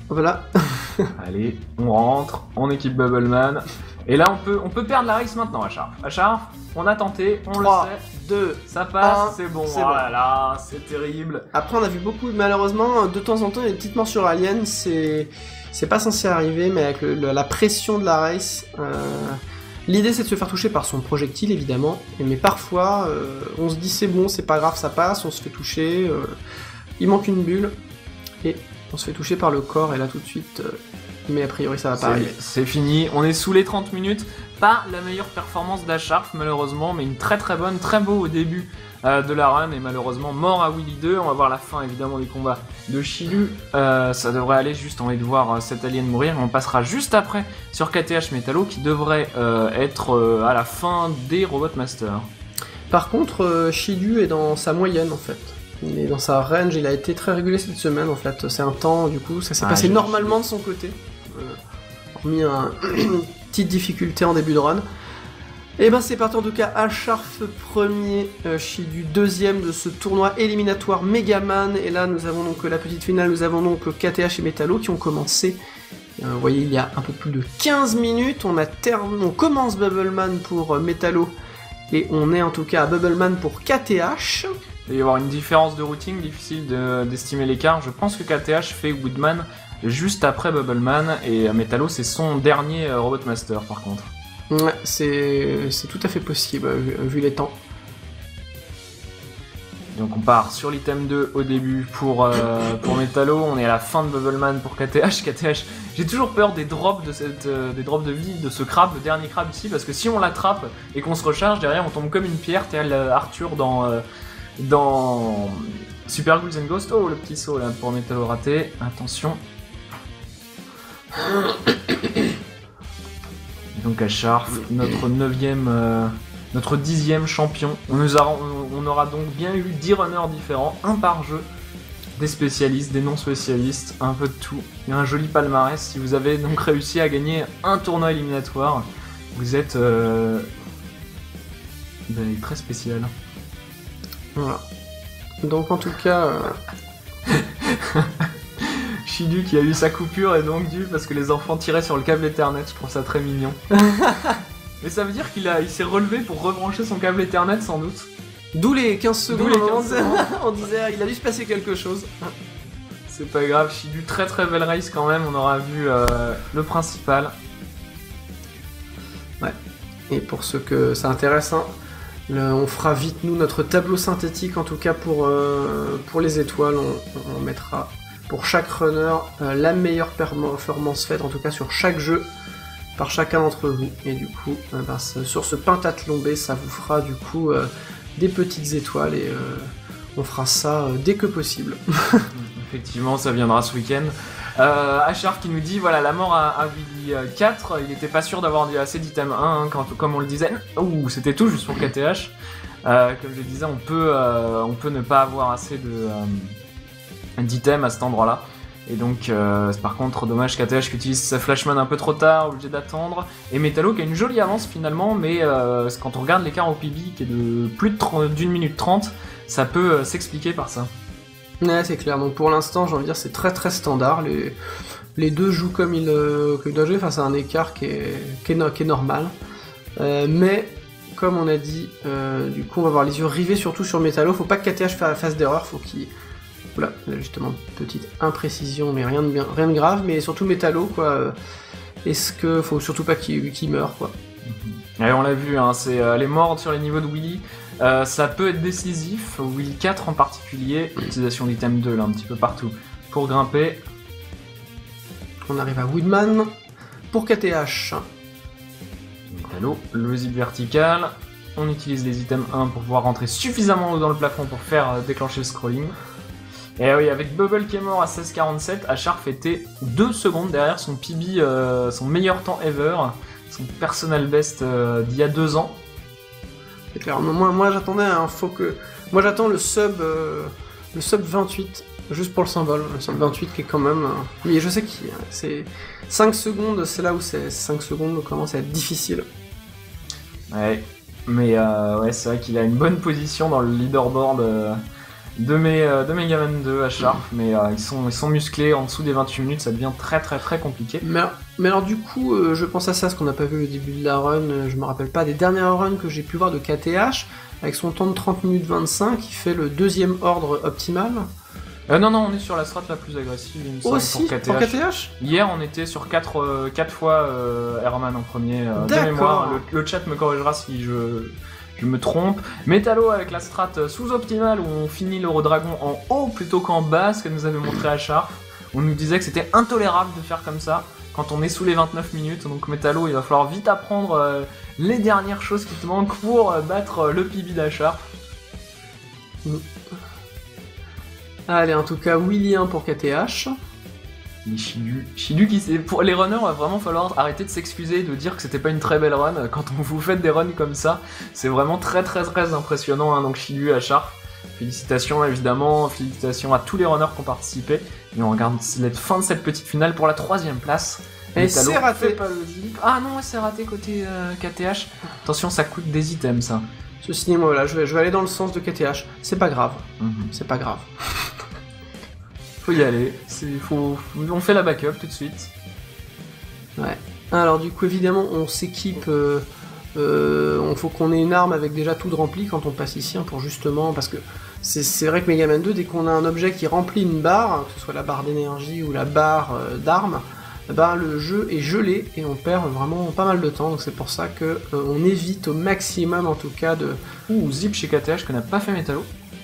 Voilà. Allez, on rentre, on équipe Bubbleman. Et là, on peut, on peut perdre la race maintenant, Acharf. Acharf, on a tenté, on trois, le sait. deux, Ça passe, un, c'est bon. c'est Oh bon. là là, c'est terrible. Après, on a vu beaucoup, malheureusement, de temps en temps, il y a des petites morsures aliens, c'est c'est pas censé arriver, mais avec le, le- la pression de la race, euh, l'idée c'est de se faire toucher par son projectile, évidemment, mais parfois, euh, on se dit c'est bon, c'est pas grave, ça passe, on se fait toucher, euh, il manque une bulle, et on se fait toucher par le corps, et là tout de suite, euh, mais a priori ça va pas C'est- arriver. C'est fini, on est sous les trente minutes. Pas la meilleure performance d'Acharf, malheureusement, mais une très très bonne, très beau au début euh, de la run, et malheureusement mort à Willy deux. On va voir la fin évidemment du combat de Shilu. Euh, ça devrait aller, juste envie de voir euh, cet alien mourir. On passera juste après sur K T H Metallo, qui devrait euh, être euh, à la fin des Robot Masters. Par contre, euh, Shidu est dans sa moyenne, en fait. Il est dans sa range, il a été très régulé cette semaine, en fait. C'est un temps, du coup, ça s'est Ah, passé j'ai- normalement de son côté. Euh, hormis un... une petite difficulté en début de run. Et ben c'est parti en tout cas, Acharf premier, euh, Shidu deuxième de ce tournoi éliminatoire Megaman. Et là nous avons donc la petite finale, nous avons donc K T H et Metallo qui ont commencé, euh, vous voyez, il y a un peu plus de quinze minutes. On a terminé, on commence Bubbleman pour euh, Metallo. Et on est en tout cas à Bubbleman pour K T H. Il va y avoir une différence de routing, difficile de- d'estimer l'écart. Je pense que K T H fait Woodman juste après Bubbleman, et euh, Metallo c'est son dernier euh, Robot Master par contre. Ouais, c'est c'est tout à fait possible, euh, vu, vu les temps. Donc on part sur l'item deux au début pour, euh, pour Metallo, on est à la fin de Bubbleman pour K T H. K T H, j'ai toujours peur des drops de, cette, euh, des drops de vie de ce crabe, le dernier crabe ici, parce que si on l'attrape et qu'on se recharge, derrière on tombe comme une pierre, tel euh, Arthur dans, euh, dans Super Ghouls and Ghosts. Oh, le petit saut là pour Metallo raté, attention. Donc Acharf, notre neuvième, euh, notre dixième champion. On, nous a, on, on aura donc bien eu dix runners différents, un par jeu, des spécialistes, des non spécialistes, un peu de tout. Et un joli palmarès. Si vous avez donc réussi à gagner un tournoi éliminatoire, vous êtes euh, ben, très spécial. Voilà. Donc en tout cas... euh, Shidu qui a eu sa coupure est donc dû parce que les enfants tiraient sur le câble Ethernet, je trouve ça très mignon. Mais ça veut dire qu'il a, il s'est relevé pour rebrancher son câble Ethernet sans doute. D'où les quinze secondes, les au moment quinze où secondes. on disait ah, il a dû se passer quelque chose. C'est pas grave, Shidu, très très belle race quand même, on aura vu euh, le principal. Et pour ceux que ça intéresse, hein, le- on fera vite nous notre tableau synthétique, en tout cas pour, euh, pour les étoiles, on, on mettra pour chaque runner euh, la meilleure performance faite, en tout cas sur chaque jeu, par chacun d'entre vous. Et du coup, euh, ben, ça- sur ce pentathlon B, ça vous fera du coup euh, des petites étoiles et euh, on fera ça euh, dès que possible. Effectivement, ça viendra ce week-end. Euh, Acharf qui nous dit, voilà, la mort à, à Willy euh, quatre, il était pas sûr d'avoir dit assez d'item un, hein, quand, comme on le disait. Ouh, c'était tout juste pour K T H. Euh, comme je le disais, on peut, euh, on peut ne pas avoir assez de euh, d'items à cet endroit-là. Et donc, euh, c'est par contre, dommage K T H qui utilise sa flashman un peu trop tard, obligé d'attendre. Et Metallo qui a une jolie avance finalement, mais euh, quand on regarde l'écart au P B qui est de plus de trente d'une minute trente, ça peut euh, s'expliquer par ça. Ouais, c'est clair. Donc pour l'instant, j'ai envie de dire, c'est très très standard. Les, les deux jouent comme ils, euh, comme ils doivent jouer face à un écart qui est, qui est, no- qui est normal. Euh, mais, comme on a dit, euh, du coup, on va avoir les yeux rivés surtout sur Metallo. Faut pas que K T H fa- fasse d'erreur. Faut qu'il. Oula, là, justement, petite imprécision, mais rien de, bien, rien de grave. Mais surtout Metallo, quoi. euh, Est-ce que. Faut surtout pas qu'il qu'il meure, quoi. Et on l'a vu, hein, c'est euh, les morts sur les niveaux de Willy. Euh, ça peut être décisif, Willy quatre en particulier, utilisation d'item deux là un petit peu partout pour grimper. On arrive à Woodman pour K T H. Metallo, le zip vertical, on utilise les items un pour pouvoir rentrer suffisamment haut dans le plafond pour faire euh, déclencher le scrolling. Et oui, avec Bubble qui est mort à seize quarante-sept, Acharf était deux secondes derrière son P B, euh, son meilleur temps ever, son personal best euh, d'il y a deux ans. C'est clair. Moi, moi j'attendais un faux que. Moi j'attends le sub euh, le sub vingt-huit, juste pour le symbole. Le sub vingt-huit qui est quand même. euh, Mais je sais que c'est cinq secondes, c'est là où c'est cinq secondes commence à être difficile. Ouais, mais euh, ouais, c'est vrai qu'il a une bonne position dans le leaderboard euh, de, mes, euh, de Megaman deux à Sharp, mais euh, ils, sont, ils sont musclés, en dessous des vingt-huit minutes, ça devient très très très compliqué. Mais, mais alors du coup, euh, je pense à ça, ce qu'on n'a pas vu au début de la run, euh, je me rappelle pas des dernières runs que j'ai pu voir de K T H, avec son temps de trente minutes vingt-cinq, il fait le deuxième ordre optimal. Euh, non, non, on est sur la strat la plus agressive, il me semble, Aussi, pour K T H. pour K T H Hier, on était sur quatre euh, quatre fois euh, Airman en premier, euh, de D'accord. mémoire. Le, le chat me corrigera si je, je me trompe. Métallo avec la strat sous-optimale où on finit l'Eurodragon en haut plutôt qu'en bas, ce que nous avait montré à Sharp. On nous disait que c'était intolérable de faire comme ça quand on est sous les vingt-neuf minutes. Donc Métallo, il va falloir vite apprendre euh, les dernières choses qui te manquent pour euh, battre euh, le P B d'A-Sharp. Mm. Allez, en tout cas, William pour K T H. Les Chidu. Chidu qui c'est pour les runners, il va vraiment falloir arrêter de s'excuser, de dire que c'était pas une très belle run. Quand on vous fait des runs comme ça, c'est vraiment très très très impressionnant. Hein. Donc Chidu à Sharp, félicitations évidemment, félicitations à tous les runners qui ont participé. Et on regarde la fin de cette petite finale pour la troisième place. Et c'est raté. Pas le zip. Ah non, c'est raté côté euh, K T H. Attention, ça coûte des items ça. Ceci dit, moi là, je vais, je vais aller dans le sens de K T H. C'est pas grave. Mm-hmm. C'est pas grave. Faut y aller. C'est, faut, on fait la backup tout de suite. Ouais. Alors du coup, évidemment, on s'équipe. Euh, euh, on faut qu'on ait une arme avec déjà tout de rempli quand on passe ici, hein, pour justement, parce que c'est, c'est vrai que Megaman deux, dès qu'on a un objet qui remplit une barre, que ce soit la barre d'énergie ou la barre euh, d'armes, ben le jeu est gelé et on perd vraiment pas mal de temps. Donc c'est pour ça que euh, on évite au maximum, en tout cas, de. Ouh, zip chez K T H que n'a pas fait Métallo.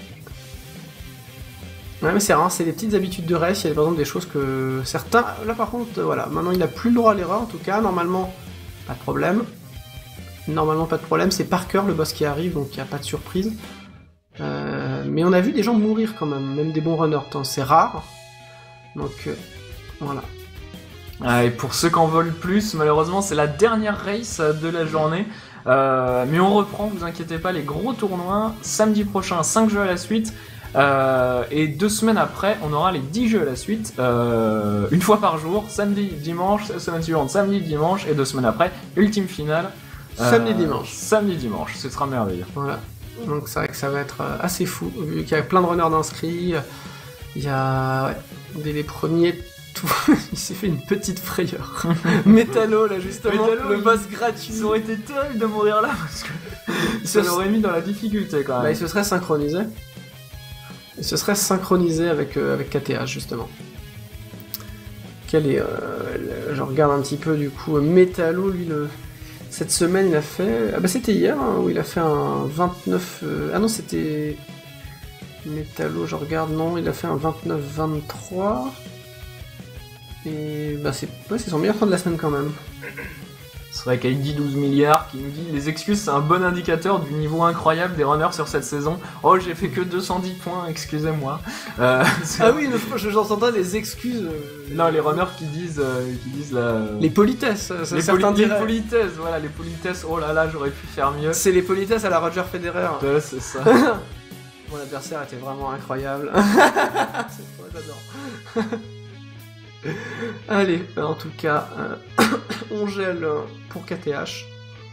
Ouais, mais c'est rare, c'est des petites habitudes de race. Il y a par exemple des choses que certains. Là par contre, euh, voilà, maintenant il n'a plus le droit à l'erreur en tout cas. Normalement, pas de problème. Normalement, pas de problème. C'est Parker le boss qui arrive, donc il n'y a pas de surprise. Euh, mais on a vu des gens mourir quand même, même des bons runners. Tant c'est rare. Donc euh, voilà. Ah, et pour ceux qui en veulent plus, malheureusement, c'est la dernière race de la journée. Euh, mais on reprend, vous inquiétez pas, les gros tournois. Samedi prochain, cinq jeux à la suite. Euh, et deux semaines après, on aura les dix jeux à la suite, euh, une fois par jour, samedi, dimanche, la semaine suivante, samedi, dimanche, et deux semaines après, ultime finale. Euh, Samedi, dimanche. Samedi, dimanche, ce sera merveilleux. Voilà. Donc c'est vrai que ça va être assez fou, vu qu'il y a plein de runners d'inscrits. Il y a. Ouais, dès les premiers. Tout... il s'est fait une petite frayeur. Métallo, là, justement, Métallo, le il... boss gratuit. Ça aurait été terrible de mourir là, parce que ça l'aurait mis dans la difficulté quand même. Bah, il se serait synchronisé. Il se serait synchronisé avec, euh, avec K T H, justement. Quel est... Euh, le... Je regarde un petit peu, du coup, Métallo, lui, le... cette semaine, il a fait... Ah bah c'était hier, hein, où il a fait un vingt-neuf... Euh... Ah non, c'était... Métallo, je regarde, non, il a fait un vingt-neuf vingt-trois... Et bah c'est ouais, c'est son meilleur temps de la semaine quand même. C'est vrai qu'avec dit douze milliards qui nous dit les excuses, c'est un bon indicateur du niveau incroyable des runners sur cette saison. Oh, j'ai fait que deux cent dix points, excusez-moi. Euh, ah oui, j'entends les excuses. Euh... Non, les runners qui disent, euh, qui disent la... les politesses. Ça, les, certains poli- les diraient. politesses, voilà, les politesses. Oh là là, j'aurais pu faire mieux. C'est les politesses à la Roger Federer. Ouais, c'est ça. Mon adversaire était vraiment incroyable. C'est toi, j'adore. Allez, en tout cas, euh, on gèle pour K T H.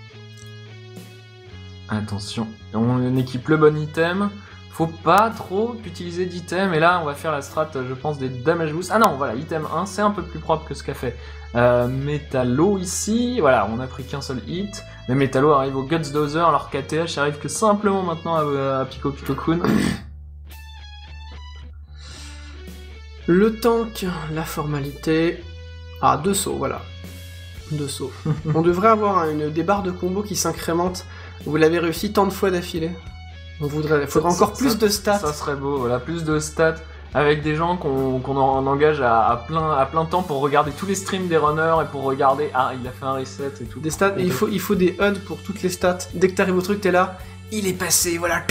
Attention, on équipe le bon item. Faut pas trop utiliser d'item. Et là, on va faire la strat, je pense, des damage boost. Ah non, voilà, item un, c'est un peu plus propre que ce qu'a fait euh, Métallo ici. Voilà, on a pris qu'un seul hit. Mais Métallo arrive au Guts Dozer, alors K T H arrive que simplement maintenant à, à Pico Pico Kun. Le tank, la formalité... Ah, deux sauts, voilà. Deux sauts. On devrait avoir une, des barres de combo qui s'incrémentent. Vous l'avez réussi tant de fois d'affilée. On voudrait... Il faudrait encore plus ça, de stats. Ça serait beau, voilà, plus de stats. Avec des gens qu'on qu'on en engage à, à, plein, à plein temps pour regarder tous les streams des runners et pour regarder... Ah, il a fait un reset et tout. Des stats, et il faut, il faut des H U D pour toutes les stats. Dès que t'arrives au truc, t'es là. Il est passé, voilà.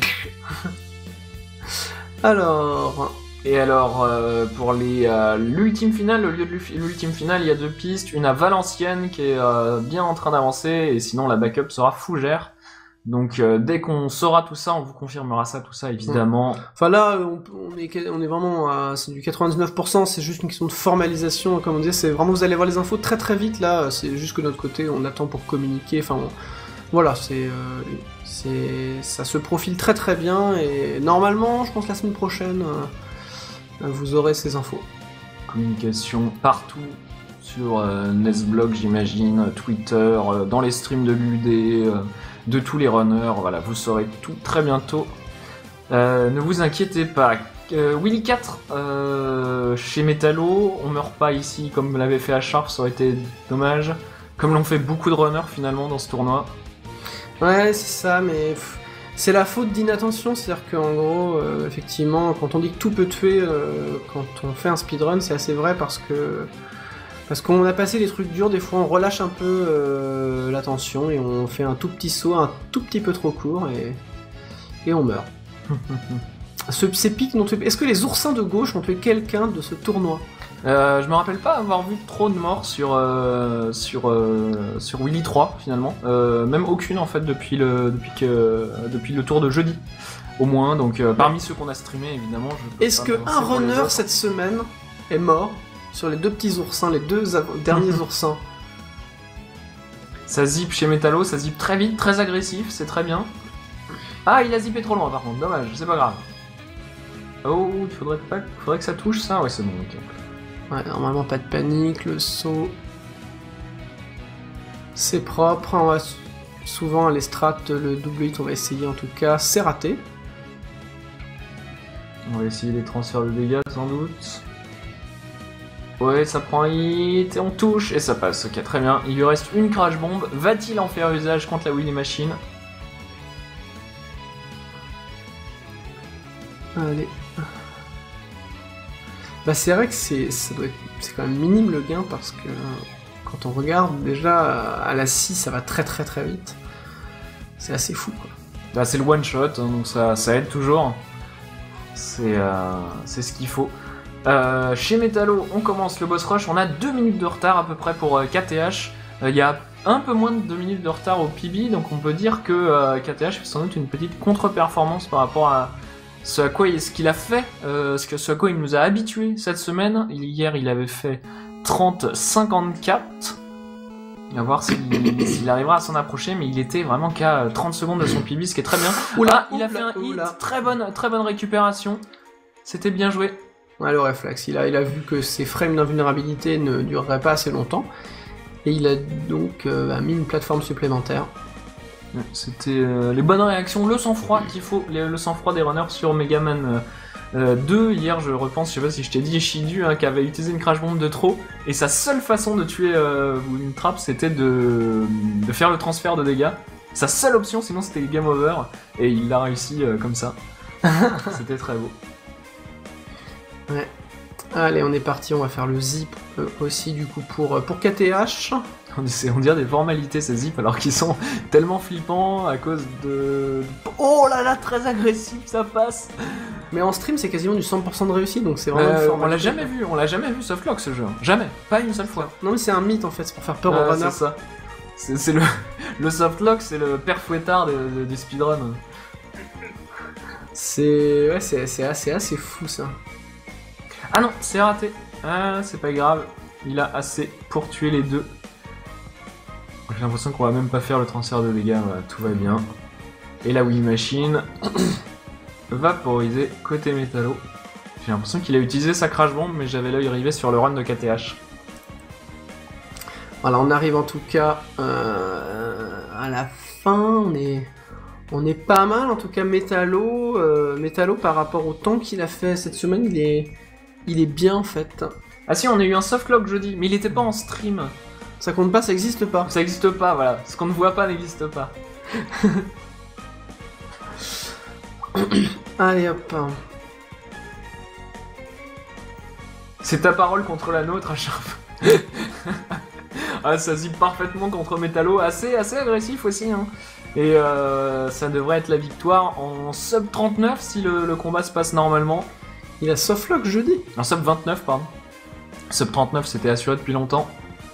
Alors... Et alors, euh, pour les, euh, l'ultime finale, au lieu de l'ultime finale, il y a deux pistes. Une à Valenciennes qui est euh, bien en train d'avancer, et sinon la backup sera Fougères. Donc euh, dès qu'on saura tout ça, on vous confirmera ça, tout ça, évidemment. Mmh. Enfin là, on, on, est, on est vraiment à c'est du quatre-vingt-dix-neuf pour cent, c'est juste une question de formalisation, comme on disait, c'est vraiment, vous allez voir les infos très très vite là, c'est juste que de notre côté, on attend pour communiquer, enfin... On, Voilà, c'est, euh, c'est, ça se profile très très bien et normalement, je pense la semaine prochaine, euh, vous aurez ces infos. Communication partout sur euh, Nesblog, j'imagine, Twitter, euh, dans les streams de l'U D, euh, de tous les runners. Voilà, vous saurez tout très bientôt. Euh, ne vous inquiétez pas. Euh, Willy quatre euh, chez Metallo, on meurt pas ici comme l'avait fait Acharf, ça aurait été dommage. Comme l'ont fait beaucoup de runners finalement dans ce tournoi. Ouais, c'est ça, mais pff, c'est la faute d'inattention, c'est-à-dire qu'en gros, euh, effectivement, quand on dit que tout peut tuer euh, quand on fait un speedrun, c'est assez vrai parce que parce qu'on a passé les trucs durs, des fois on relâche un peu euh, l'attention et on fait un tout petit saut, un tout petit peu trop court et, et on meurt. Ce, ces pics n'ont tué... Est-ce que les oursins de gauche ont tué quelqu'un de ce tournoi? Euh, je me rappelle pas avoir vu trop de morts sur euh, sur euh, sur Willy trois finalement, euh, même aucune en fait depuis le depuis que depuis le tour de jeudi au moins. Donc euh, parmi ceux qu'on a streamé évidemment. Je peux Est-ce pas que m'avancer un pour les runner autres. cette semaine est mort sur les deux petits oursins, les deux av- derniers oursins? Ça zip chez Metallo, ça zip très vite, très agressif, c'est très bien. Ah, il a zippé trop loin par contre, dommage, c'est pas grave. Oh, il faudrait pas, faudrait que ça touche ça, ouais c'est bon, ok. Ouais, normalement pas de panique, le saut c'est propre, on va s- souvent les strats, le double hit on va essayer en tout cas, c'est raté. On va essayer les transferts de dégâts sans doute. Ouais, ça prend un hit et on touche et ça passe, ok très bien. Il lui reste une crash bomb, va-t-il en faire usage contre la Willy Machine? Allez. Bah c'est vrai que c'est ça doit être c'est quand même minime le gain parce que quand on regarde déjà à la scie ça va très très très vite. C'est assez fou quoi. Bah, c'est le one shot, hein, donc ça, ça aide toujours. C'est euh, c'est ce qu'il faut. Euh, chez Metallo, on commence le boss rush. On a deux minutes de retard à peu près pour euh, K T H. Il euh, y a un peu moins de deux minutes de retard au P B, donc on peut dire que euh, K T H fait sans doute une petite contre-performance par rapport à ce à quoi il, ce qu'il a fait, euh, ce, que, ce à quoi il nous a habitués cette semaine. Hier, il avait fait trente cinquante-quatre. On va voir s'il s'il arrivera à s'en approcher, mais il était vraiment qu'à trente secondes de son P B, ce qui est très bien. Oula, Ah, il a oula, fait un hit, oula. très bonne, très bonne récupération. C'était bien joué. Ouais, le réflexe, il a, il a vu que ses frames d'invulnérabilité ne dureraient pas assez longtemps et il a donc euh, bah, mis une plateforme supplémentaire. C'était euh, les bonnes réactions, le sang-froid qu'il faut, les- le sang-froid des runners sur Megaman euh, euh, deux. Hier, je repense, je sais pas si je t'ai dit, Shidu hein, qui avait utilisé une crash bomb de trop, et sa seule façon de tuer euh, une trappe, c'était de, de faire le transfert de dégâts. Sa seule option, sinon c'était game over, et il l'a réussi euh, comme ça. C'était très beau. Ouais. Allez, on est parti, on va faire le zip euh, aussi du coup pour, euh, pour K T H. On, essaie- on dirait des formalités ces zips alors qu'ils sont tellement flippants à cause de... Oh là là, très agressif, ça passe. Mais en stream, c'est quasiment du cent pour cent de réussite, donc c'est vraiment une Euh, on formalité. l'a jamais vu, on l'a jamais vu softlock ce jeu. Jamais, pas une seule fois. Non, mais c'est un mythe en fait, c'est pour faire peur Ah, aux runners. c'est ça. C'est c'est le, le softlock, c'est le père fouettard de- de- du speedrun. C'est ouais, c'est c'est assez, assez fou ça. Ah non, c'est raté. Ah, c'est pas grave. Il a assez pour tuer les deux. J'ai l'impression qu'on va même pas faire le transfert de dégâts. Voilà, tout va bien. Et la Wii Machine vaporisée côté métallo. J'ai l'impression qu'il a utilisé sa crash bomb, mais j'avais l'œil rivé sur le run de K T H. Voilà, on arrive en tout cas euh, à la fin, on est, on est pas mal, en tout cas Metallo, euh, Metallo par rapport au temps qu'il a fait cette semaine, il est, il est bien en fait. Ah si, on a eu un softlock jeudi, mais il était pas en stream. Ça compte pas, ça existe pas. Ça existe pas, voilà. Ce qu'on ne voit pas n'existe pas. Allez hop. C'est ta parole contre la nôtre, Acharf. Ah, ça zip parfaitement contre Metallo, assez, assez agressif aussi. Hein. Et euh, ça devrait être la victoire en sub trente-neuf si le, le combat se passe normalement. Il a softlock jeudi. En sub vingt-neuf, pardon. Sub trente-neuf, c'était assuré depuis longtemps.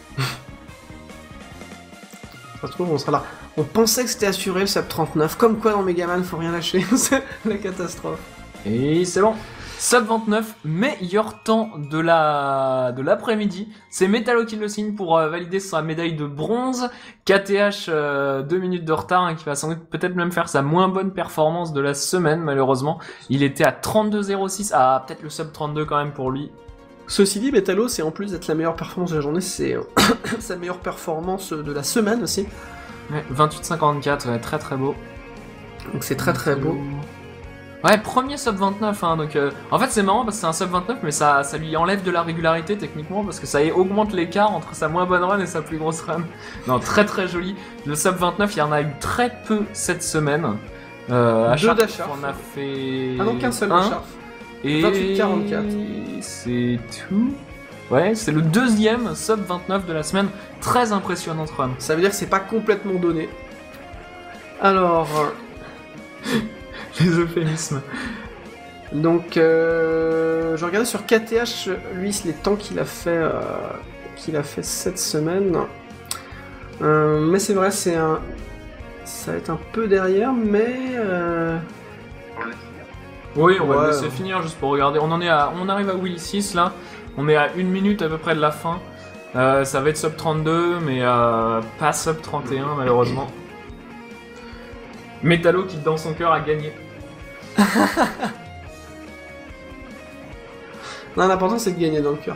Ça se trouve, on sera là. On pensait que c'était assuré le sub trente-neuf, comme quoi dans Megaman, faut rien lâcher, c'est la catastrophe. Et c'est bon. Sub vingt-neuf, meilleur temps de la de l'après-midi. C'est Metallo qui le signe pour euh, valider sa médaille de bronze. K T H, euh, deux minutes de retard, hein, qui va sans doute peut-être même faire sa moins bonne performance de la semaine, malheureusement. Il était à trente-deux zéro six, ah, peut-être le sub trente-deux quand même pour lui. Ceci dit, Metallo, c'est en plus d'être la meilleure performance de la journée, c'est sa meilleure performance de la semaine aussi. Ouais, vingt-huit cinquante-quatre, ouais, très très beau. Donc c'est très très beau. Ouais, premier sub vingt-neuf, hein, donc euh, en fait c'est marrant parce que c'est un sub vingt-neuf, mais ça, ça lui enlève de la régularité techniquement parce que ça y augmente l'écart entre sa moins bonne run et sa plus grosse run. Non, très très joli. Le sub vingt-neuf, il y en a eu très peu cette semaine. Euh, Deux Acharf, d'Acharf. on a fait... Ah non, qu'un seul un, Acharf. et vingt-huit quarante-quatre. c'est tout. Ouais, c'est le deuxième sub vingt-neuf de la semaine. Très impressionnante run. Ça veut dire que c'est pas complètement donné. Alors... Les euphémismes. Donc, euh, je regardais sur K T H, lui, les temps qu'il a fait, euh, qu'il a fait cette semaine. Euh, mais c'est vrai, c'est un, ça va être un peu derrière, mais euh... On le finir. Oui, on va Ouais. le laisser finir juste pour regarder. On en est à, on arrive à Will six là. On est à une minute à peu près de la fin. Euh, ça va être sub trente-deux, mais euh, pas sub trente et un malheureusement. Metallo qui dans son cœur a gagné. non, l'important c'est de gagner dans le cœur.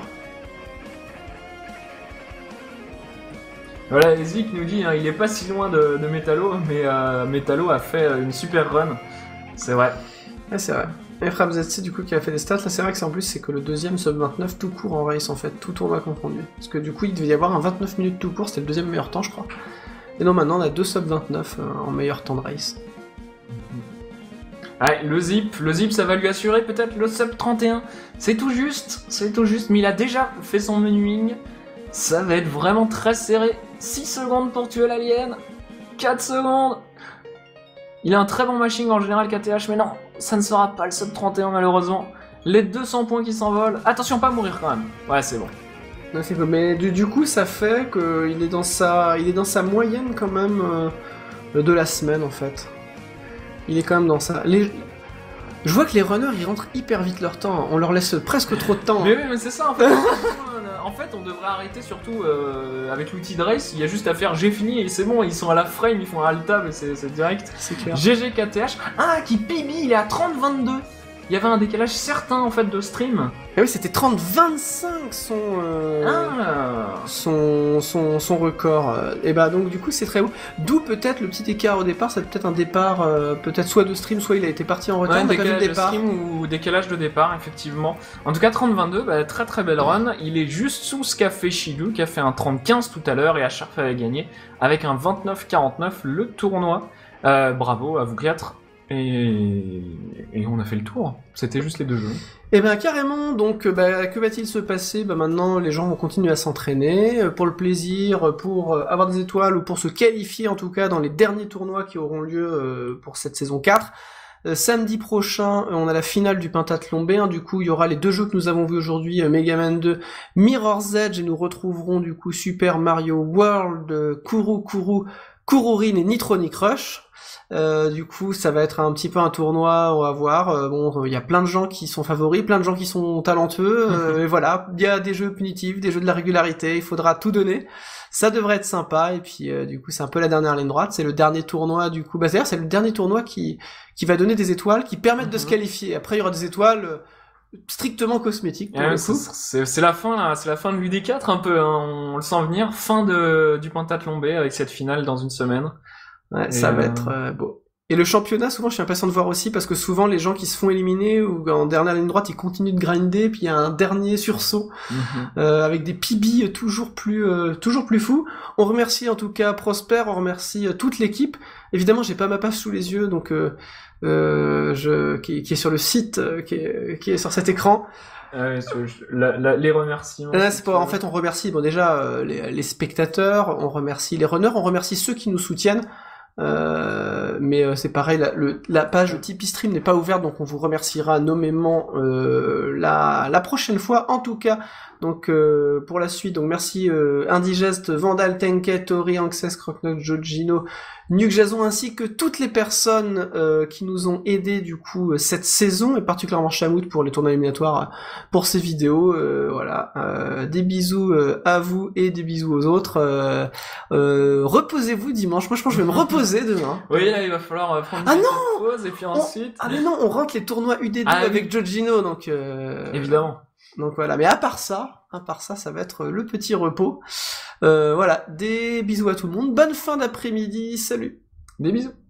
Voilà, Zik nous dit, hein, il est pas si loin de, de Metallo, mais euh, Metallo a fait une super run. C'est vrai. Ouais, c'est vrai. Et Frabzetsy, du coup, qui a fait des stats, là, c'est vrai que c'est en plus, c'est que le deuxième sub vingt-neuf tout court en race, en fait, tout tournoi confondu. Parce que du coup, il devait y avoir un vingt-neuf minutes tout court, c'était le deuxième meilleur temps, je crois. Et non, maintenant, on a deux sub vingt-neuf euh, en meilleur temps de race. Ouais, le zip, le zip, ça va lui assurer peut-être le sub trente et un. C'est tout juste, c'est tout juste, mais il a déjà fait son menuing. Ça va être vraiment très serré. six secondes pour tuer l'alien. quatre secondes. Il a un très bon mashing en général K T H, mais non, ça ne sera pas le sub trente et un malheureusement. Les deux cents points qui s'envolent. Attention, pas mourir quand même. Ouais, c'est bon. Ouais, c'est cool. Mais du, du coup, ça fait qu'il est dans sa, il est dans sa moyenne quand même euh, de la semaine, en fait. Il est quand même dans ça. Les... Je vois que les runners, ils rentrent hyper vite leur temps. On leur laisse presque trop de temps. Mais oui, mais c'est ça en fait. En fait, on devrait arrêter surtout euh, avec l'outil de race. Il y a juste à faire j'ai fini et c'est bon. Ils sont à la frame, ils font un alt tab et c'est c'est direct. C'est clair. G G K T H. Ah, qui P B, il est à trente vingt-deux. Il y avait un décalage certain en fait de stream. Ah oui, c'était trente vingt-cinq son, euh, Ah. son, son, son record. Et bah donc du coup c'est très haut. D'où peut-être le petit écart au départ, c'est peut-être un départ, euh, peut-être soit de stream, soit il a été parti en retard, Ouais, on n'a pas vu décalage le de départ. stream ou décalage de départ, effectivement. En tout cas, trente vingt-deux, bah, très très belle run. Il est juste sous ce qu'a fait Shigu, qui a fait un trente quinze tout à l'heure, et Acharf avait gagné avec un vingt-neuf quarante-neuf le tournoi. Euh, bravo à vous quatre. Et... et on a fait le tour. C'était juste les deux jeux. Et ben carrément, donc bah, que va-t-il se passer? Bah maintenant les gens vont continuer à s'entraîner euh, pour le plaisir, pour euh, avoir des étoiles ou pour se qualifier en tout cas dans les derniers tournois qui auront lieu euh, pour cette saison quatre. Euh, samedi prochain, euh, on a la finale du pentathlon B, hein, du coup il y aura les deux jeux que nous avons vus aujourd'hui, euh, Mega Man deux, Mirror's Edge, et nous retrouverons du coup Super Mario World, euh, Kuru Kuru, Kururin et Nitronic Rush. Euh, du coup, ça va être un petit peu un tournoi, on va voir. Euh, bon, il y a plein de gens qui sont favoris, plein de gens qui sont talentueux. Euh, et voilà, il y a des jeux punitifs, des jeux de la régularité. Il faudra tout donner. Ça devrait être sympa. Et puis, euh, du coup, c'est un peu la dernière ligne droite. C'est le dernier tournoi. Du coup, bah c'est-à-dire, c'est le dernier tournoi qui qui va donner des étoiles, qui permettent de se qualifier. Après, il y aura des étoiles euh, strictement cosmétiques pour Ouais, le c'est- coup. c'est c'est la fin là, c'est la fin de l'U D quatre un peu. Hein. On le sent venir. Fin de du pentathlon B avec cette finale dans une semaine. Ouais, Et ça va euh, être euh, beau. Et le championnat, souvent, je suis impatient de voir aussi, parce que souvent, les gens qui se font éliminer, ou en dernière ligne droite, ils continuent de grinder, puis il y a un dernier sursaut, mhm. euh, avec des P B toujours plus, euh, toujours plus fous. On remercie en tout cas Prosper, on remercie euh, toute l'équipe. Évidemment, j'ai pas ma page sous les yeux, donc, euh, euh, je, qui, qui est sur le site, euh, qui est, qui est sur cet écran. Euh, je- la- la- les remerciements. Là, si c'est tu pas, en veux. fait, on remercie, bon, déjà, euh, les, les spectateurs, on remercie les runners, on remercie ceux qui nous soutiennent. Euh, mais euh, c'est pareil, la, le, la page Tipeee Stream n'est pas ouverte, donc on vous remerciera nommément euh, la, la prochaine fois. En tout cas, Donc euh, pour la suite, donc merci euh, Indigest, Vandal, Tenket, Tori, Anxes, Crocknut, Jojino, Nuke Jason, ainsi que toutes les personnes euh, qui nous ont aidés du coup euh, cette saison, et particulièrement Chamout pour les tournois éliminatoires, euh, pour ces vidéos. Euh, voilà, euh, des bisous euh, à vous et des bisous aux autres. Euh, euh, reposez-vous dimanche. Moi je pense que je vais me reposer demain. Oui, là il va falloir euh, prendre Ah une non petite pause et puis On- ensuite. Ah mais non, on rentre les tournois U D deux Ah oui. avec Jojino, donc euh, Évidemment. donc voilà. Mais à part ça, à part ça, ça va être le petit repos. Euh, voilà, des bisous à tout le monde. Bonne fin d'après-midi. Salut. Des bisous.